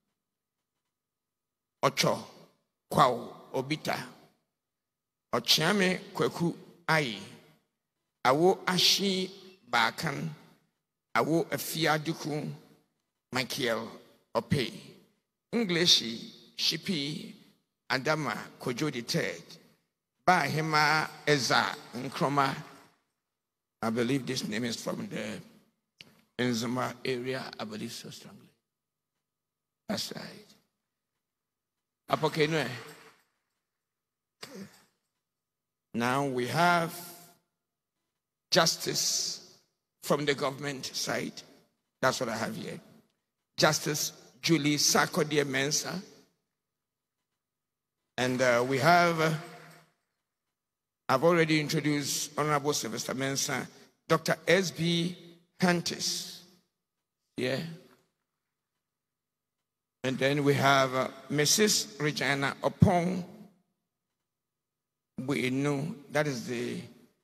Ocho Kwao Obita, Ochiame Kweku Ai, Awo Ashi Bakan, Awo Afiaduku, Michael Ope, Englishy Shipi, Adama Kojo the third, Bahema Eza Nkroma. I believe this name is from the Enzima area. I believe so strongly. That's right. Apokenwe. Okay. Now we have justice from the government side. That's what I have here. Justice Julie Sarkodie Mensah. And uh, we have, uh, I've already introduced Honorable Sylvester Mensah, Doctor S B Hantis. Yeah. And then we have uh, Missus Regina Opong Buenu. That is the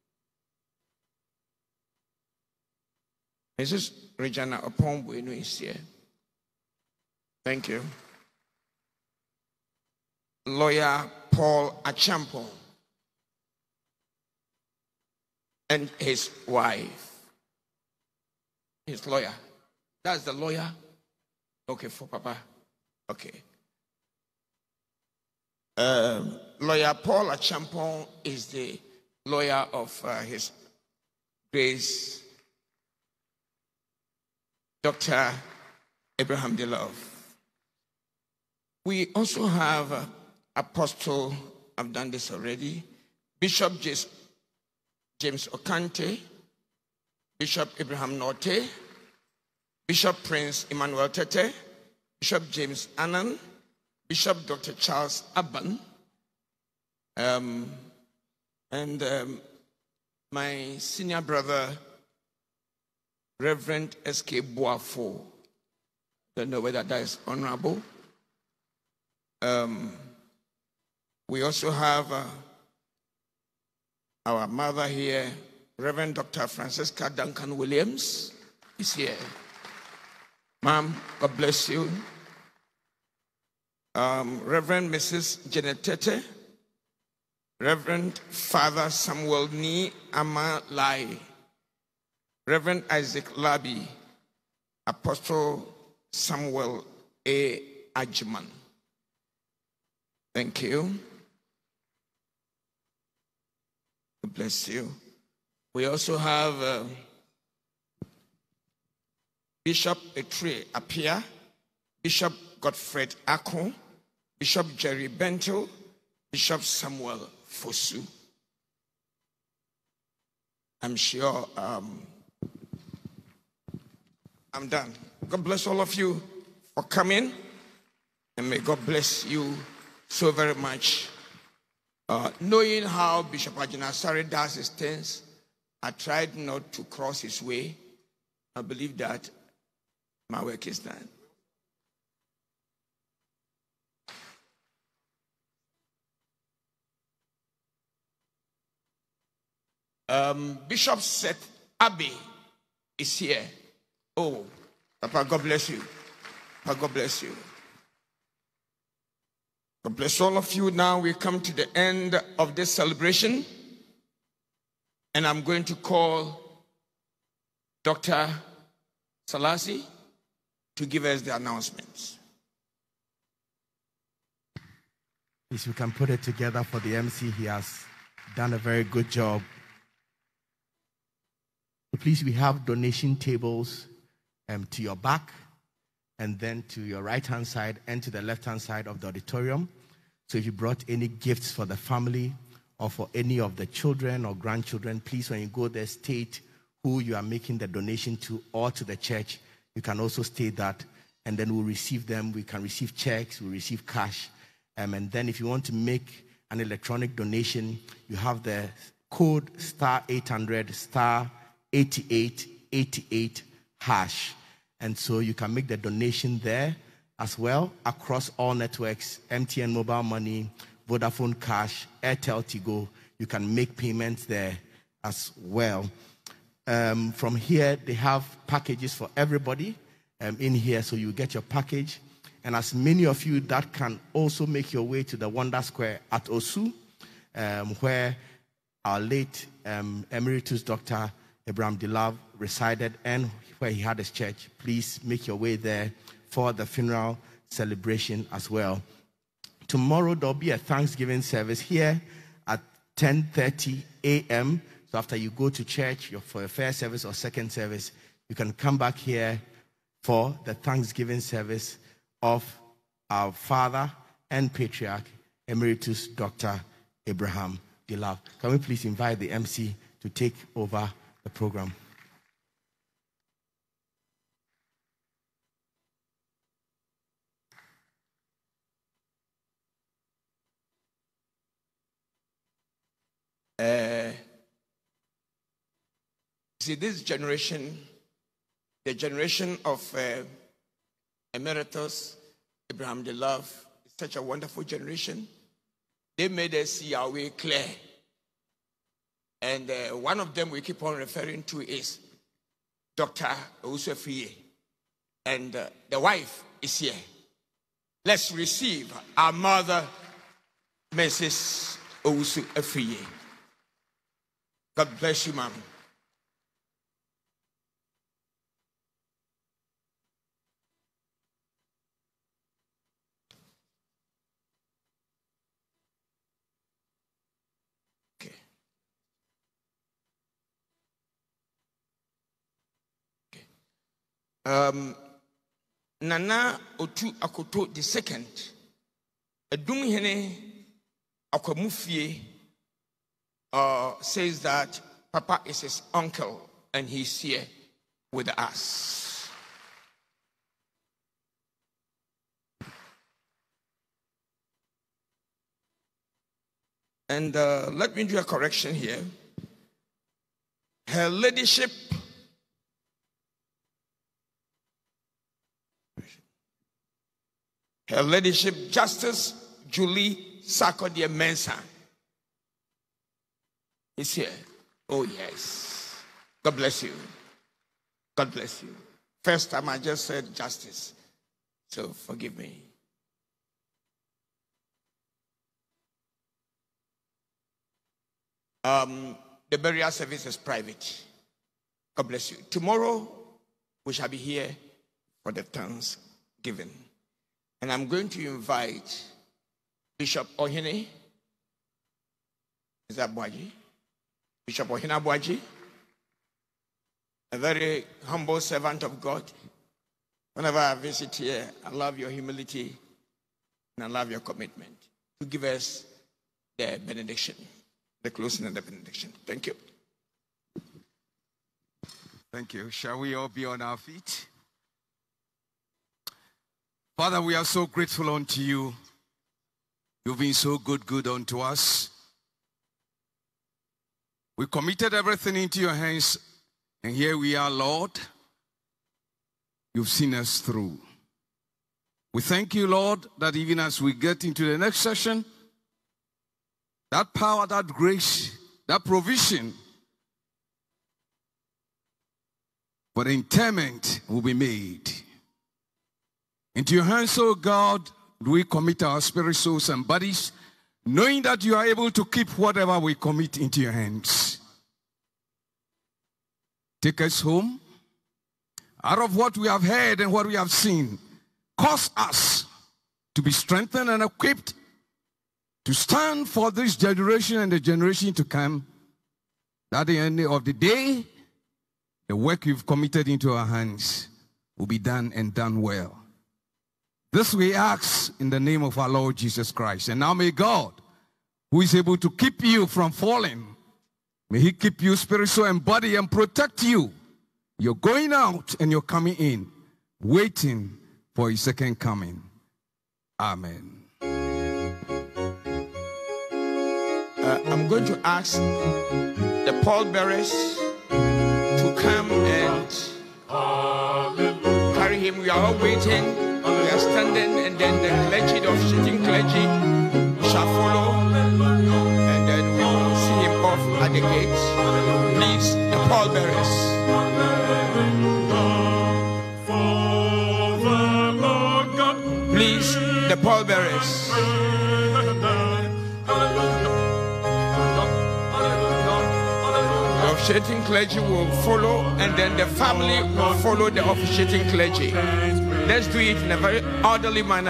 Missus Regina Opong Buenu is here. Thank you. Lawyer Paul Acheampong and his wife, his lawyer. That's the lawyer. Okay, for Papa. Okay. Um, lawyer Paul Acheampong is the lawyer of uh, his Grace, Doctor Abraham Delove. We also have uh, Apostle, I've done this already, Bishop James, James Okante, Bishop Abraham Norte, Bishop Prince Emmanuel Tete, Bishop James Annan, Bishop Doctor Charles Abban, Um, and um, my senior brother, Reverend S K Boafo. Don't know whether that is honorable. Um, we also have uh, our mother here, Reverend Doctor Francisca Duncan Williams, is here. Ma'am, God bless you. Um, Reverend Missus Genetete, Reverend Father Samuel Ni Ama Lai, Reverend Isaac Labi, Apostle Samuel A. Ajman. Thank you. God bless you. We also have uh, Bishop Etre Apia, Bishop Godfred Akon, Bishop Jerry Bento, Bishop Samuel Fosu. I'm sure um, I'm done. God bless all of you for coming, and may God bless you so very much. Uh, knowing how Bishop Ajinasari does his things, I tried not to cross his way. I believe that my work is done. Um, Bishop Seth Abbey is here. Oh, Papa, God bless you. Papa, God bless you. God bless all of you. Now we come to the end of this celebration, and I'm going to call Doctor Salasi to give us the announcements. If you can put it together for the M C, he has done a very good job. Please, we have donation tables um, to your back, and then to your right-hand side and to the left-hand side of the auditorium. So if you brought any gifts for the family or for any of the children or grandchildren, please, when you go there, state who you are making the donation to or to the church. You can also state that, and then we'll receive them. We can receive checks, we'll receive cash. Um, and then if you want to make an electronic donation, you have the code star eight hundred star eighty-eight eighty-eight hash. And so you can make the donation there as well across all networks, M T N Mobile Money, Vodafone Cash, Airtel Tigo. You can make payments there as well. Um, from here, they have packages for everybody um, in here, so you get your package. And as many of you that can also make your way to the Wonder Square at Osu, um, where our late um, Emeritus Doctor Abraham Delove resided and where he had his church, please make your way there for the funeral celebration as well. Tomorrow there'll be a Thanksgiving service here at ten thirty a m So after you go to church for a first service or second service, you can come back here for the Thanksgiving service of our father and patriarch, Emeritus Doctor Abraham Delove. Can we please invite the M C to take over the program? Uh, see, this generation, the generation of uh, Emeritus Abraham Delove, is such a wonderful generation. They made us see our way clear. And uh, one of them we keep on referring to is Doctor Owusu-Afriyie. And uh, the wife is here. Let's receive our mother, Missus Owusu-Afriyie. God bless you, ma'am. Okay. Okay. Um, Nana Otu Akoto the second. Edum hene akwamufie uh, says that Papa is his uncle and he's here with us. And uh, let me do a correction here. Her Ladyship Her Ladyship Justice Julie Sarkodie Mensah is here. Oh, yes. God bless you. God bless you. First time I just said justice, so forgive me. Um, the burial service is private. God bless you. Tomorrow, we shall be here for the Thanksgiving. And I'm going to invite Bishop Ohene. Is that Boaji? Bishop Ohene Boaji, a very humble servant of God. Whenever I visit here, I love your humility and I love your commitment to give us the benediction, the closing and the benediction. Thank you. Thank you. Shall we all be on our feet? Father, we are so grateful unto you. You've been so good, good unto us. We committed everything into your hands, and here we are, Lord. You've seen us through. We thank you, Lord, that even as we get into the next session, that power, that grace, that provision for the interment will be made. Into your hands, O God, do we commit our spirit, souls, and bodies, knowing that you are able to keep whatever we commit into your hands. Take us home. Out of what we have heard and what we have seen, cause us to be strengthened and equipped to stand for this generation and the generation to come, that at the end of the day, the work you've committed into our hands will be done and done well. This we ask in the name of our Lord Jesus Christ. And now may God, who is able to keep you from falling, may he keep you spirit, soul, and body and protect you. You're going out and you're coming in, waiting for his second coming. Amen. Uh, I'm going to ask the pallbearers to come and carry him. We are all waiting. We are standing, and then the clergy, the officiating clergy, shall follow, and then we will see him off at the gate. Please, the pallbearers. Please, the pallbearers. The officiating clergy will follow, and then the family will follow the officiating clergy. Let's do it in a very orderly manner.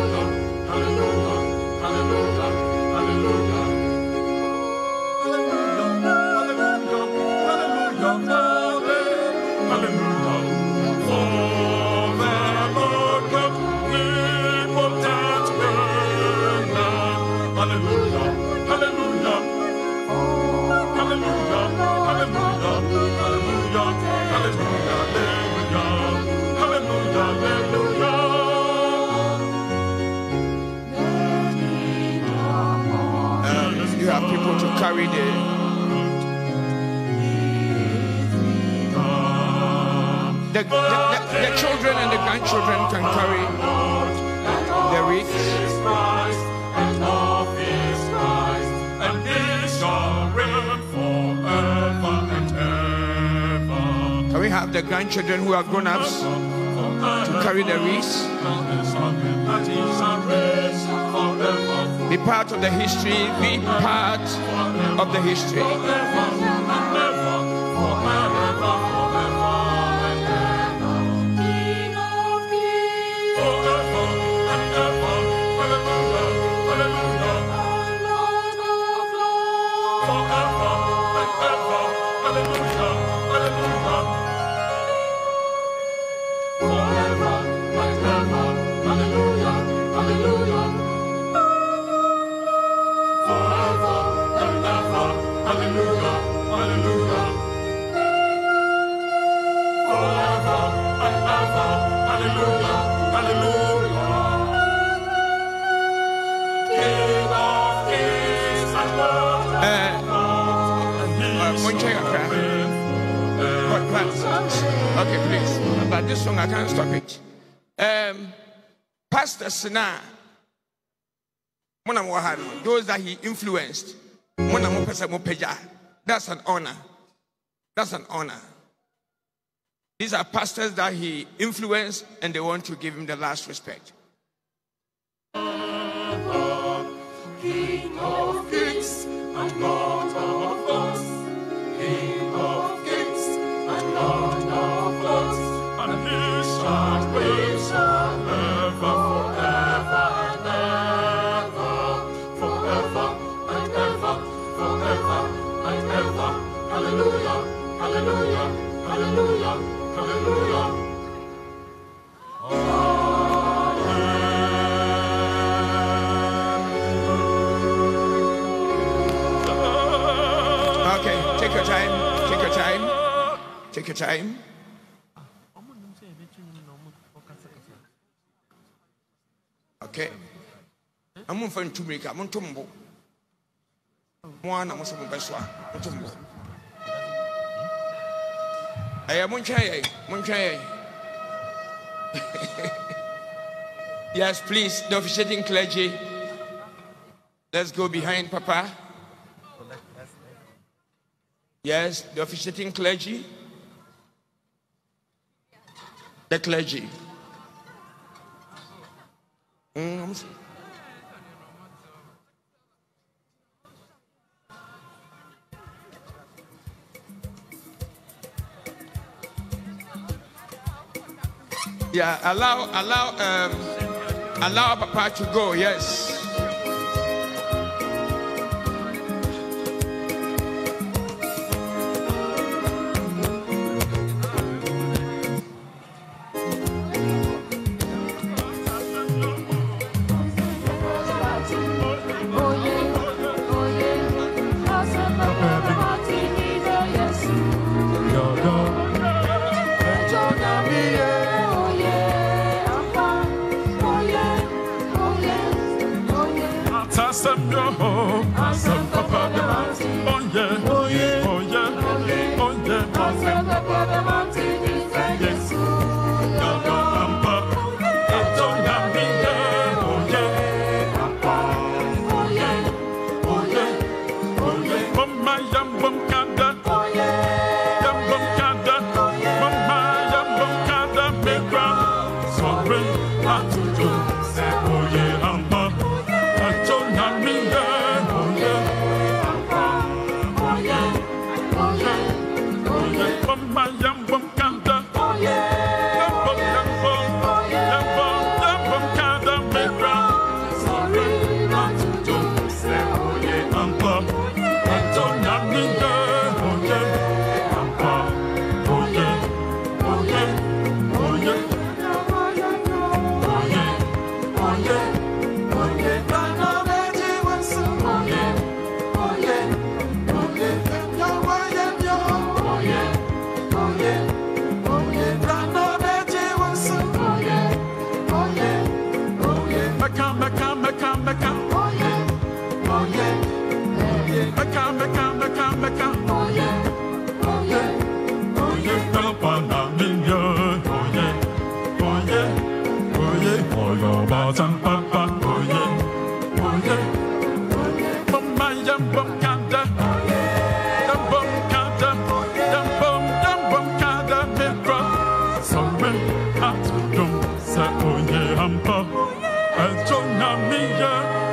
You have people to carry the the, the, the, the children and the grandchildren can carry the wreaths. Can we have the grandchildren who are grown-ups to carry the wreaths? Be part of the history, be part of the history. Okay, please. But this song, I can't stop it. Um, Pastor Sina, those that he influenced, that's an honor. That's an honor. These are pastors that he influenced, and they want to give him the last respect. King of kings and Lord of lords, King of kings and Lord of lords, and he shall reign forever, forever and ever, forever and ever, forever and ever. Hallelujah, hallelujah, hallelujah, hallelujah. Okay, take your time, take your time, take your time. Okay. I'm going to make a montumbo. One, I'm also best one. I am Munchai, Munchai. Yes, please, the officiating clergy. Let's go behind Papa. Yes, the officiating clergy. The clergy. Mm. Yeah, allow, allow, um, allow Papa to go. Yes.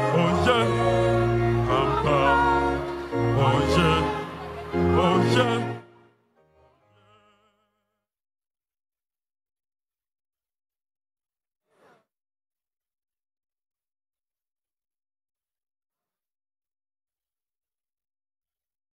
Oh yeah,